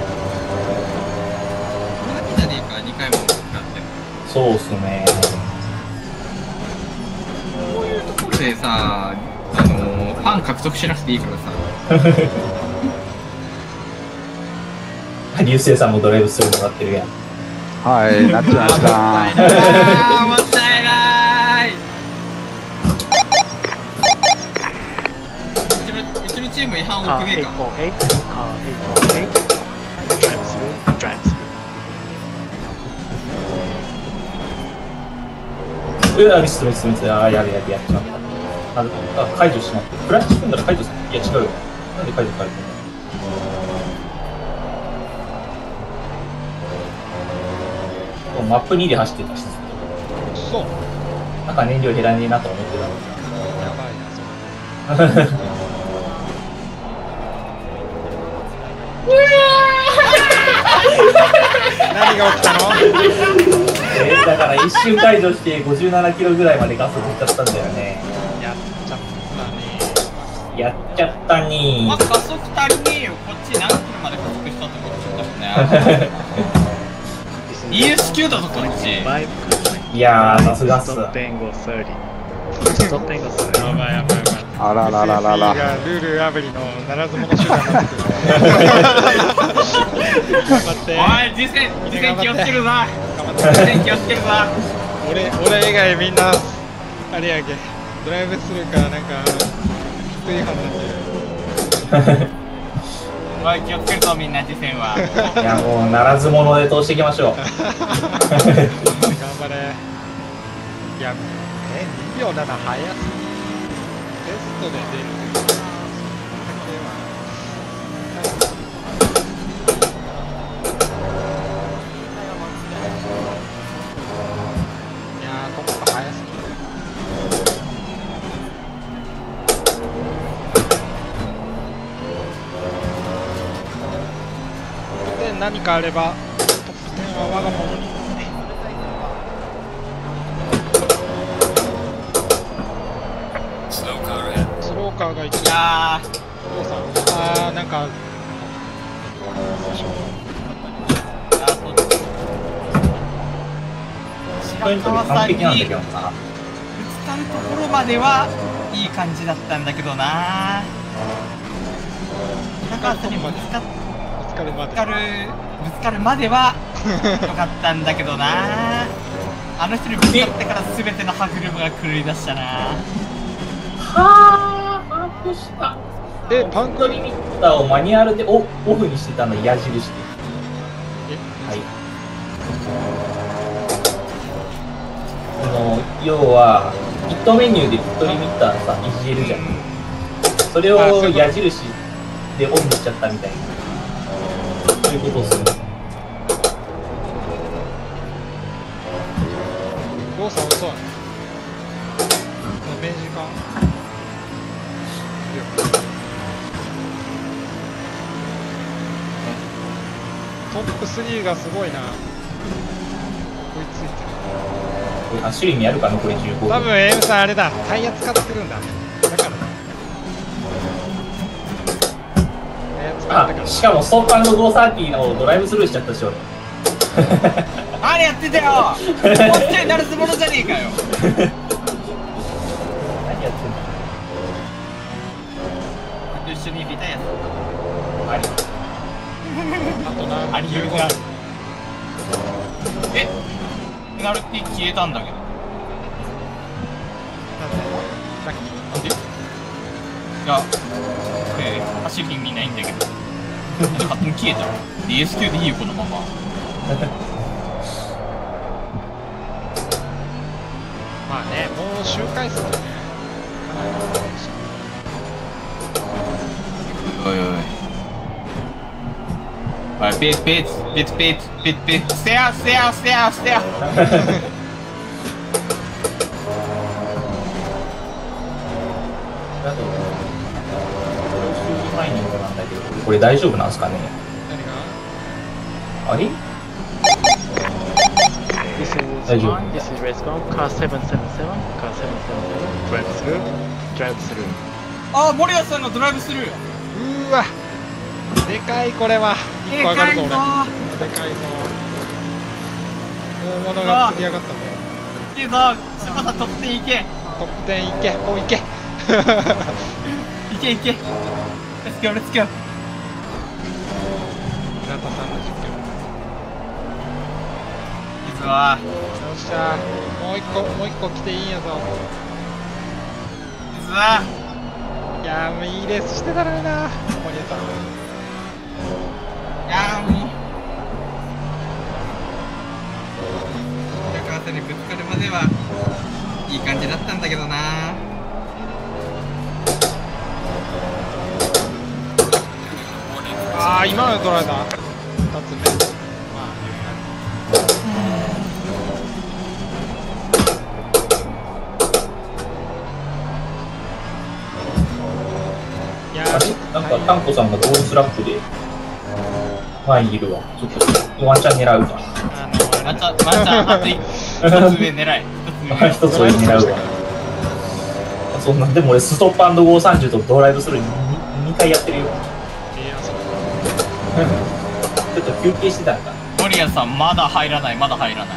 じゃねえか、にかいも使って。 そうっすね。 こういうところでさ、あのー、ファン獲得しなくていいからさ。 流星さんもドライブスルーもらってるやん。 はい、なっちゃいました。 あー、もったいない。うちの、うちのチーム違反多くねえか。 car eight four eight, car eight four eight, drive through, drive through. うわ、ミスミスミス、あー、やべやべやっちまった。あ、あ解除しまって。フラッシュ組んだら解除する。 いや違うよ。なんで書いて書いてるの？マップにで走ってたし。 そう。 なんか燃料減らねえなと思ってたの。 やばいな、それ。何が起きたの？ えー、だから一瞬解除してごじゅうななキロぐらいまでガス抜っちゃったんだよね。 やっちゃったね。 やっちゃったねー。 まあ、加速足りねえよ。こっち何キロまで加速したと思っちゃったもんね。イーエスキュー だぞ、こっち。 いやー、さすがっす。 やばいやばいやばい。 あららららら。 ルール破りのならず者集団になってくる。頑張って。 おい、次戦、次戦気をつけるぞ。次戦気をつけるぞ。 俺、俺以外みんな、あれやけ、ドライブスルーからなんか、きつい違反になってる。 おい、気をつけるぞ、みんな、次戦は。 いや、もう、ならず者で通していきましょう。頑張れ。いや、え、にびょうなな早すぎ。テストで出るっていやー、トップ早すぎる。で、何かあれば、得点は我が物に。スローカーがいち。いやー、お父さん、あー、なんか。 白川さんにぶつかるところまではいい感じだったんだけどな。白川さんにぶつかぶつかるまでぶつかるまでは良かったんだけどな。あの人にぶつかってから全ての歯車が狂い出したな。 はー、把握した。 え、パンクリミッターをマニュアルでオオフにしてたの矢印で。はい。その要はヒットメニューでピットリミッターさいじれるじゃん。それを矢印でオフにしちゃったみたいな。そういうことをする。 動作遅い。明治か。トップスリーがすごいな。追いついてる。あ、種類にやるか残りじゅうご。 多分エムさんあれだ。タイヤ使ってるんだ。だからだ。あ、しかもストップ&ゴーサーティーのドライブスルーしちゃったでしょ。 何やってたよ。こっちになるつもりじゃねえかよ。 何やってんだ。 一緒にリタイアする。 あり。 あとな。 ありよりが。え、ペナルティ消えたんだけど。 さっき。 なんで？いや、えー、走る意味ないんだけど。勝手に消えた。ディーエスキュー でいいよこのまま。 まあね、もう周回数もね。 おいおい。おい、ペースペースペースペースペースペースステアステアステアステア。 これ大丈夫なんですかね。 何が？ あれ大丈夫。This is race one, car seven seven seven, car seven seven seven, drive through, drive through. あ、森谷さんのドライブスルー。 うーわ、でかいこれは。 でかいぞ。でかいぞ。 大物が釣り上がったね。 いいぞ、柴田トップテン行け。 トップテン行け、もう行け。 行け行け。レッツゴーレッツゴー。 平田さんの実況。 いいぞ。よっしゃ、もう一個もう一個来ていいんやぞ。 いいぞ。 いやーもういいレースしてたのにな、森谷さん。 いやーもう白川さんにぶつかるまではいい感じだったんだけどな。 ああ、今の取られた。ふたつめ。まあ、いやー、 なんか、タンコさんがゴールスラップで前にいるわ。ちょっと、ワンチャン狙うか。 ワンチャン、ワンチャン、あと一つ目狙い。 一つ上狙うわ。そんなんでも俺、ストップ&ゴーさんじゅうとドライブスルーにかいやってるよ。ちょっと休憩してたんか。 森谷さん、まだ入らない、まだ入らない。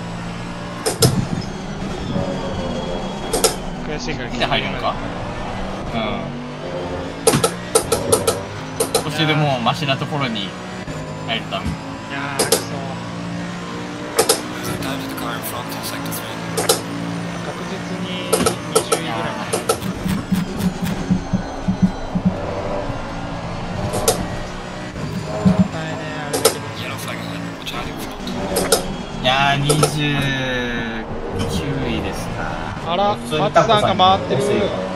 悔しいから来て入るのか。うん。途中でもうマシなところに入るため。いやー、くそ。確実ににじゅういぐらい。 いやー、にじゅうきゅういですか。 あら、ハツさんが回ってる。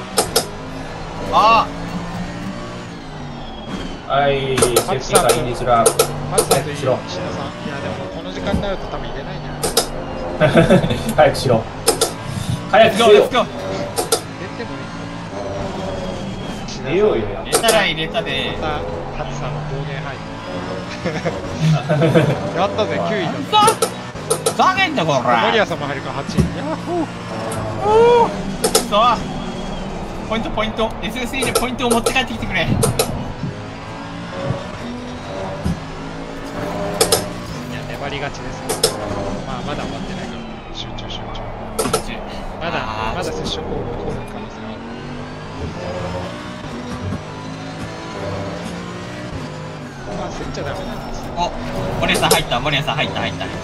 あはい、セーフティーカー入れづら。 ハツさんと石田さん。いや、でもこの時間になると多分入れないんじゃない。 早くしろ。早くしろ。 出てもいい。 入れようよ。 入れたら入れたで。 またハツさんの暴言入って。やったぜ、きゅういだ。 ふざけんなこら。 森谷さんも入るからはちい。ヤッホー。 そう。ポイントポイント。エスエスイー でポイントを持って帰ってきてくれ。いや、 粘り勝ちです。まあ、まだ終わってないから、集中集中。まだ、まだ接触を起こる可能性がある。まあ、競っちゃダメなんですよ。 お、森谷さん入った、森谷さん入った、入った、入った。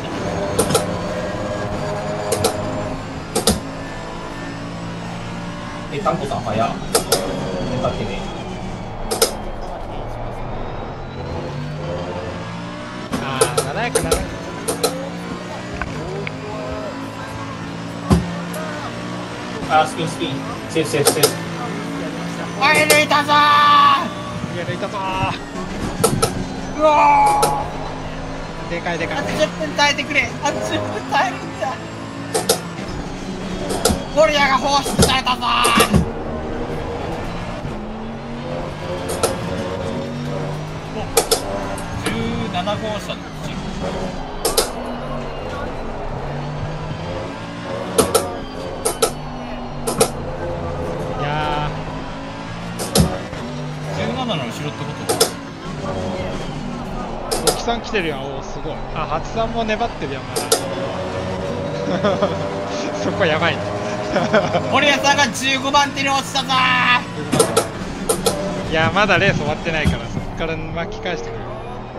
え、タンコさん早っ。寝かけね。 ああ、ななやかななやか。 あー、スピンスピン。セーフセーフセーフ。 おい、抜いたぞー。 いや、抜いたぞー。 うわー。でかいでかい。 あとじゅっぷん耐えてくれ。あとじゅっぷん耐えるんだ。森谷が放出されたぞー。じゅうなな号車のうちいやーじゅうななの後ろってことはロキさん来てるやん。おお、すごい。あ、ハツさんも粘ってるやん、まだ。そこやばいね。 森谷さんがじゅうごばん手に落ちたぞー。いや、まだレース終わってないから、そこから巻き返してくる。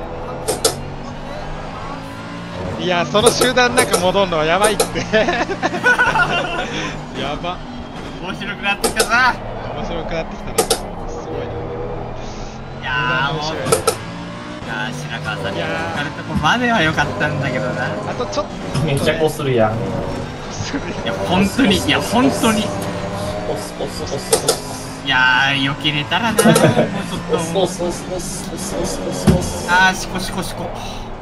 いや、その集団なんか戻るのはやばいって。やば。 面白くなってきたぞ。 面白くなってきたな。すごいな。 いやー、面白い。いやー、白川さんに分かるとこまでは良かったんだけどな。 あとちょっと、 めっちゃこするやん。 いや、本当に、いや、本当に。 コスコスコスコス。 いやー、よけれたらな。もうちょっと。 コスコスコスコスコスコスコス。 あー、シコシコシコ。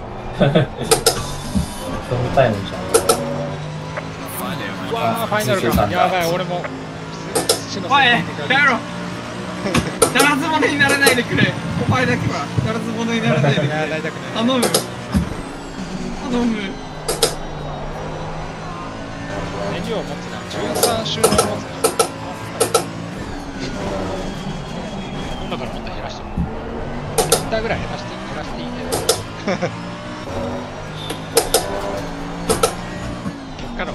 フムタイムじゃん。 うわー、ファイナルか。やばい、俺も。 おい、やろ。ならず者にならないでくれ。お前だけはならず者にならないでくれ。頼む。頼む。 ネギを持つな。じゅうさん周年持つな。今からもっと減らしてる。いったぐらい減らしていい、減らしていいね。結果の。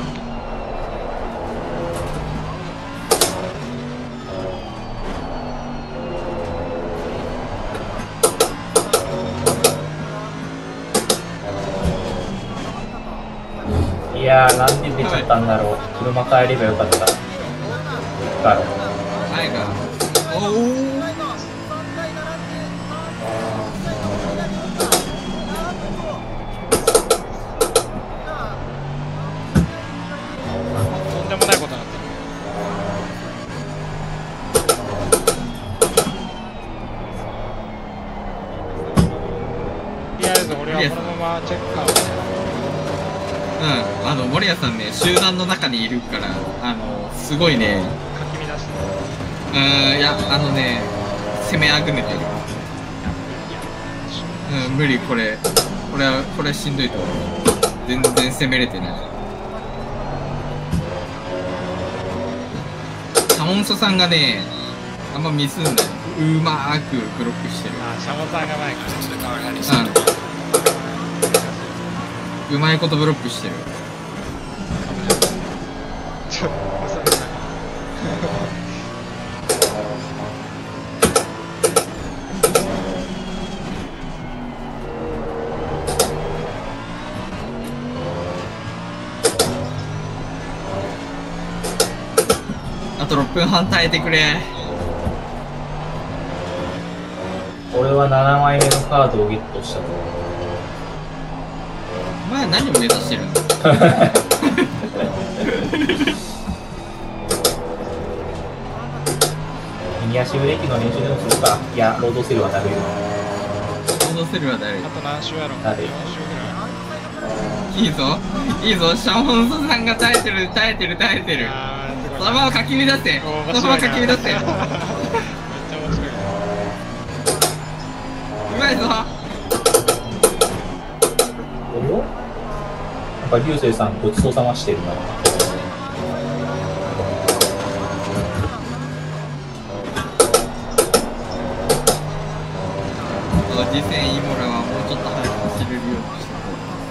いやー、なんで出ちゃったんだろう。車帰ればよかった。だろう。 前が。おお。 とんでもないことになってる。 りあえず俺はこのままチェッカーをね。 うん、あの森谷さんね、集団の中にいるから、あのすごいね、 かき乱してうーん、いや、あのね、攻めあぐねてる。うん、無理、これ、これは、これはしんどいと思う。全然攻めれてない。シャモンソさんがね、あんまミスんない。うまーくブロックしてる。 あ、シャモンさんが前から。 うん。うまいことブロックしてる。 ちょっと、 あとろっぷんはん耐えてくれ。 俺はななまいめのカードをゲットしたと。 お前は何を目指してるんだ右足ブレーキの練習でもするか。いや、ロードセルはダメよ。 ロードセルは誰？ あと何周やろう。 誰？ よん周ぐらい。 いいぞ、いいぞ、シャモンソさんが耐えてる、耐えてる、耐えてる。そのままかき乱せ。そのままかき乱せ。めっちゃ面白い。うまいぞ。 およ？なんか流星さんごちそうさましてるな。 次戦イモラはもうちょっと早く走れるようにしてこ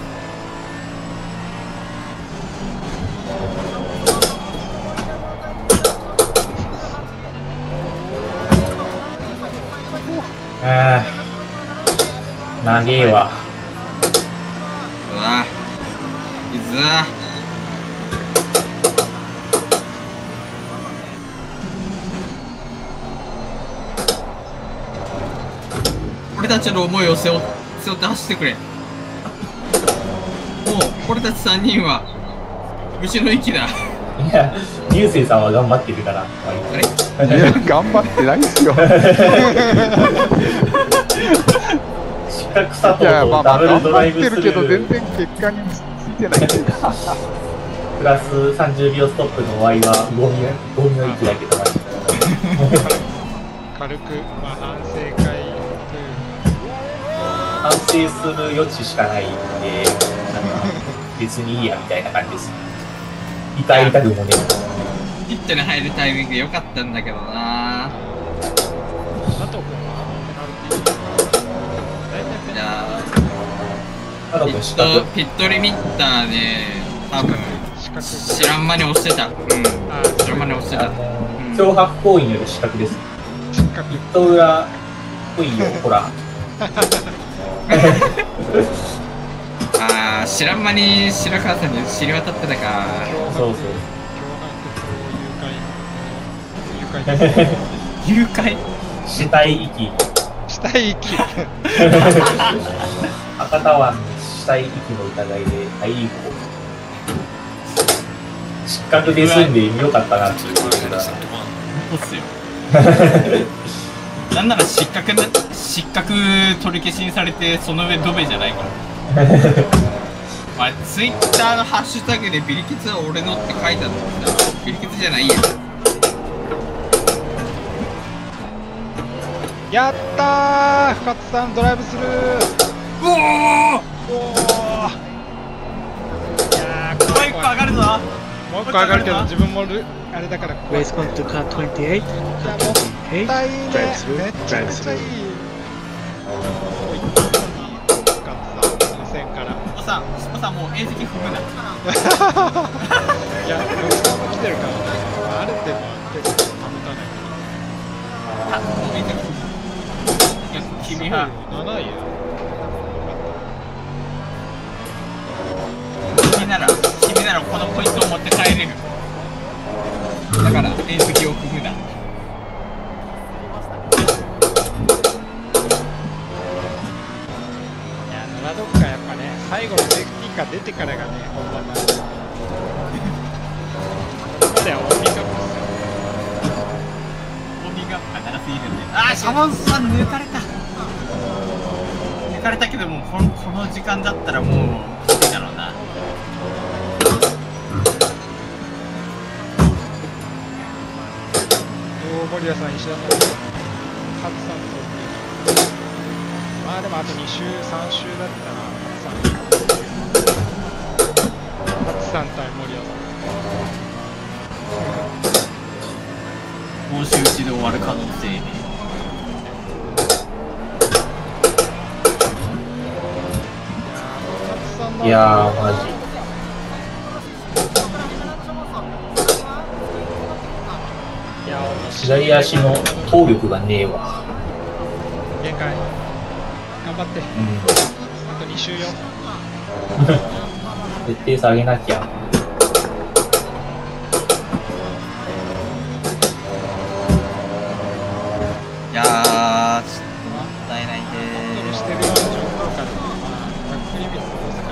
う。ああ、長えわ。 うわいずー俺たちの思いを背負背負って走ってくれ。もう俺たちさんにんは虫の息だ。 いや、流星さんは頑張ってるから。 いや、頑張ってないっすよ。 四角佐藤とダブルドライブスルー。 いや、まあまあ頑張ってるけど、全然結果についてない。 プラスさんじゅうびょうストップの Y はゴミゴミの息だけどな。 軽く、まあ、反省会という反省する余地しかないんで、なんか別にいいやみたいな感じです。痛い痛くもね。 ヒットに入るタイミング良かったんだけどな。 佐藤君はペナルティー大体ペナルティー佐藤君四角。 ピットリミッターで多分知らん間に押してた。うん。知らん間に押してた。 脅迫行為による失格です。ピット裏っぽいよ、ほら。 ああ、知らん間に白川さんに知り渡ってたか。 そうそう。 誘拐死体遺棄。 死体遺棄。 博多湾死体遺棄の疑いで逮捕。失格で済んでよかったなっていうことだ。 そうっすよ。なんなら失格な、失格取り消しにされて、その上ドベじゃないから。まあ、ツイッターのハッシュタグでビリケツは俺のって書いてあったんだけど、ビリケツじゃないや。 やったー、深津さんドライブスルー。 おおおお。 いやー、 もう一個上がるぞ。 もう一個上がるけど、自分もルあれだから怖い。 Race going to car twenty-eight. もったいね。めちゃくちゃいい。 おさん、おさんもう縁石踏むな。 いや、ロスターも来てるからね。ある程度結構保たない。 あ、もういいんだ。君はなないよ。 君なら、君ならこのポイントを持って帰れる。だから縁石を踏むな。 どっかやっぱね、最後のセーフティーカー出てからがね、本番なんで。ここではウォーミングアップですよ。 ウォーミングアップが長すぎるんで。あー、シャモンさん抜かれた。抜かかれたけども、このこの時間だったらもうきついだろうな。 お森谷さん、石田さん、カズさんと、まあでもあとに周、さん周だったら、カズさん、カズさん対森谷さん。 もう周打ちで終わる可能性。 いやー、マジ。左足の頭力がねえわ。 限界。頑張って。 うん。 あとに周よ。 絶対下げなきゃ。 いやー、ちょっともったいないねー。 してるような状況下で、バックリミット大阪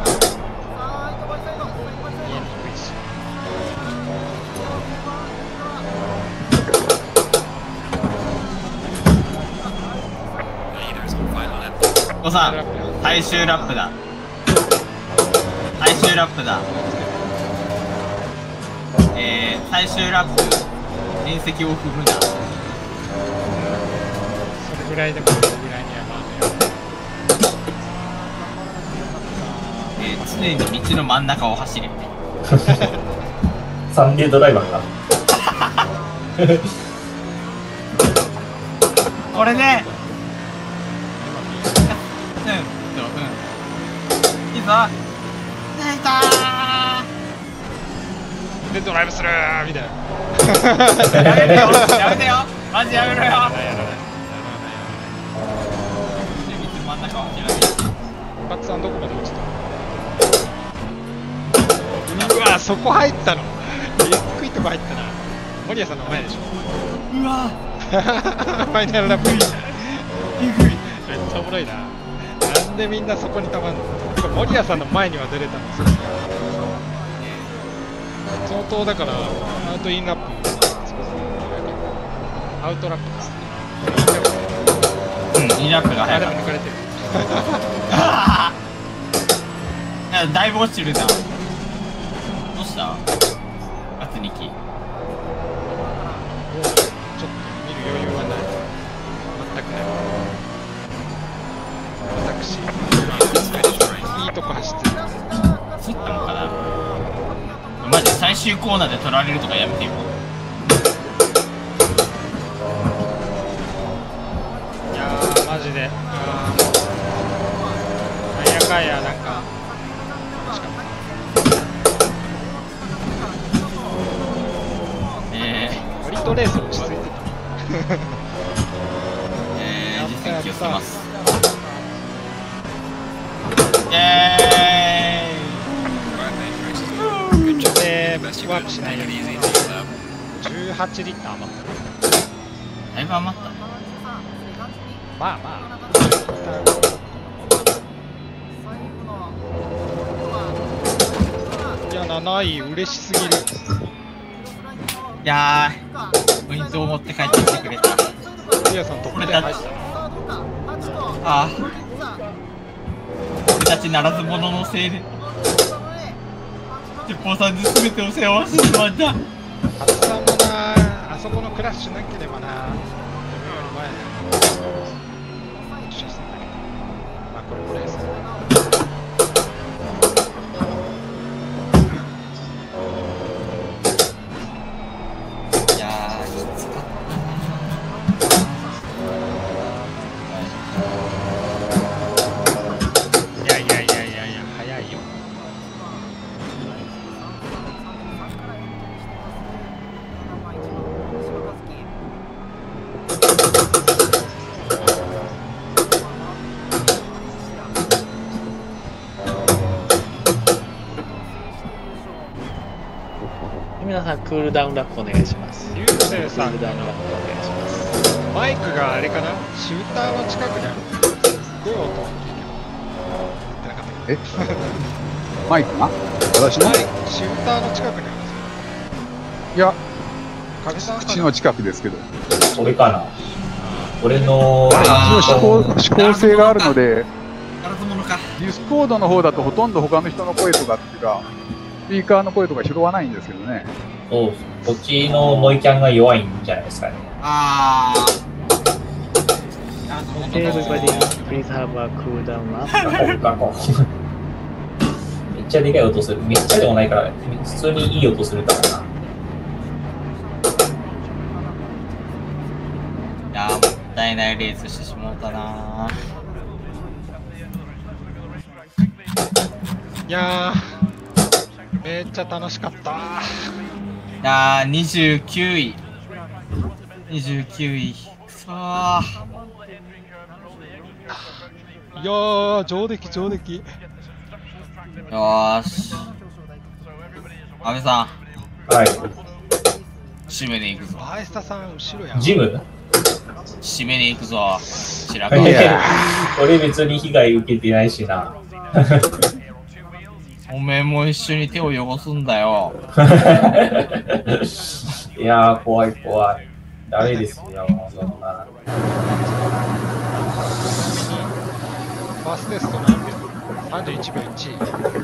見えにくいし。 おさん、最終ラップだ。最終ラップだ。えー、最終ラップ、縁石を踏むな。 それぐらいでもそれぐらいにはまあね。えー、常に道の真ん中を走れ。 サンデードライバーか。 これね。うん、うん、いいぞ。出たーでドライブスルーみたいな。 やめてよ、やめてよ、マジやめろよ。真ん中は走らない。 バッツさんどこまで落ちた？うわ、そこ入ったの。低いとこ入ったな。森谷さんの前でしょ。 うわファイナルラップ。えぐい。めっちゃおもろいな。なんでみんなそこにたまんの？森谷さんの前には出れたんですよ。相当だからアウトインラップ、アウトラップです。 うん、インラップが早かった。 あ、でも抜かれてる。 だいぶ落ちるな。どうしたあとにき。 ちょっと見る余裕はない。全くない。私、いいとこ走ってる。 走ったのかな。マジ最終コーナーで取られるとかやめてよ。 いやー、マジで。なんやかんや、なんか。 えー、 割とレース落ち着いてた。 えー、実践気をつけます。イェーイ。で、ワープしないように。じゅうはちリッター余った。 だいぶ余った。 まあまあ。いや、なない嬉しすぎる。 いやー、ポイントを持って帰ってきてくれた。 リアさんトップで入った。 ああ、僕たちならず者のせいで鉄砲さんに全てを背負わせてしまった。 ハツさんもな、あそこのクラッシュなければな、前出社してたけど、まあこれこれですね。 いやー、きつかった。 いやいやいやいやいや、早いよ。 皆さんクールダウンラップお願いします。 流星さん、 クールダウンラップお願いします。 マイクがあれかな、シューターの近くにある。すっごい音大きいけど。言ってなかった。 えマイクが私のマイク、シューターの近くにあるんですよ。 いや、口の近くですけど。 俺かな。俺の一応指向指向性があるので、 か。 ディスコードの方だとほとんど他の人の声とかっていうか、スピーカーの声とか拾わないんですけどね。 そう、こっちのノイキャンが弱いんじゃないですかね。 ああ。 Okay, everybody, please have a cool down map. めっちゃでかい音する。めっちゃでもないから、普通にいい音するからな。 いやー、もったいないレースしてしもうたな。 いやー、めっちゃ楽しかった。 いやー、にじゅうきゅうい。にじゅうきゅうい。くそー。 いやー、上出来、上出来。 よーし。安倍さん。 はい。 締めに行くぞ。 バイスタさん、後ろや。 ジム締めに行くぞ。白川。俺別に被害受けてないしな。 おめえも一緒に手を汚すんだよ。 いやー、怖い怖い。ダメですよ、そんな。 ファーストテスト何秒 ?さんじゅういちびょういち。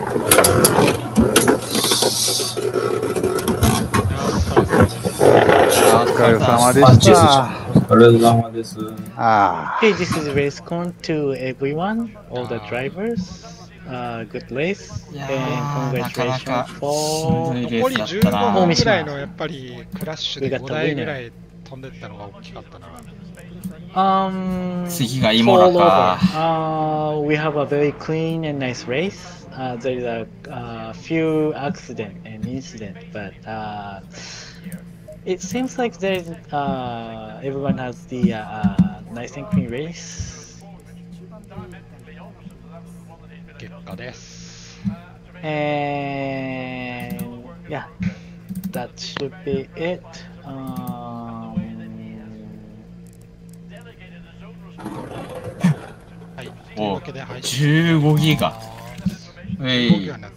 お疲れ様でした。 お疲れ様です。 ああ。 Okay, this is Racecon to everyone, all the drivers. Uh, good race and congratulations for 残りじゅうごふんくらいのやっぱりクラッシュでごだいぐらい飛んでったのが大きかったな。 Um, 次がイモラか。 Uh, we have a very clean and nice race. Uh, there is a uh, few accident and incident, but uh, it seems like there is uh, everyone has the uh, uh, nice and clean race. 結果です。 And yeah, that should be it. Um, お、じゅうごギガ。えい。